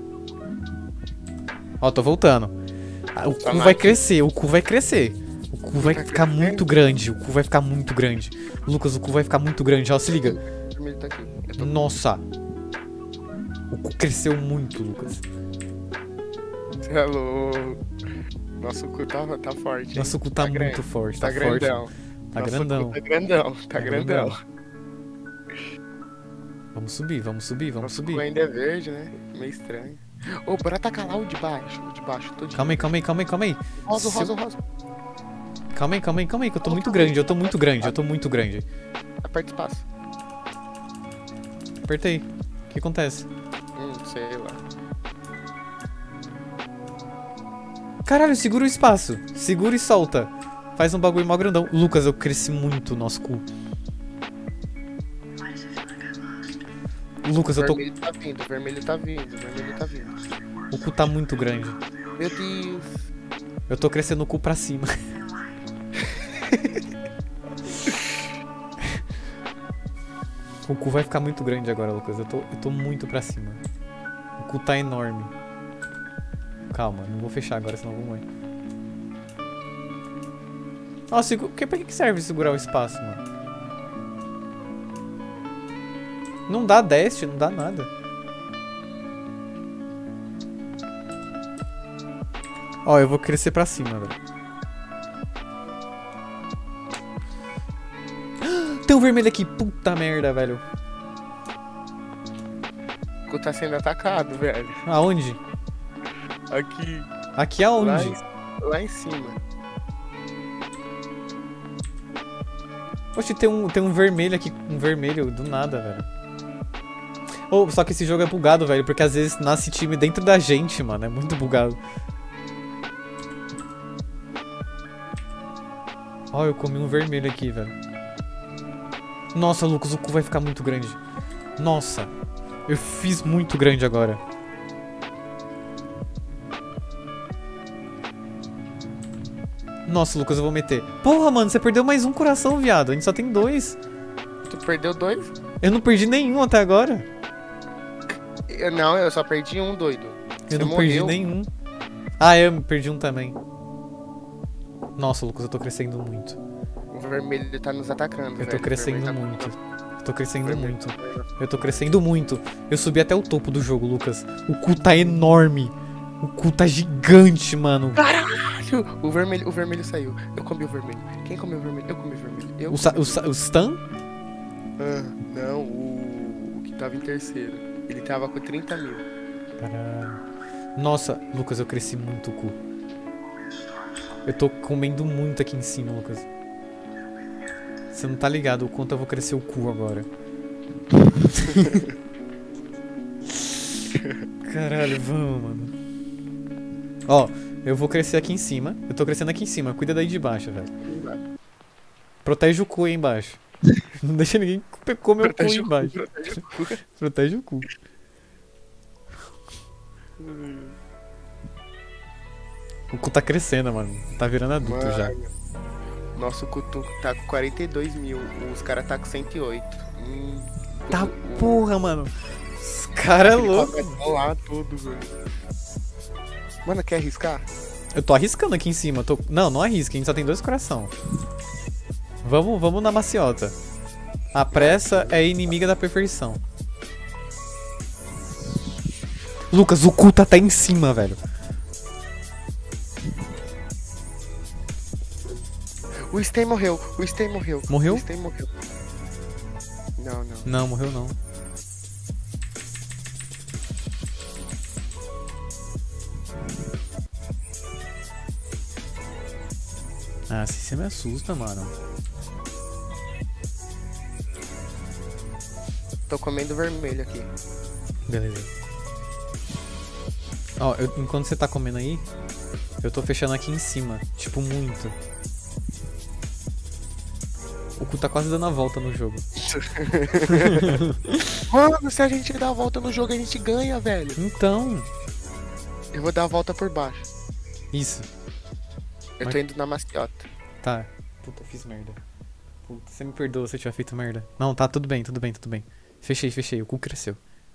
Ó, tô voltando. O cu vai crescer. O cu vai ficar muito grande. Lucas, o cu vai ficar muito grande. Ó, se liga. O vermelho tá aqui. Nossa. O cu cresceu muito, Lucas. Hello. Nosso cu tá forte. Hein? Nosso cu tá grande. muito forte. Tá grandão. Tá Nosso grandão. cu tá grandão. Vamos subir. Nosso cu ainda é verde, né? Meio estranho. Ô, bora atacar lá o de baixo. Todinho. Calma aí. Rosa. Calma aí, que eu tô muito grande. Aperta espaço. Apertei. O que acontece? Sei lá. Caralho, segura o espaço. Segura e solta. Faz um bagulho mó grandão. Lucas, eu cresci muito o nosso cu. Lucas, eu tô... Vermelho tá vindo. O cu tá muito grande. Meu Deus. Eu tô crescendo o cu pra cima. O cu vai ficar muito grande agora, Lucas. Eu tô muito pra cima. O cu tá enorme. Calma, não vou fechar agora, senão eu vou morrer. Nossa, pra que serve segurar o espaço, mano? Não dá dash, não dá nada. Ó, eu vou crescer pra cima, velho. Tem um vermelho aqui, puta merda, velho. O cu tá sendo atacado, velho. Aonde? Aqui. Aqui aonde? Lá em cima. Oxe, tem um vermelho aqui, um vermelho do nada, velho. Oh, só que esse jogo é bugado, velho, porque às vezes nasce time dentro da gente, mano. É muito bugado. Ó, eu comi um vermelho aqui, velho. Nossa, Lucas, o cu vai ficar muito grande. Nossa, eu fiz muito grande agora. Nossa, Lucas, eu vou meter. Porra, mano, você perdeu mais um coração, viado. A gente só tem 2. Tu perdeu 2? Eu não perdi nenhum até agora. Não, eu só perdi um, doido. Eu não perdi nenhum. Ah, eu perdi um também. Nossa, Lucas, eu tô crescendo muito. O vermelho tá nos atacando. Eu tô crescendo muito. Eu tô crescendo muito. Eu tô crescendo. crescendo muito. Eu subi até o topo do jogo, Lucas. O cu tá enorme. O cu tá gigante, mano. Caralho! O vermelho saiu. Eu comi o vermelho. Quem comeu o vermelho? Eu comi o vermelho. O Stan? Ah, não, o que tava em terceiro. Ele tava com 30 mil. Caralho. Nossa, Lucas, eu cresci muito o cu. Eu tô comendo muito aqui em cima, Lucas. Você não tá ligado o quanto eu vou crescer o cu agora. Caralho, vamos, mano. Ó, eu vou crescer aqui em cima. Eu tô crescendo aqui em cima. Cuida daí de baixo, velho. Protege o cu aí embaixo. Não deixa ninguém comer o cu aí embaixo. Protege o cu. O cu tá crescendo, mano. Tá virando adulto já. Nosso cu tá com 42 mil. Os caras tá com 108. Tá porra, mano. Os caras é louco. Lá tudo, velho. Mano, quer arriscar? Eu tô arriscando aqui em cima. Não, não arrisca. A gente só tem 2 coração. Vamos na maciota. A pressa é inimiga da perfeição. Lucas, o cu tá até em cima, velho. O Stay morreu. Morreu? O Stay morreu. Não. Não, morreu não. Ah, assim você me assusta, mano. Tô comendo vermelho aqui. Beleza. Ó, enquanto você tá comendo aí, eu tô fechando aqui em cima. Tipo, muito. O cu tá quase dando a volta no jogo. Mano, se a gente dar a volta no jogo, a gente ganha, velho. Então. Eu vou dar a volta por baixo. Isso. Eu tô indo na maciota. Tá. Puta, fiz merda. Puta, você me perdoa se eu tiver feito merda. Não, tá, tudo bem. Fechei. O cu cresceu.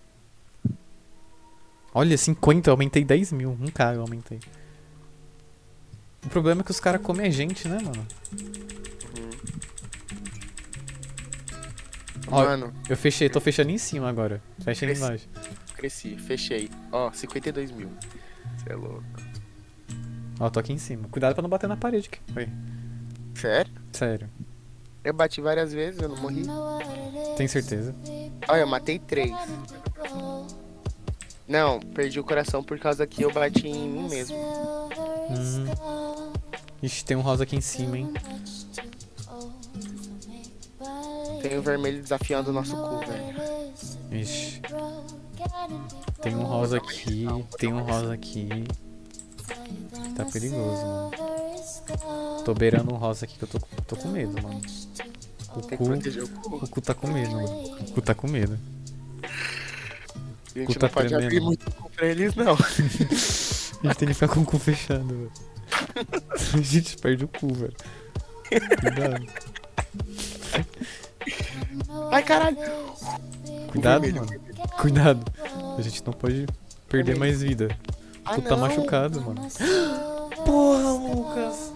Olha, 50, eu aumentei 10 mil. 1k eu aumentei. O problema é que os caras comem a gente, né, mano? Ó, mano, eu fechei, tô fechando em cima agora. Fecha aí embaixo. Cresci, fechei. Ó, 52 mil. Você é louco. Ó, tô aqui em cima. Cuidado pra não bater na parede aqui. Oi. Sério? Sério. Eu bati várias vezes, eu não morri. Tem certeza? Olha, eu matei 3. Não, perdi o coração por causa que eu bati em mim mesmo. Ixi, tem um rosa aqui em cima, hein? Tem o vermelho desafiando o nosso cu, velho. Ixi. Tem um rosa aqui, Tá perigoso, mano. Tô beirando um rosa aqui que eu tô com medo, mano. O cu tá com medo, mano. O cu tá com medo. A gente tá não pode tremendo. abrir muito cu pra eles, não. A gente tem que ficar com o cu fechado, velho. A gente perde o cu, velho. Cuidado. Ai, caralho. Cuidado, mano. Cuidado. A gente não pode perder mais vida. Tu tá machucado, mano. Porra, Lucas.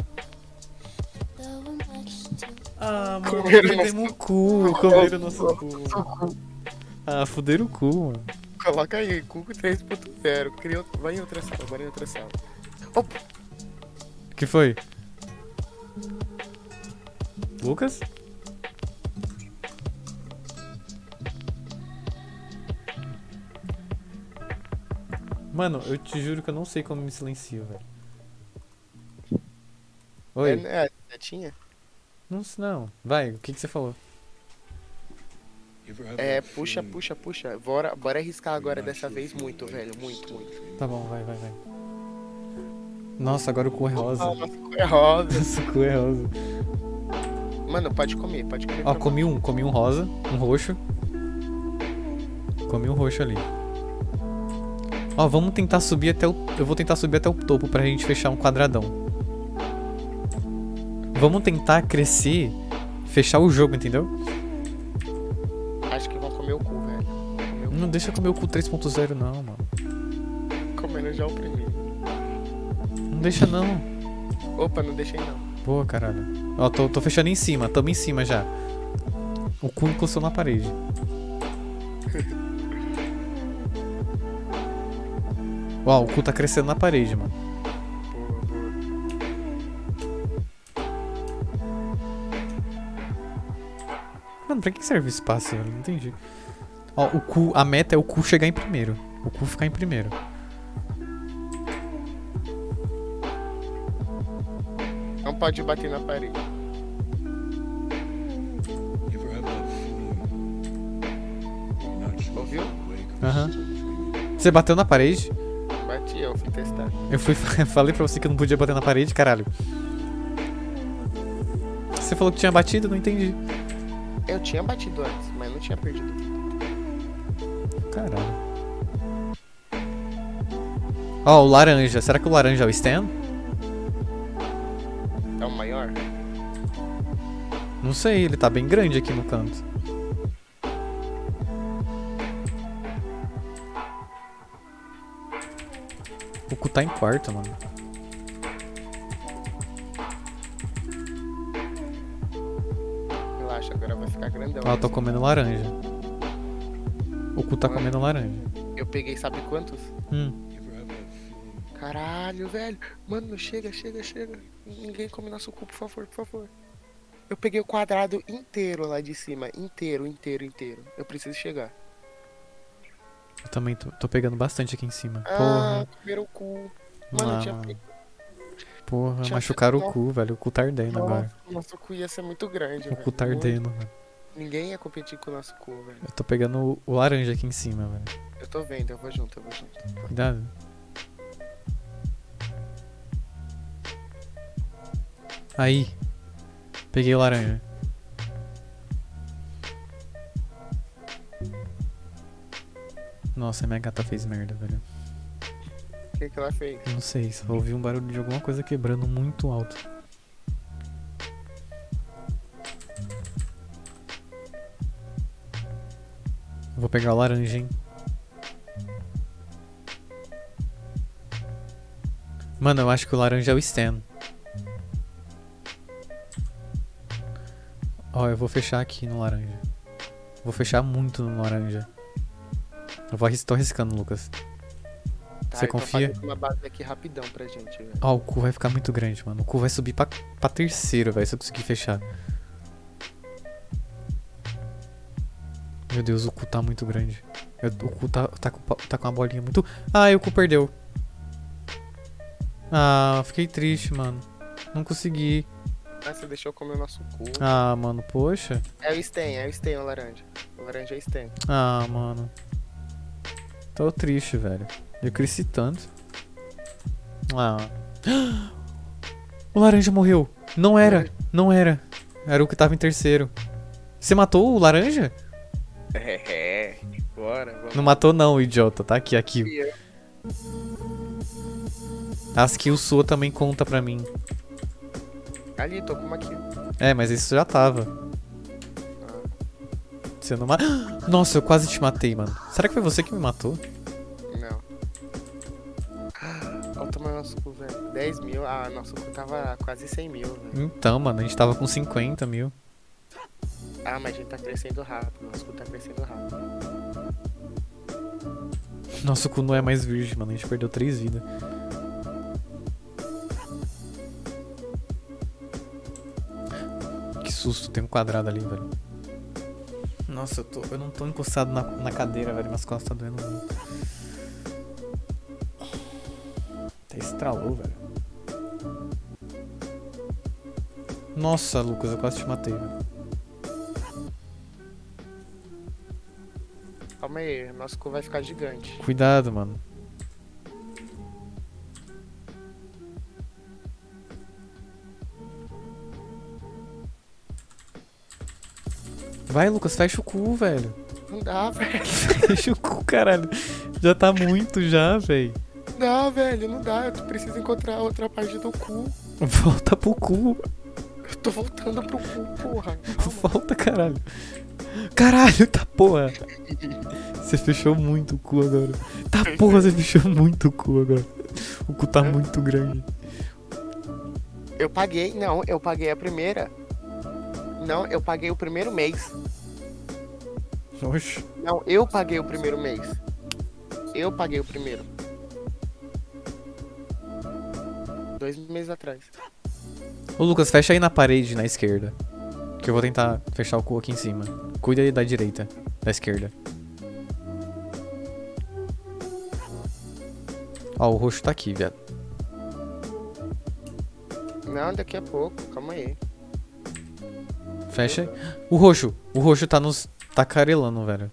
Ah, mano, perdemos o cu. Comeram nosso cu. Ah, fuderam o cu, mano. Coloca aí, Cuco 3.0. Vai em outra sala, vai em outra sala. Opa! O que foi? Lucas? Mano, eu te juro que eu não sei como me silencio, velho. Oi? Já tinha? Não, não. Vai, o que você falou? Puxa. Bora arriscar agora dessa vez muito, velho. Muito. Tá bom, vai. Nossa, agora o cu é rosa. Nossa, cu é rosa. Nossa, o cu é rosa. Mano, pode comer. Ó, comi um rosa, um roxo. Comi um roxo ali. Ó, vamos tentar subir até o... Eu vou tentar subir até o topo pra gente fechar um quadradão. Vamos tentar crescer, fechar o jogo, entendeu? Acho que vão comer o cu, velho. Não deixa comer o cu 3.0 não, mano. Comendo já o primeiro. Não deixa não. Opa, não deixei não. Boa, caralho. Ó, tô fechando em cima, tamo em cima já. O cu encostou na parede. Ó, o cu tá crescendo na parede, mano. Mano, pra que serve o espaço? Eu não entendi. Ó, o cu, a meta é o cu chegar em primeiro. O cu ficar em primeiro. Não pode bater na parede. Ouviu? Aham. Você bateu na parede? Bati, eu fui testar. Eu falei pra você que eu não podia bater na parede, caralho. Você falou que tinha batido, não entendi. Eu tinha batido antes, mas não tinha perdido. Caralho. Ó, o laranja. Será que o laranja é o Stan? É o maior? Não sei, ele tá bem grande aqui no canto. O cu tá em quarto, mano. Relaxa, agora vai ficar grandão. Ó, eu tô comendo laranja. O cu tá comendo laranja. Eu peguei, sabe quantos? Caralho, velho. Mano, chega. Ninguém come nosso cu, por favor. Eu peguei o quadrado inteiro lá de cima. Inteiro. Eu preciso chegar. Eu também tô pegando bastante aqui em cima. Ah, Porra. comeram o cu. Mano, Ah, tinha mano. pego. Porra, Tinha machucaram o pego- cu, velho. O cu tá ardendo agora. Nosso cu ia ser muito grande, O velho. cu tá ardendo, velho. Ninguém ia competir com o nosso cu, velho. Eu tô pegando o laranja aqui em cima, velho. Eu tô vendo, eu vou junto. Cuidado. Aí. Peguei o laranja. Nossa, minha gata fez merda, velho. O que ela fez? Não sei, só ouvi um barulho de alguma coisa quebrando muito alto. Vou pegar o laranja, hein. Mano, eu acho que o laranja é o Stan. Ó, eu vou fechar aqui no laranja. Vou fechar muito no laranja. Tô arriscando, Lucas. Tá, Você eu tô confia? fazendo uma base aqui rapidão pra gente, velho. Ó, o cu vai ficar muito grande, mano. O cu vai subir pra terceiro, velho, se eu conseguir fechar. Meu Deus, o cu tá muito grande. O cu tá com uma bolinha muito... Ah, o cu perdeu. Ah, fiquei triste, mano. Não consegui. Ah, você deixou eu comer o nosso cu. Ah, mano, poxa. É o Stan, o laranja. O laranja é o Stan. Ah, mano. Tô triste, velho. Eu cresci tanto. Ah. O laranja morreu. Não era. Era o que tava em terceiro. Você matou o laranja? Bora, vamos. Não matou não, idiota. Tá aqui, aqui. As kills sua também conta pra mim. Ali, tô com uma kill. É, mas isso já tava. Você não matou. Nossa, eu quase te matei, mano. Será que foi você que me matou? Não. Olha o tamanho do nosso cu, velho. 10 mil. Ah, nosso cu tava quase 100 mil, velho. Então, mano, a gente tava com 50 mil. Ah, mas a gente tá crescendo rápido. Nosso cu tá crescendo rápido. Nosso cu não é mais virgem, mano. A gente perdeu 3 vidas. Que susto, tem um quadrado ali, velho. Nossa, eu não tô encostado na cadeira, velho. Minhas costas tá doendo muito. Até estralou, velho. Nossa, Lucas, eu quase te matei, velho. Calma aí, nosso cu vai ficar gigante. Cuidado, mano. Vai, Lucas, fecha o cu, velho. Não dá, velho. Fecha o cu, caralho. Já tá muito já, velho. Não, velho, não dá. Eu preciso encontrar outra parte do cu. Volta pro cu. Eu tô voltando pro cu, porra. Calma. Volta, caralho. Caralho, tá porra. Você fechou muito o cu agora. Tá porra, você fechou muito o cu agora. O cu tá muito grande. Eu paguei, não, eu paguei a primeira. Não, eu paguei o primeiro mês. Oxe. Não, eu paguei o primeiro mês. Eu paguei o primeiro. 2 meses atrás. Ô, Lucas, fecha aí na parede, na esquerda. Que eu vou tentar fechar o cu aqui em cima. Cuida aí da direita, da esquerda. Ó, o roxo tá aqui, viado. Não, daqui a pouco, calma aí. Fecha aí. O roxo tá nos tacarelando, velho.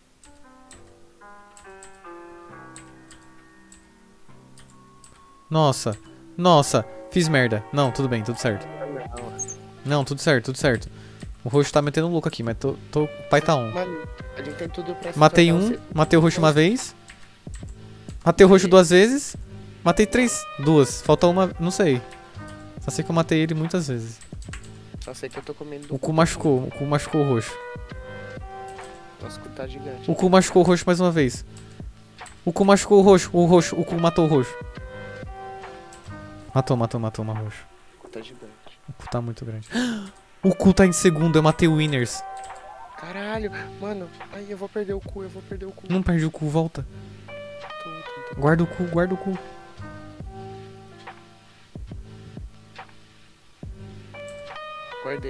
Nossa, nossa, fiz merda. Não, tudo bem, tudo certo. Não, tudo certo, tudo certo. O roxo tá metendo louco aqui, mas o pai tá on. Mano, a gente tem tudo pra se Matei tornar um, matei o roxo uma vez. Matei o roxo 2 vezes. Matei 3, 2. Falta uma, não sei. Só sei que eu matei ele muitas vezes. Só sei que eu tô comendo. O cu machucou o roxo. Nosso cu tá gigante. O cu machucou o roxo mais uma vez. O cu machucou o cu matou o roxo. Matou uma roxo. O cu tá gigante. O cu tá muito grande. O cu tá em segundo, eu matei o Winners. Caralho, mano. Ai, eu vou perder o cu. Não perde o cu, volta. Tô. Guarda o cu. Guardei.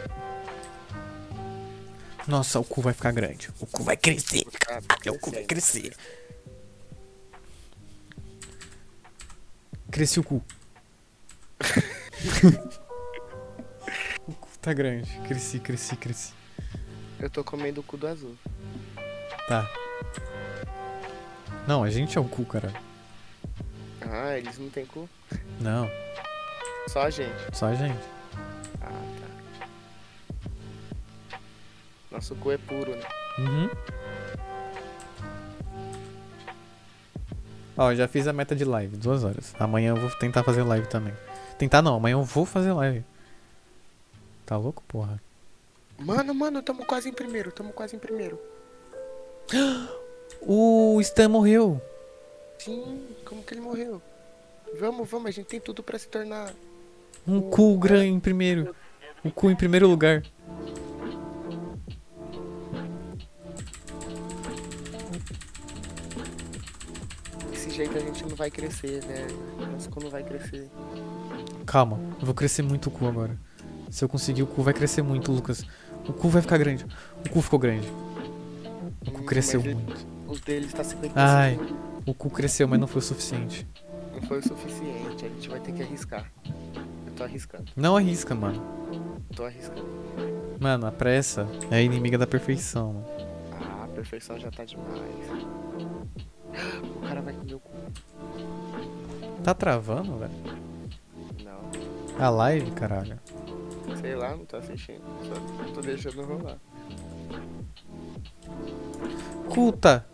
Nossa, o cu vai ficar grande. O cu vai crescer. Tá O cu vai crescer. Cresci o cu. O cu tá grande. Cresci. Eu tô comendo o cu do azul. Tá. Não, a gente é o cu, cara. Ah, eles não têm cu? Não, Só a gente. só a gente. Ah, tá. Nosso cu é puro, né? Uhum. Ó, já fiz a meta de live, 2 horas. Amanhã eu vou tentar fazer live também. Tentar não, amanhã eu vou fazer live. Tá louco, porra? Mano, tamo quase em primeiro. O Stan morreu. Sim, como que ele morreu? Vamos, a gente tem tudo pra se tornar. Um cu grande em primeiro. O cu em primeiro lugar. Desse jeito a gente não vai crescer, né? Nosso cu não vai crescer. Calma, eu vou crescer muito o cu agora. Se eu conseguir, o cu vai crescer muito, Lucas. O cu vai ficar grande. O cu ficou grande. O cu cresceu Mas muito. Os deles tá 50%. Ai, o cu cresceu, mas não foi o suficiente. Não foi o suficiente, a gente vai ter que arriscar. Eu tô arriscando. Não arrisca, mano. Tô arriscando. Mano, a pressa é inimiga da perfeição. Mano. Ah, a perfeição já tá demais. O cara vai comer o cu. Tá travando, velho? Não. A live, caralho. Sei lá, não tô assistindo. Só tô deixando rolar. Culta!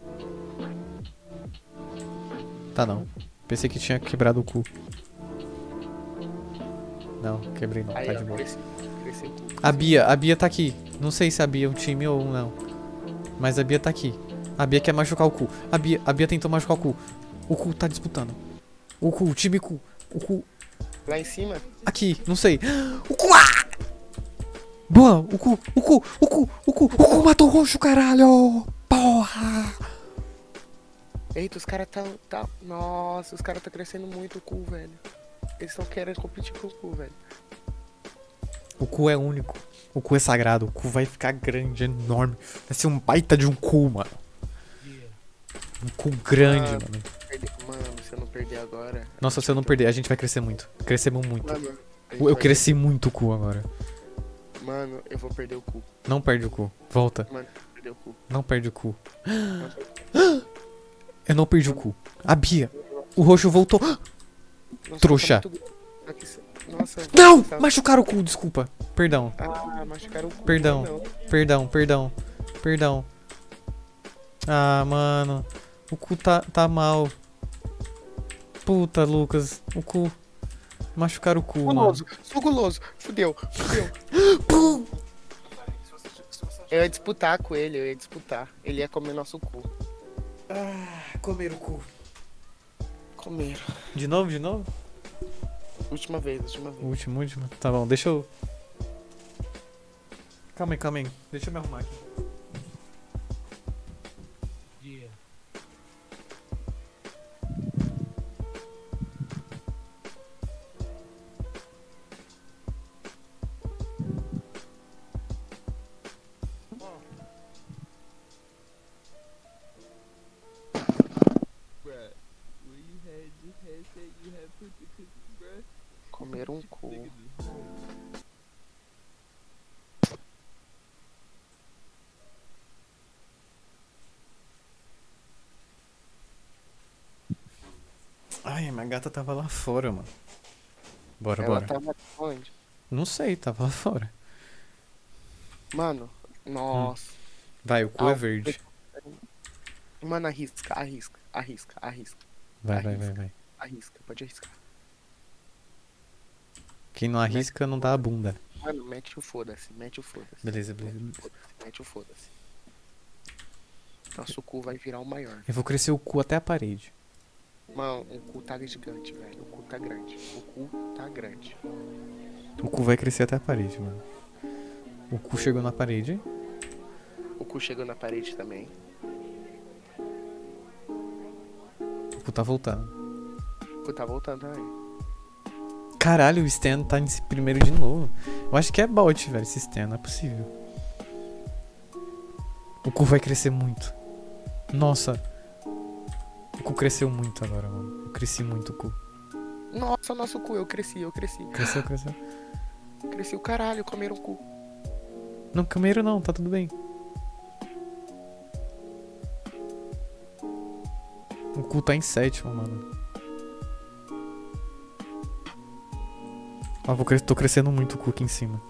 Tá não. Pensei que tinha quebrado o cu. Não, quebrei não, Aí, tá ó, de boa. cresci o cu. A Bia tá aqui. Não sei se a Bia é um time ou não. Mas a Bia tá aqui. A Bia quer machucar o cu. A Bia tentou machucar o cu. O cu tá disputando. O cu, time cu. O cu. Lá em cima. Aqui, não sei. O cu. Ah! Boa, o cu, o cu, o cu, o cu. O cu matou o roxo, caralho. Porra. Eita, os caras Nossa, os caras tá crescendo muito o cu, velho. Eles estão querendo competir com o cu, velho. O cu é único. O cu é sagrado. O cu vai ficar grande, enorme. Vai ser um baita de um cu, mano. Um cu grande, mano. Mano, se eu não perder agora. Nossa, se eu não perder, a gente vai crescer muito. Crescemos muito. Mano, Eu cresci muito o cu agora. Mano, eu vou perder o cu. Não perde o cu. Volta. Mano, eu vou perder o cu. Não perde o cu. Eu não perdi o cu. A Bia. O roxo voltou. Nossa, Trouxa. tá muito... Nossa, Não! tá- Machucaram o cu, desculpa. Perdão. Ah, machucaram o cu. Perdão. Não. Perdão. Ah, mano. O cu tá mal. Puta, Lucas. O cu. Machucaram o cu, mano. Guloso, sou guloso. Fudeu. Pum! Eu ia disputar com ele, Ele ia comer nosso cu. Ah, comer o cu. Comer. De novo? Última vez. Último. Tá bom, deixa eu... Calma aí. Deixa eu me arrumar aqui. Comer um cu. Ai, minha gata tava lá fora, mano. Bora. Ela tava onde? Não sei, tava lá fora. Mano, nossa. Vai, o cu é verde. Mano, arrisca. Vai. Arrisca, pode arriscar. Quem não arrisca não dá a bunda. Mano, mete o foda-se. Beleza. Mete o foda-se. Nosso cu vai virar o maior. Eu vou crescer o cu até a parede. Mano, o cu tá gigante, velho. O cu tá grande. O cu vai crescer até a parede, mano. O cu chegou na parede. O cu chegou na parede também. O cu tá voltando. O cu tá voltando também. Caralho, o Stan tá nesse primeiro de novo. Eu acho que é bot, velho, esse Stan, não é possível. O cu vai crescer muito. Nossa. O cu cresceu muito agora, mano. Eu cresci muito o cu. Nossa, nosso cu, eu cresci. Cresceu. Cresci o caralho, comeram o cu. Não, cameiro não, tá tudo bem. O cu tá em sétimo, mano. Ó, tô crescendo muito o cu aqui em cima.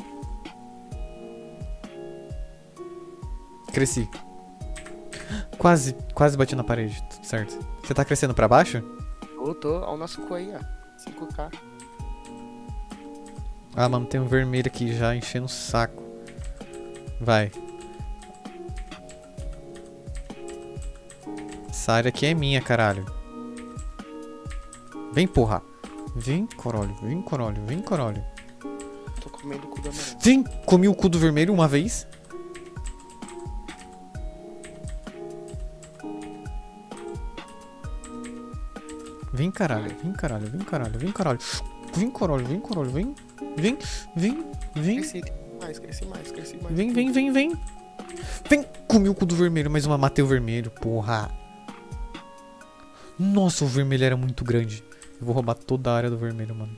Cresci. Quase bati na parede, tudo certo. Você tá crescendo pra baixo? Tô. Olha o nosso cu aí, ó. 5K. Ah, mano, tem um vermelho aqui já enchendo o saco. Vai. Essa área aqui é minha, caralho. Vem, porra. Vem, corolho. Tô comendo o cu da mulher. Vem! Comi o cu do vermelho uma vez. Vem, caralho. Vem, corolho. Vem. Cresci mais. Vem. Comi o cu do vermelho, mais uma, matei o vermelho, porra. Nossa, o vermelho era muito grande. Eu vou roubar toda a área do vermelho, mano.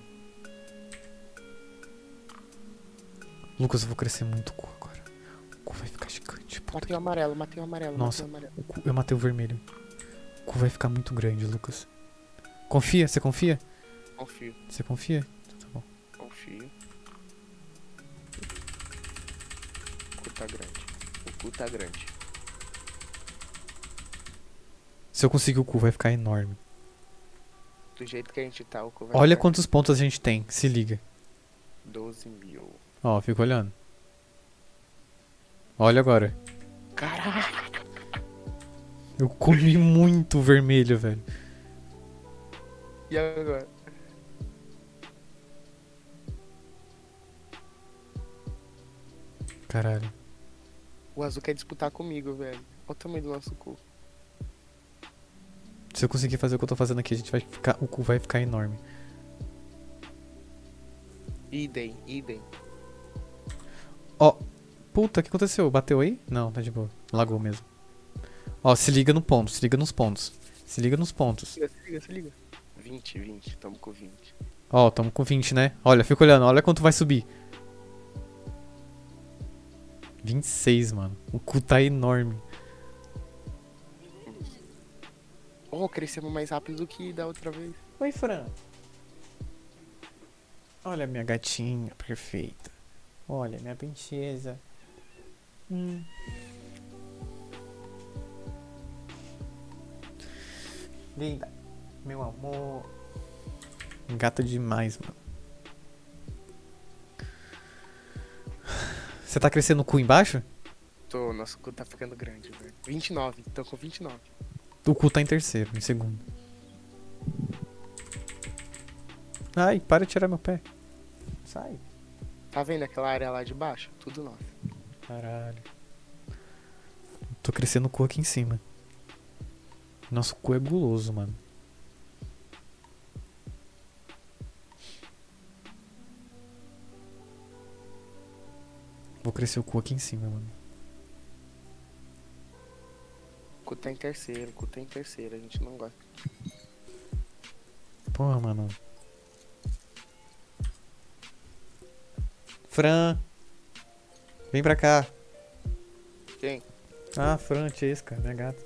Lucas, eu vou crescer muito o cu agora. O cu vai ficar gigante. Puta Matei o amarelo. Nossa, eu matei o vermelho. O cu vai ficar muito grande, Lucas. Confia? Você confia? Confio. Você confia? Então tá bom. Confio. O cu tá grande. Se eu conseguir o cu, vai ficar enorme. Do jeito que a gente tá, o cu vai Olha ficar quantos pontos a gente tem, se liga. 12 mil. Ó, fica olhando. Olha agora. Caralho. Eu comi muito vermelho, velho. E agora? Caralho. O azul quer disputar comigo, velho. Olha o tamanho do nosso cu. Se eu conseguir fazer o que eu tô fazendo aqui, a gente vai ficar. O cu vai ficar enorme. Idem, idem. Ó. Puta, o que aconteceu? Bateu aí? Não, tá de boa. Lagou mesmo. Ó, se liga no ponto, se liga nos pontos. Se liga nos pontos. Se liga, se liga. 20, tamo com 20. Ó, tamo com 20, né? Olha, fica olhando, olha quanto vai subir. 26, mano. O cu tá enorme. Oh, crescemos mais rápido do que da outra vez. Oi, Fran. Olha minha gatinha perfeita. Olha minha princesa. Linda. Meu amor. Gata demais, mano. Você tá crescendo o cu embaixo? Tô, nosso cu tá ficando grande, velho. 29, tô com 29. O cu tá em terceiro, em segundo. Ai, para de tirar meu pé. Sai. Tá vendo aquela área lá de baixo? Tudo nosso. Caralho. Tô crescendo o cu aqui em cima. Nosso cu é guloso, mano. Vou crescer o cu aqui em cima, mano. O cu tá em terceiro, a gente não gosta. Porra, mano. Fran. Vem pra cá. Quem? Ah, Francesca, minha gata.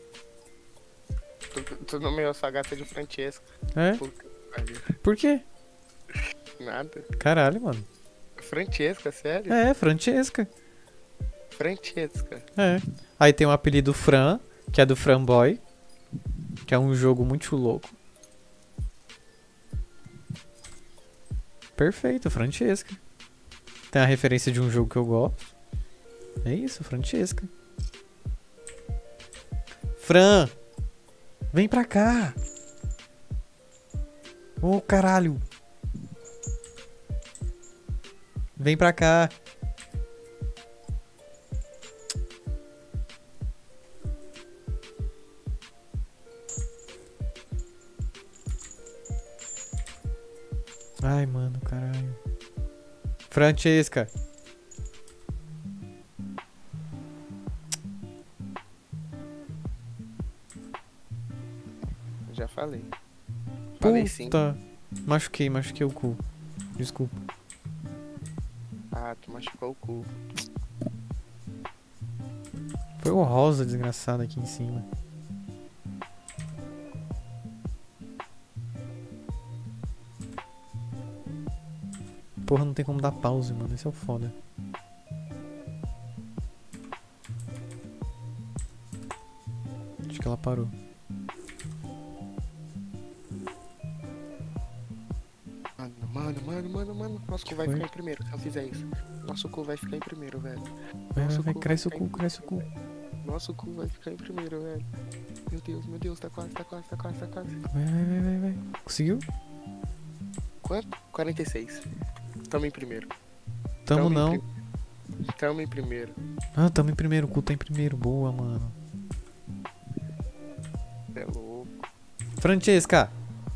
Tu nomeou sua gata de Francesca. É? Puta que pariu. Por quê? Nada. Caralho, mano. Francesca, sério? É, Francesca. Francesca. É. Aí tem o apelido Fran, que é do Fran Boy. Que é um jogo muito louco. Perfeito, Francesca. Tem a referência de um jogo que eu gosto. É isso, Francesca. Fran! Vem pra cá! Ô, caralho! Vem pra cá! Ai, mano, caralho. Francesca! Já falei. Falei sim. Puta! Machuquei o cu. Desculpa. Ah, tu machucou o cu. Foi o rosa desgraçado aqui em cima. Porra, não tem como dar pause, mano. Esse é o foda. Acho que ela parou. Mano. Nosso cu vai foi? ficar em primeiro se eu fizer isso. Nosso cu vai ficar em primeiro, velho. Vai, Nosso vai, cu cresce o vai cu, ficar em cresce o cu. Nosso cu vai ficar em primeiro, velho. Meu Deus, tá quase. Vai. Conseguiu? Quanto? 46. Tamo em primeiro. Tamo não. Tamo em primeiro. Ah, tamo em primeiro. O cu tá em primeiro. Boa, mano. É louco. Francesca!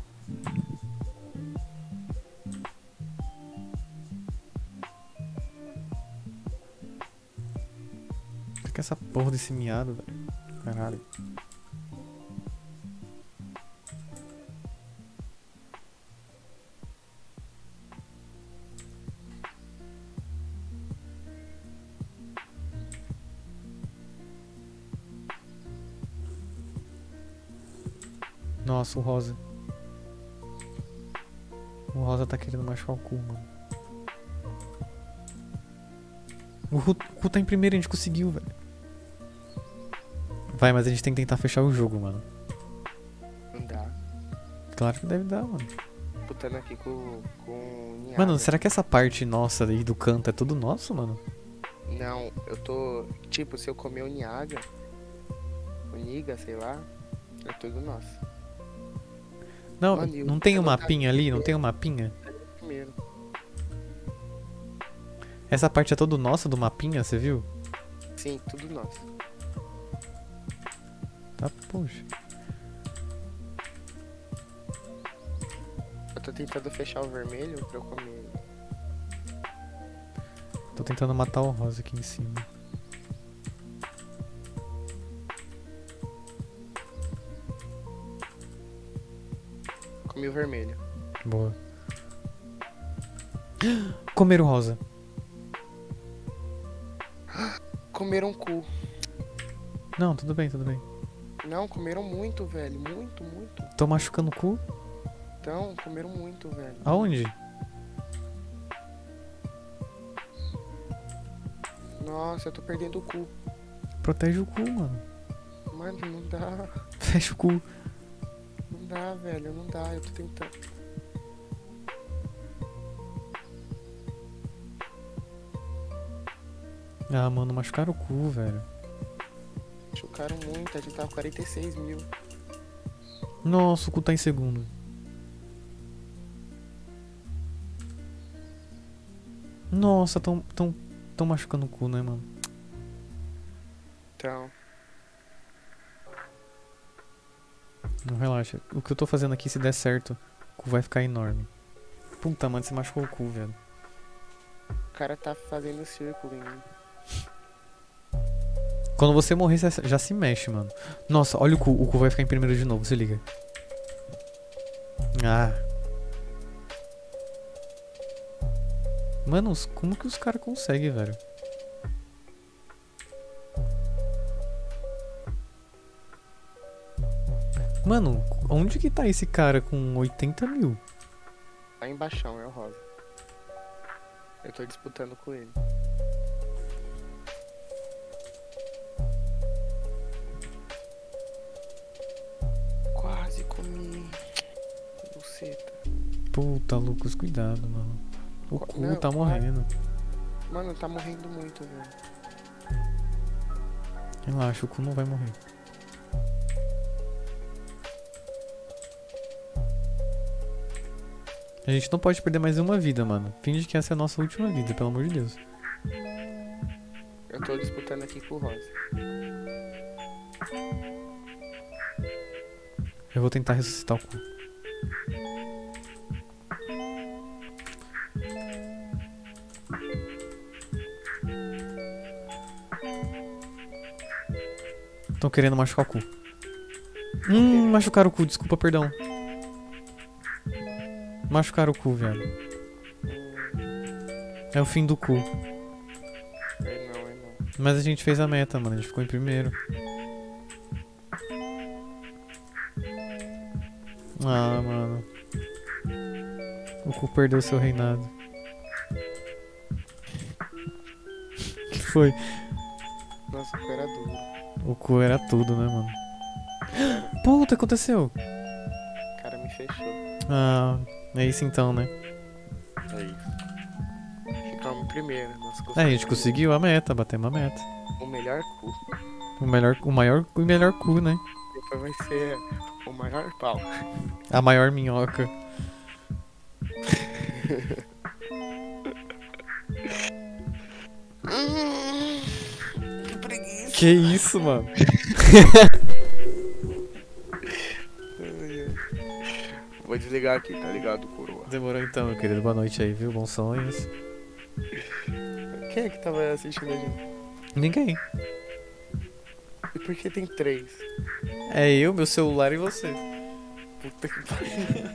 Fica essa porra desse miado, velho. Caralho. Nossa, o rosa. O rosa tá querendo machucar o cu, mano. O cu tá em primeiro, a gente conseguiu, velho. Vai, mas a gente tem que tentar fechar o jogo, mano. Não dá. Claro que deve dar, mano. Disputando aqui com o Niaga. Mano, será que essa parte nossa aí do canto é tudo nosso, mano? Não, eu tô... Tipo, se eu comer o Niga, sei lá, é tudo nosso. Não, Mano, e o não tem um Nutella tá mapinha ali? Não tem um mapinha? primeiro. Essa parte é toda nossa do mapinha, você viu? Sim, tudo nosso. Tá, poxa. Eu tô tentando fechar o vermelho pra eu comer. Tô tentando matar o rosa aqui em cima. Comi o vermelho. Boa. Comer o rosa. Comeram cu. Não, tudo bem, tudo bem. Não, comeram muito, velho. Muito, muito. Tô machucando o cu? Então, comeram muito, velho. Aonde? Nossa, eu tô perdendo o cu. Protege o cu, mano. Mano, não dá. Fecha o cu. Não dá, velho. Não dá. Eu tô tentando. Ah, mano, machucaram o cu, velho. Chocaram muito. A gente tava com 46 mil. Nossa, o cu tá em segundo. Nossa, tão machucando o cu, né, mano? Então. Não, relaxa. O que eu tô fazendo aqui, se der certo, o cu vai ficar enorme. Puta, mano, você machucou o cu, velho. O cara tá fazendo círculo em mim. Quando você morrer, você já se mexe, mano. Nossa, olha o cu vai ficar em primeiro de novo, se liga. Ah. Mano, como que os caras conseguem, velho? Mano, onde que tá esse cara com 80 mil? Lá embaixo é o rosa. Eu tô disputando com ele. Quase comi. Buceta. Puta, Lucas, cuidado, mano. O cu Não, tá morrendo. Mano, tá morrendo muito, velho. Relaxa, o cu não vai morrer. A gente não pode perder mais uma vida, mano. Finge que essa é a nossa última vida, pelo amor de Deus. Eu tô disputando aqui com o rosa. Eu vou tentar ressuscitar o cu. Estão querendo machucar o cu. Machucaram o cu, desculpa, perdão. Machucaram o cu, velho. É o fim do cu. É não. Mas a gente fez a meta, mano. A gente ficou em primeiro. Ah, mano. O cu perdeu seu reinado. Que foi? Nossa, o cu era duro. O cu era tudo, né, mano? Puta, aconteceu? O cara me fechou. Ah, é isso então, né? É isso. Ficamos em primeiro. Nossa, É, a gente conseguiu a meta, batemos a meta. o melhor cu. O melhor cu, né? Depois vai ser o maior pau. A maior minhoca. Que preguiça. Que isso, mano? Vou desligar aqui, tá ligado, coroa? Demorou então, meu querido. Boa noite aí, viu? Bons sonhos. Quem é que tava assistindo a gente? Ninguém. E por que tem 3? É eu, meu celular e você. Puta que pariu.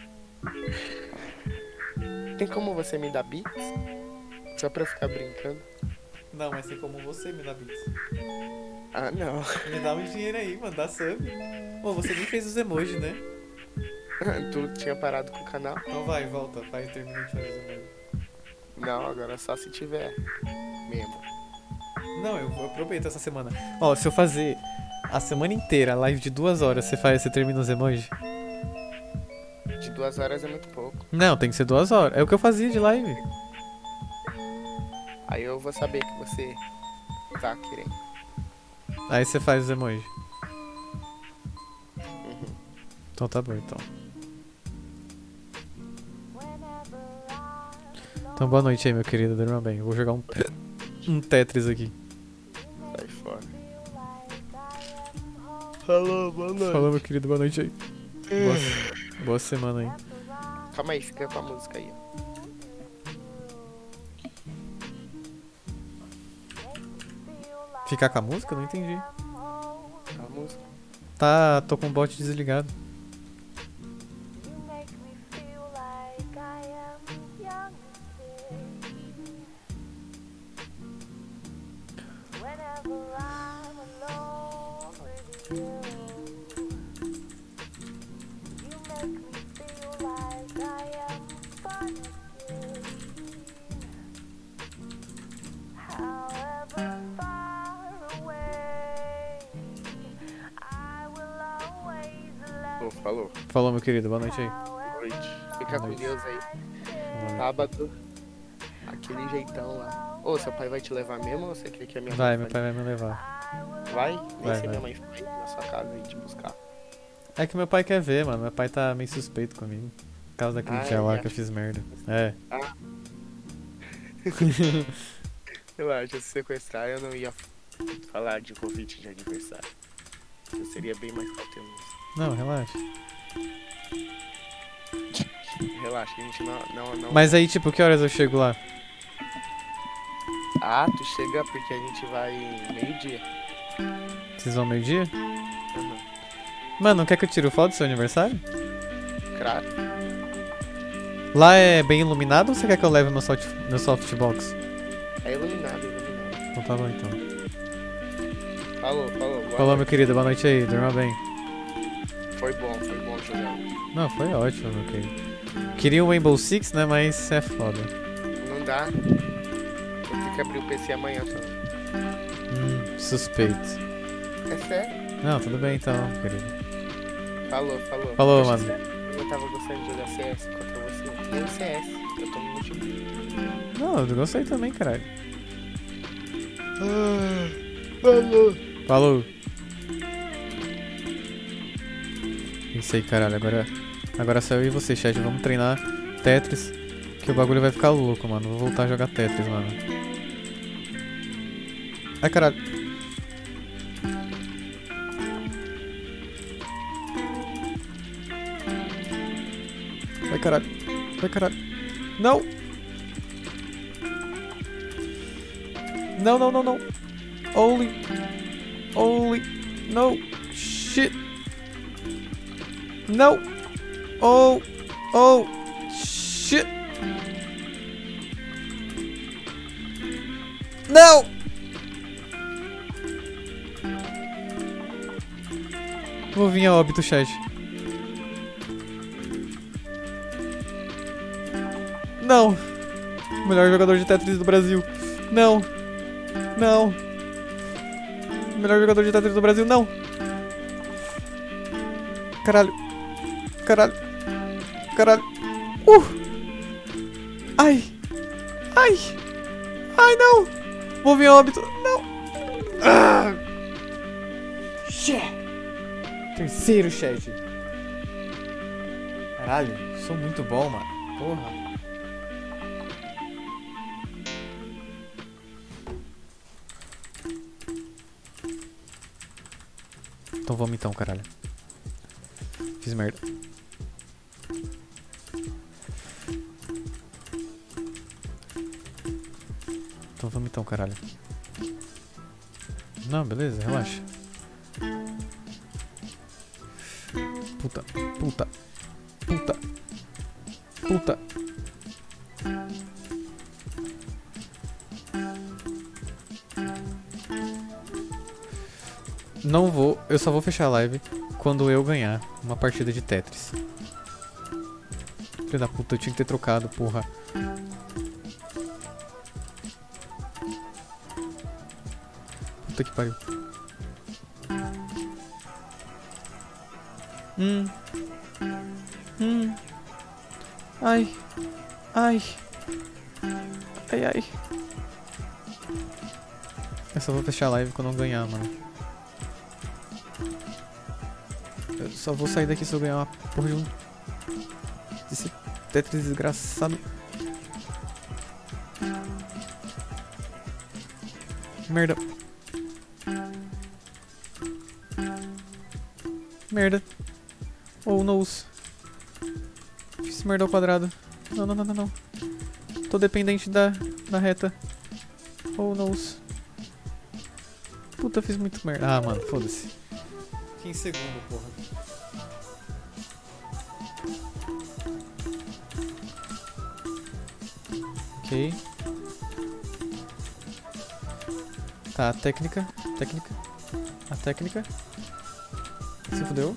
Tem como você me dar bits? Só pra eu ficar brincando? Não, mas tem como você me dar bits. Ah, não. Me dá um dinheiro aí, mano. Dá sub. Pô, você nem fez os emojis, né? Tu tinha parado com o canal? Então vai, volta. Vai, termina de fazer os emojis. Não, agora só se tiver membro. Não, eu aproveito essa semana. Ó, se eu fazer a semana inteira, live de 2 horas, você termina os emojis? De 2 horas é muito pouco. Não, tem que ser 2 horas. É o que eu fazia de live. Aí eu vou saber que você tá querendo. Aí você faz os emojis. Então tá bom, então. Então boa noite aí, meu querido. Durma bem. Eu vou jogar um Tetris aqui. Sai fora. Falou, boa noite. Falou, meu querido. Boa noite aí. Boa semana aí. Calma aí, fica com a música aí, ó. Ficar com a música? Não entendi. A música. Tá, tô com o bot desligado. Falou. Falou, meu querido. Boa noite aí. Boa noite. Fica Boa com noite. Deus aí. Sábado. Aquele jeitão lá. Ô, seu pai vai te levar mesmo ou você quer que a minha Vai, mãe meu pai vai me levar. Vai? Nem Vai, se vai. minha mãe foi na sua casa e te buscar. É que meu pai quer ver, mano. Meu pai tá meio suspeito comigo. Por causa daquele dia Ai, lá acho que eu fiz merda. É. Eu acho, se sequestrar eu não ia falar de convite de aniversário. Eu seria bem mais cauteloso. Não, relaxa. Relaxa, a gente não... Mas aí, tipo, que horas eu chego lá? Ah, tu chega porque a gente vai meio-dia. Vocês vão meio-dia? Uhum. Mano, não quer que eu tire foto do seu aniversário? Claro. Lá é bem iluminado ou você quer que eu leve meu softbox? É iluminado, iluminado. Então tá bom, então. Falou. Boa Falou, meu noite. querido. Boa noite aí. Durma bem. Foi bom jogar. Não, foi ótimo, meu querido. Queria um Rainbow Six, né? Mas é foda. Não dá. Vou ter que abrir o PC amanhã também. Suspeito. É sério. Não, tudo bem então, querido. Falou. Falou, Poxa, mano. sério, eu tava gostando de jogar CS contra você. Nem CS. Eu tô no notebook. Não, eu gostei também, caralho. Falou. Falou. Isso aí, caralho. Agora só eu e você, chat. Vamos treinar Tetris. Que o bagulho vai ficar louco, mano. Vou voltar a jogar Tetris, mano. Ai, caralho. Vai, caralho. Vai, caralho. Não! Não. Holy. No. Shit. No. Oh. Shit. Não! Vou vir a óbito, chat. Não! Melhor jogador de Tetris do Brasil. Não! Melhor jogador de Tetris do Brasil, não! Caralho! Ai, não! Vou vir a óbito. Não! Terceiro, chat. Caralho, sou muito bom, mano. Porra. Então vamos então, caralho. Fiz merda. Então vamos então, caralho. Não, beleza, relaxa. Puta. Não vou, eu só vou fechar a live quando eu ganhar uma partida de Tetris. Filho da puta, eu tinha que ter trocado, porra. Puta que pariu. Ai. Eu só vou fechar a live quando eu ganhar, mano. Eu só vou sair daqui se eu ganhar uma porra de um... Esse Tetris desgraçado. Merda. Merda. Oh, noes. Fiz merda ao quadrado. Não, não, não, não, não. Tô dependente da reta. Oh, noes. Puta, fiz muito merda. Ah, mano, foda-se. Fiquei em segundo, porra. Ok. Tá, técnica. Técnica. A técnica. Se fudeu.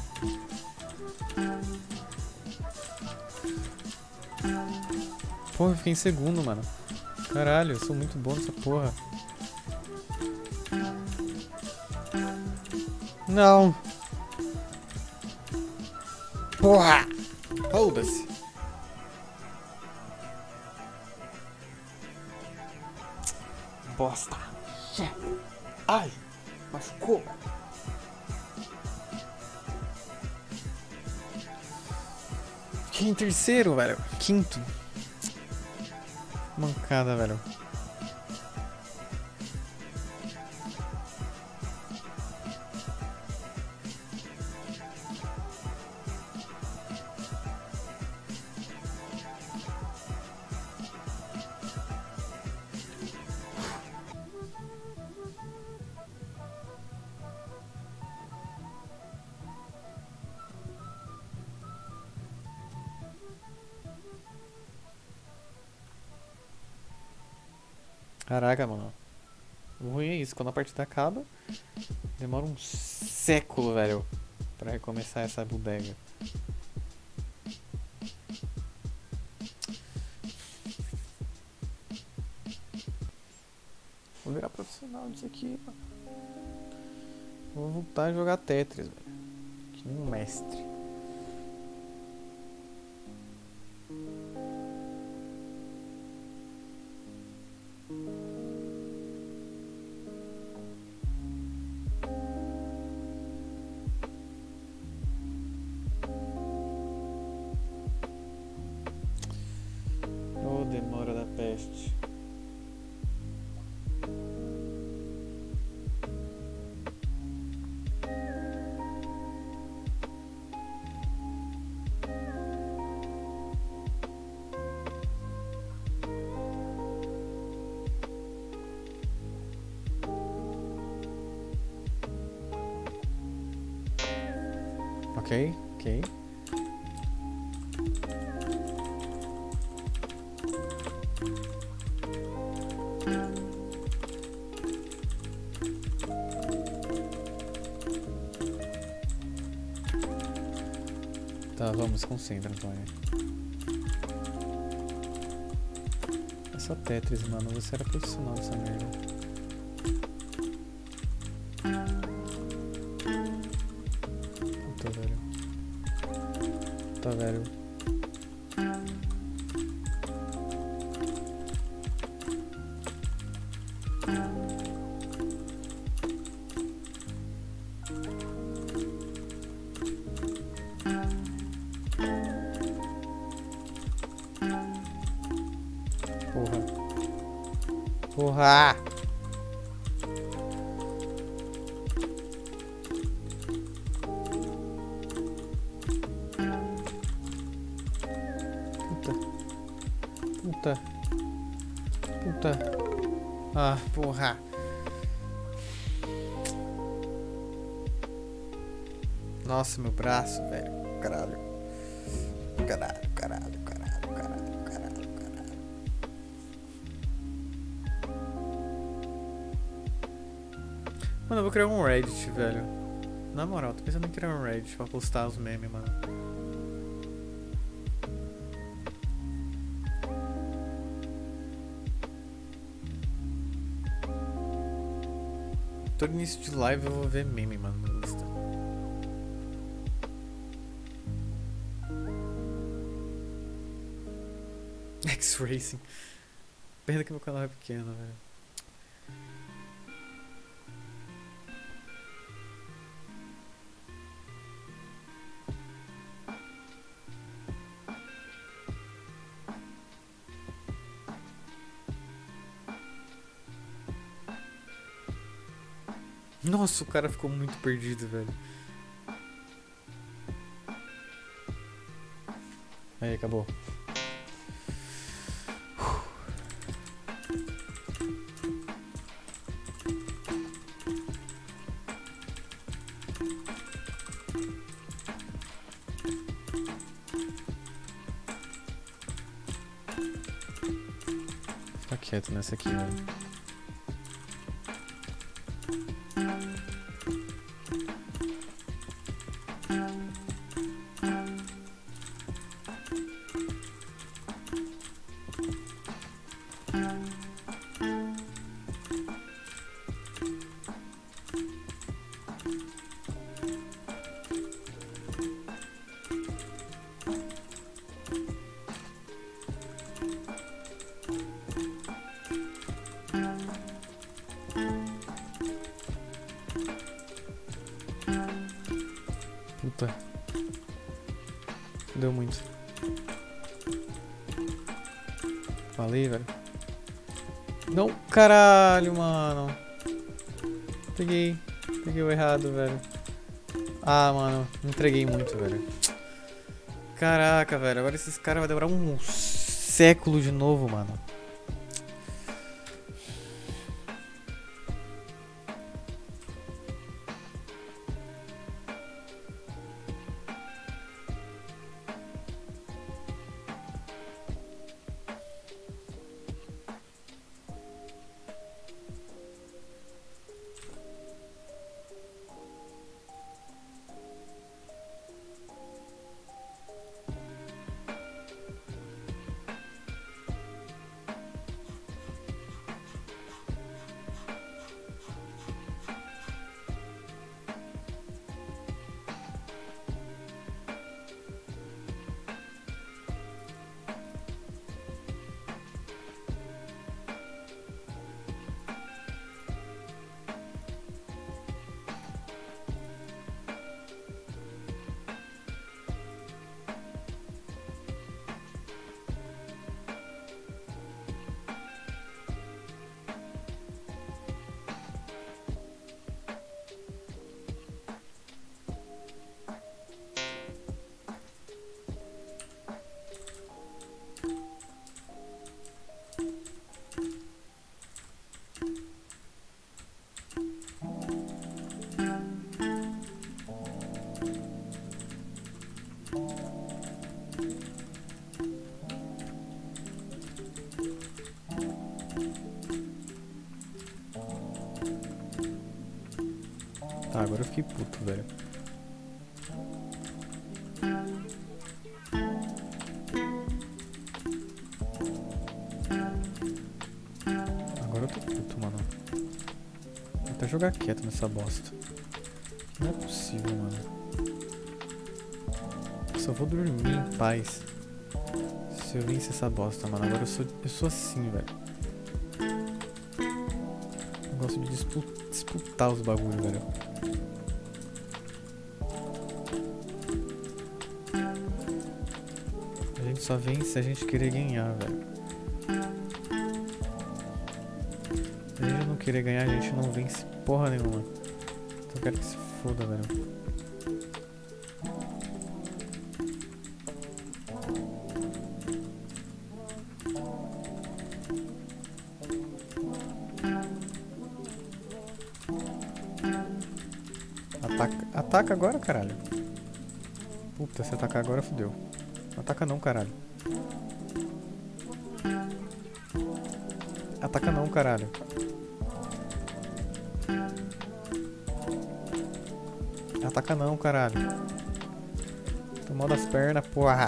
Porra, eu fiquei em segundo, mano. Caralho, eu sou muito bom nessa porra. Não. Porra. Foda-se. Bosta. Ai, machucou. Fiquei em terceiro, velho. Quinto. Mancada, velho. Caraca, mano. O ruim é isso, quando a partida acaba, demora um século, velho, pra recomeçar essa bodega. Vou virar profissional disso aqui, mano. Vou voltar a jogar Tetris, velho. Que nem um mestre. Oh, demora da peste. Ok, ok. Tá, vamos, concentra, Antônio. É só Tetris, mano. Você era profissional dessa merda. Puta, velho. Tá, velho. Porra. Porra! Puta. Puta. Puta. Ah, porra. Nossa, meu braço, velho. Caralho. Caralho, caralho, caralho, caralho, caralho, caralho. Mano, eu vou criar um Reddit, velho. Na moral, tô pensando em criar um Reddit pra postar os memes, mano. Todo início de live eu vou ver meme, mano, no Insta. X-Racing. Pena que meu canal é pequeno, velho. Nossa, o cara ficou muito perdido, velho. Aí, acabou. Fica quieto nessa aqui, velho. Puta. Deu muito. Falei, velho. Não, caralho, mano. Peguei o errado, velho. Ah, mano, entreguei muito, velho. Caraca, velho. Agora esses caras vai demorar um século de novo, mano. Tá, agora eu fiquei puto, velho. Agora eu tô puto, mano. Vou até jogar quieto nessa bosta. Não é possível, mano. Eu só vou dormir em paz se eu vencer essa bosta, mano. Agora eu sou assim, velho. Eu gosto de disputar os bagulhos, velho. A gente só vence se a gente querer ganhar, velho. Se a gente não querer ganhar, a gente não vence porra nenhuma. Então eu quero que se foda, velho. Ataca agora, caralho. Puta, se atacar agora, fodeu. Não ataca não, caralho. Ataca não, caralho. Ataca não, caralho. Tô mal das pernas, porra.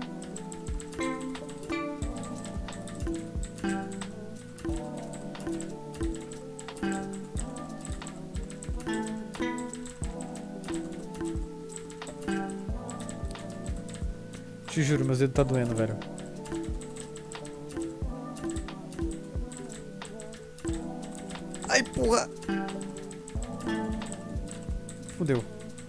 Te juro, meus dedos tá doendo, velho. Ai, porra! Fudeu.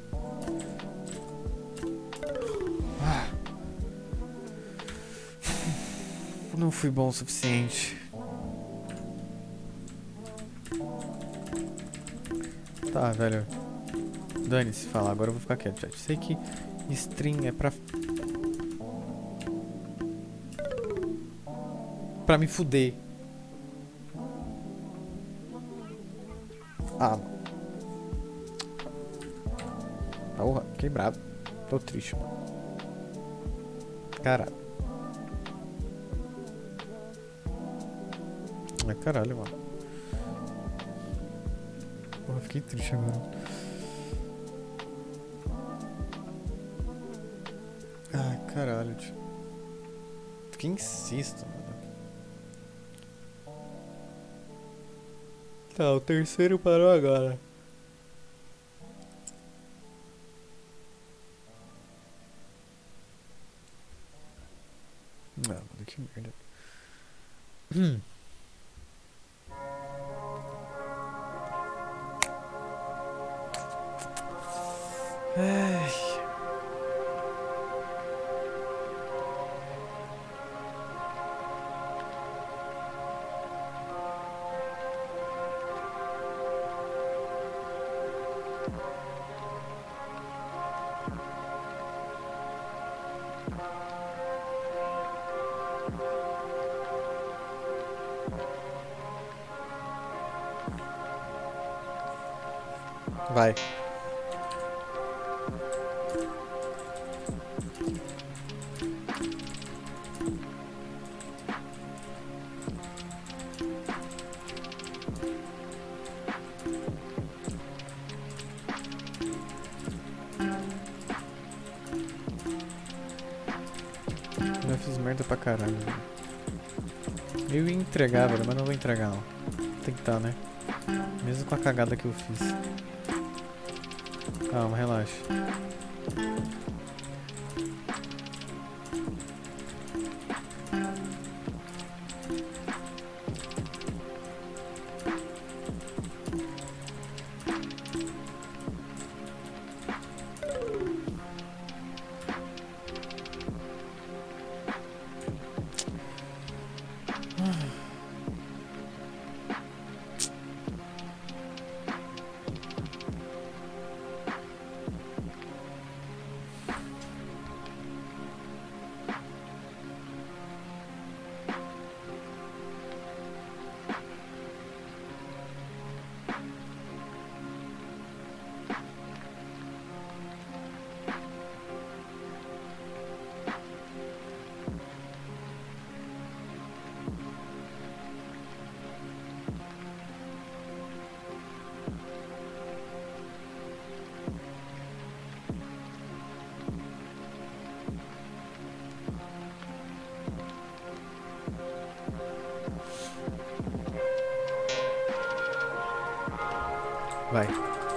Não fui bom o suficiente. Tá, velho. Dane-se, fala. Agora eu vou ficar quieto, chat. Sei que stream é pra me fuder. Ah, mano. Porra, fiquei bravo. Tô triste, mano. Caralho. Ai, caralho, mano. Porra, fiquei triste agora. Ai, caralho, tio. Fiquei insisto, mano. Tá, o terceiro parou agora. Ah, mano, que merda. Ai. Vai. Eu fiz merda pra caralho, velho. Eu ia entregar, velho, mas não vou entregar não. Tem que tá, né? Mesmo com a cagada que eu fiz. Calma, relaxa. Vai.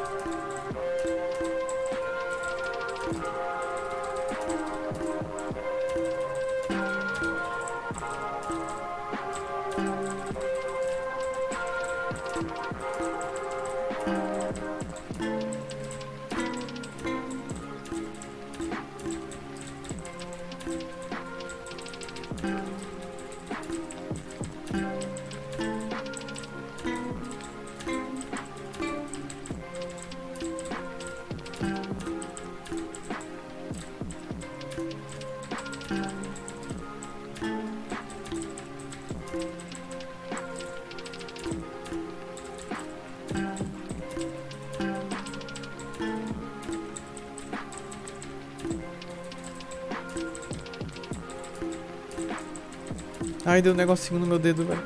Ai, deu um negocinho no meu dedo, velho.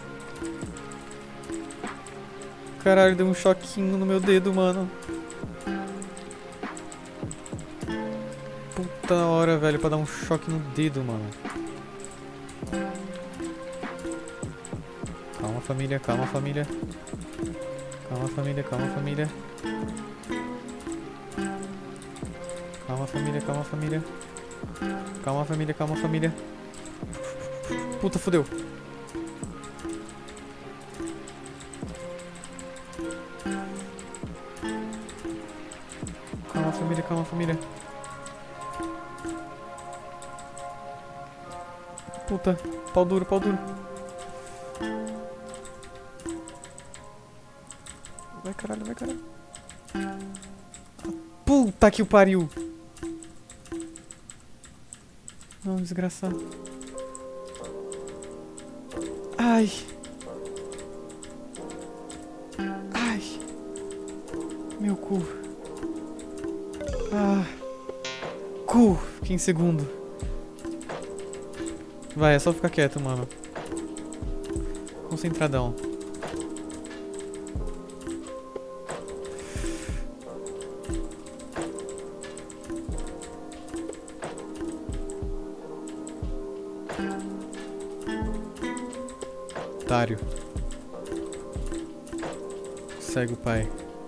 Caralho, deu um choquinho no meu dedo, mano. Puta hora, velho, pra dar um choque no dedo, mano. Calma, família, calma, família. Calma, família, calma, família. Calma, família, calma, família. Calma, família, calma, família. Puta, fodeu. Calma, família, calma, família. Puta, pau duro, pau duro. Vai, caralho, vai, caralho. Puta que o pariu. Não, desgraçado. Ai. Ai. Meu cu. Ah. Cu. Fiquei em segundo. Vai, é só ficar quieto, mano. Concentradão. Otário. Segue o pai.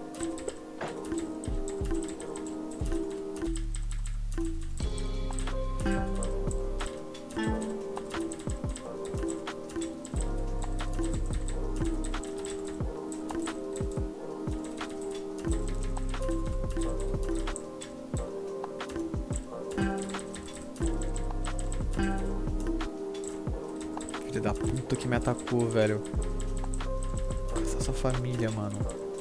Filho da puta que me atacou, velho. Essa é sua família, mano.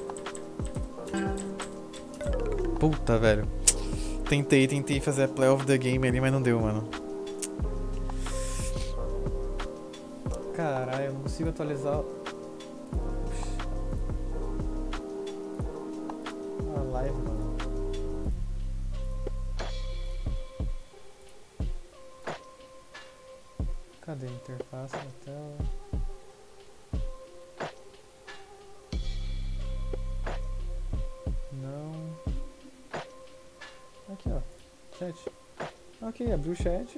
Puta, velho. Tentei fazer a play of the game ali, mas não deu, mano. Caralho, eu não consigo atualizar a live, mano. Cadê a interface da tela? Não. Aqui, ó. Chat. Ok, abriu o chat.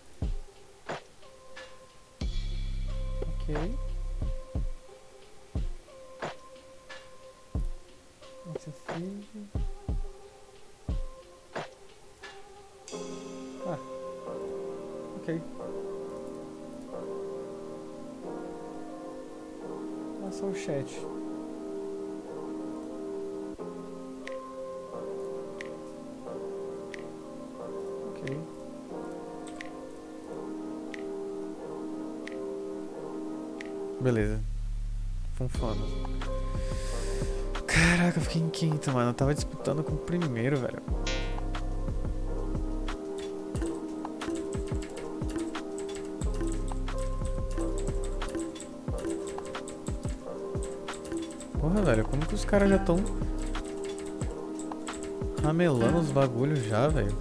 Ok. Accessível. Ah. Ok. É só o chat. Ok. Beleza. Funfando. Caraca, eu fiquei em quinto, mano. Eu tava disputando com o primeiro, velho. Porra, velho, como que os caras já tão ramelando os bagulhos já, velho?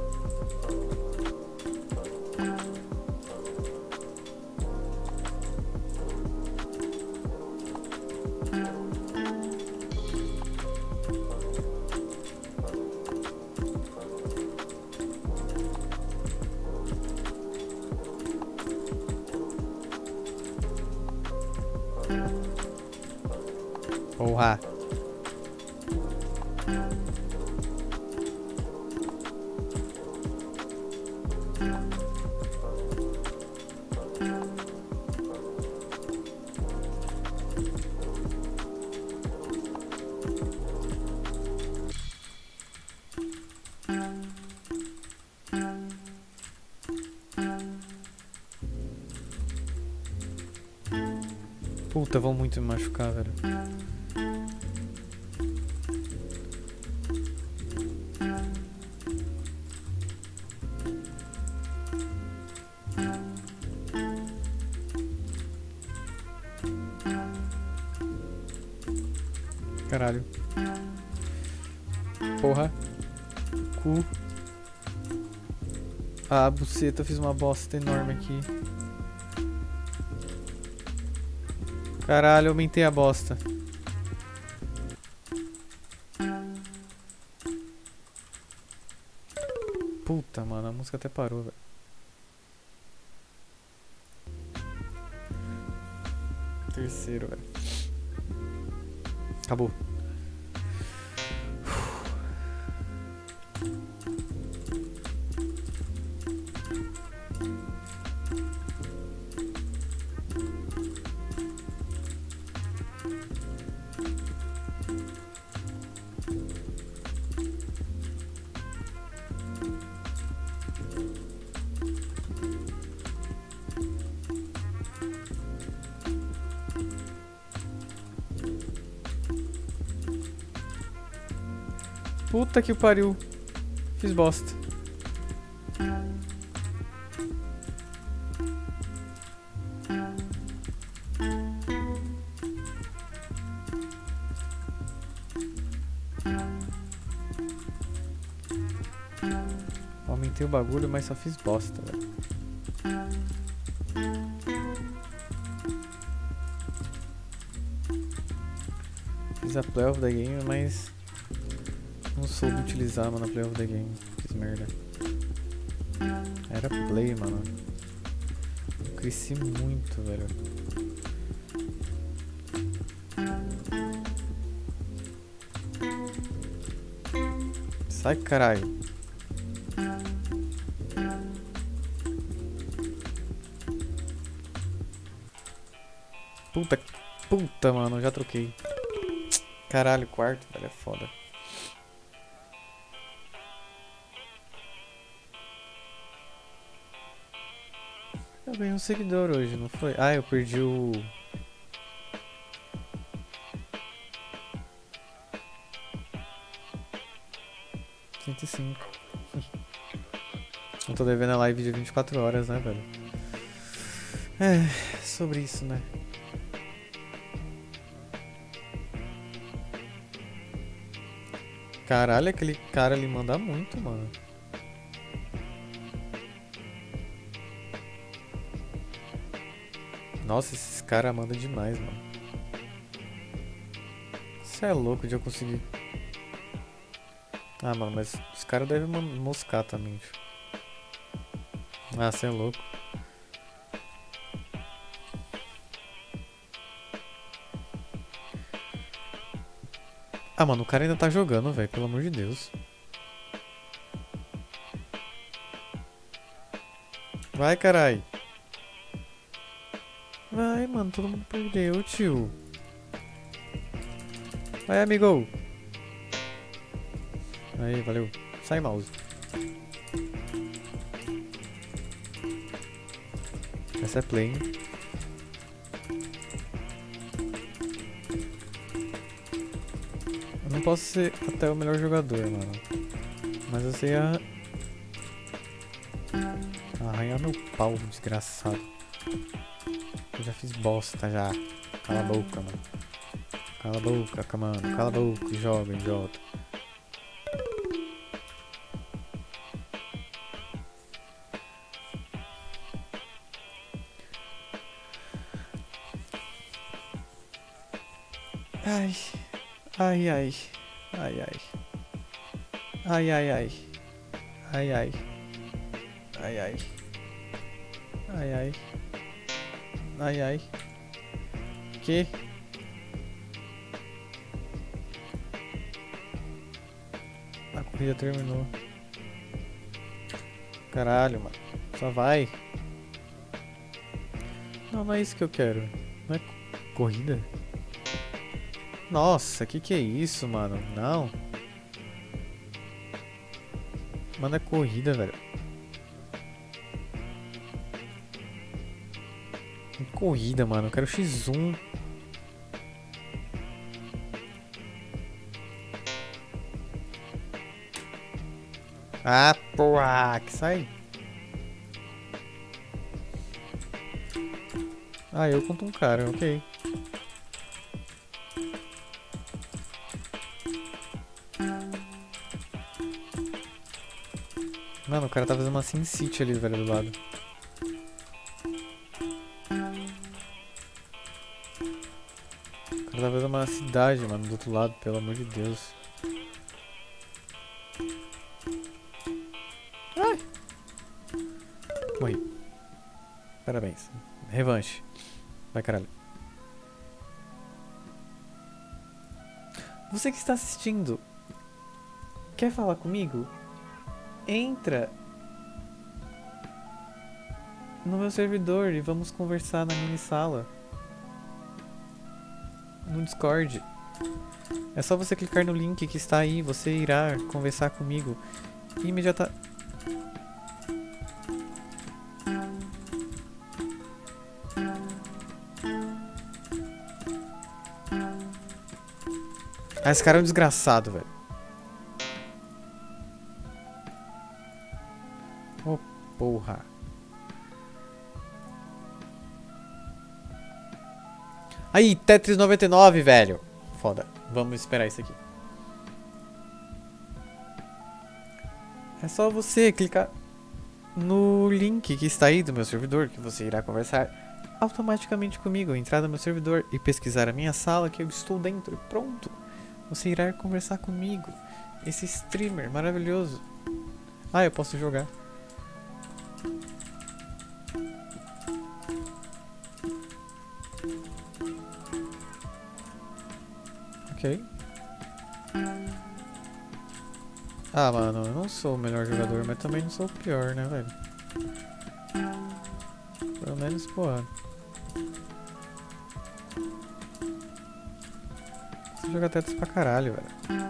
Porra. Puta, vão muito me machucar, velho. Caralho. Porra. Cu. Ah, buceta, fiz uma bosta enorme aqui. Caralho, aumentei a bosta. Puta, mano, a música até parou, velho. Terceiro, velho. Acabou. Puta que pariu. Fiz bosta. Aumentei o bagulho, mas só fiz bosta, velho. Fiz a play of the game, mas não soube utilizar, mano, a play of the game. Fiz merda. Era play, mano. Eu cresci muito, velho. Sai, caralho. Puta, mano, já troquei. Caralho, quarto, velho, é foda. Eu ganhei um seguidor hoje, não foi? Ah, eu perdi o... $105. Eu tô devendo a live de 24 horas, né, velho? É, sobre isso, né? Caralho, aquele cara ali manda muito, mano. Nossa, esses caras mandam demais, mano. Você é louco de eu conseguir. Ah, mano, mas os caras devem moscar também, tio. Ah, você é louco. Ah, mano, o cara ainda tá jogando, velho, pelo amor de Deus. Vai, carai. Vai, mano, todo mundo perdeu, tio. Vai, amigo. Aí, valeu. Sai, mouse. Essa é play, hein? Eu não posso ser até o melhor jogador, mano. Mas eu sei arranhar meu pau, desgraçado. Eu já fiz bosta, já. Cala a boca, mano. Cala a boca, mano. Cala a boca e joga, idiota. Ai. Ai, ai. Ai, ai. Ai, ai, ai. Ai, ai. Ai, ai. Ai, ai. Ai, ai. Que? A corrida terminou. Caralho, mano. Só vai. Não, não é isso que eu quero. Não é corrida? Nossa, que é isso, mano? Não. Mano, é corrida, velho. Corrida, mano. Eu quero X1. Ah, porra. Que sai. Ah, eu conto um cara. Ok. Mano, o cara tá fazendo uma Sin City ali, velho, do lado. O cara tá fazendo uma cidade, mano, do outro lado, pelo amor de Deus. Ai! Morri. Parabéns. Revanche. Vai, caralho. Você que está assistindo, quer falar comigo? Entra no meu servidor e vamos conversar na mini sala no Discord. É só você clicar no link que está aí, você irá conversar comigo imediatamente. Ah, esse cara é um desgraçado, velho. Aí, Tetris 99, velho. Foda. Vamos esperar isso aqui. É só você clicar no link que está aí do meu servidor, que você irá conversar automaticamente comigo, entrar no meu servidor e pesquisar a minha sala que eu estou dentro. E pronto. Você irá conversar comigo. Esse streamer maravilhoso. Ah, eu posso jogar. Ok. Ah, mano, eu não sou o melhor jogador, mas também não sou o pior, né, velho? Pelo menos, porra. Você joga Tetris pra caralho, velho.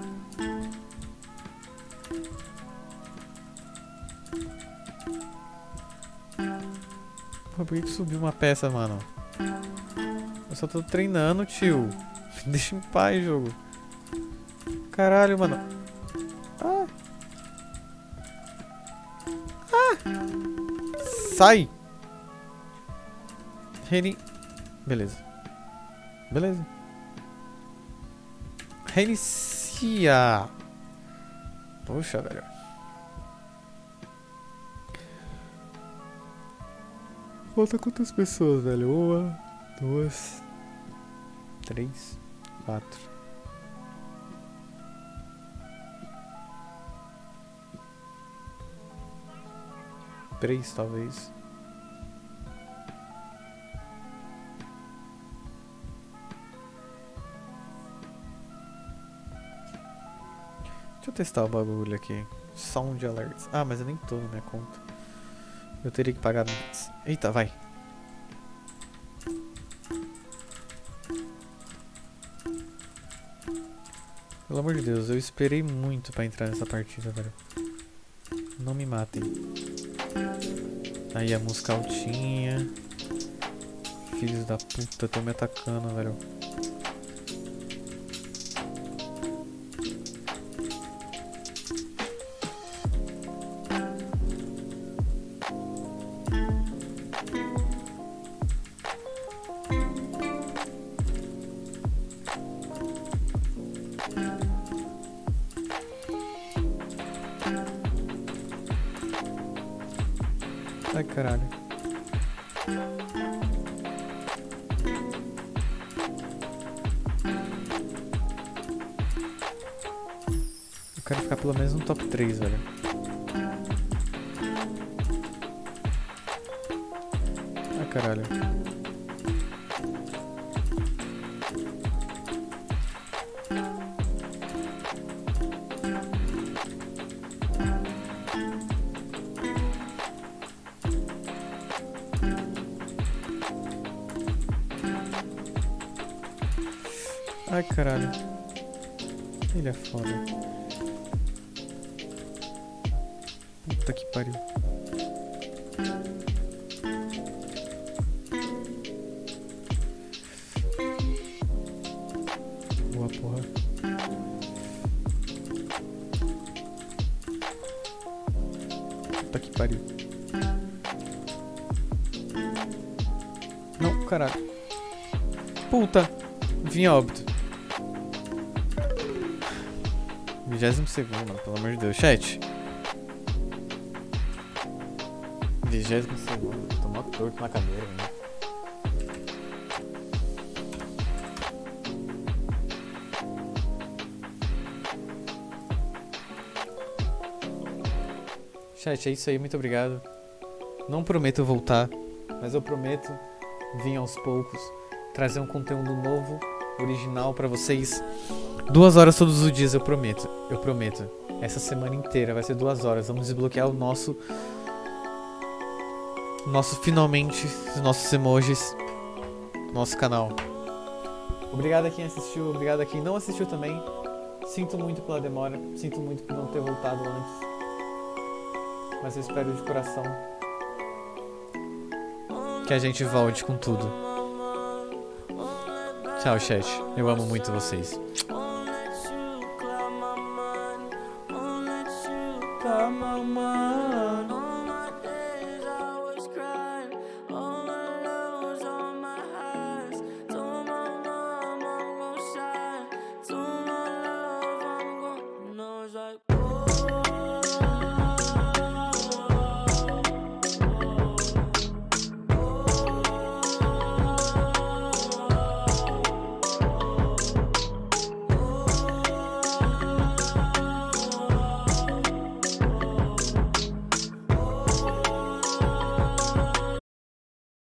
Pô, por que subiu uma peça, mano? Eu só tô treinando, tio. Me deixa em paz, jogo. Caralho, mano. Ah. Ah. Sai. Beleza. Beleza. Reinicia. Poxa, velho. Falta quantas pessoas, velho? 1, 2, 3, 4. Três, talvez. Deixa eu testar o bagulho aqui. Sound alerts. Ah, mas eu nem tô na minha conta. Eu teria que pagar antes. Eita, vai. Pelo amor de Deus, eu esperei muito pra entrar nessa partida, velho. Não me matem. Aí a música altinha. Filhos da puta, tão me atacando, velho. Ai, caralho. Eu quero ficar pelo menos no top 3, velho. Ai, caralho. Ai, caralho. Ele é foda. Puta que pariu. Boa, porra. Puta que pariu. Não, caralho. Puta. Vim a óbito. 22º, mano, pelo amor de Deus. Chat. 22º. Tô mó torto na cadeira, velho. Chat, é isso aí. Muito obrigado. Não prometo voltar, mas eu prometo vir aos poucos. Trazer um conteúdo novo, original pra vocês. 2 horas todos os dias, eu prometo. Eu prometo. Essa semana inteira vai ser 2 horas. Vamos desbloquear o nosso finalmente, os nossos emojis, nosso canal. Obrigado a quem assistiu, obrigado a quem não assistiu também. Sinto muito pela demora, sinto muito por não ter voltado antes. Mas eu espero de coração que a gente volte com tudo. Tchau, chat. Eu amo muito vocês.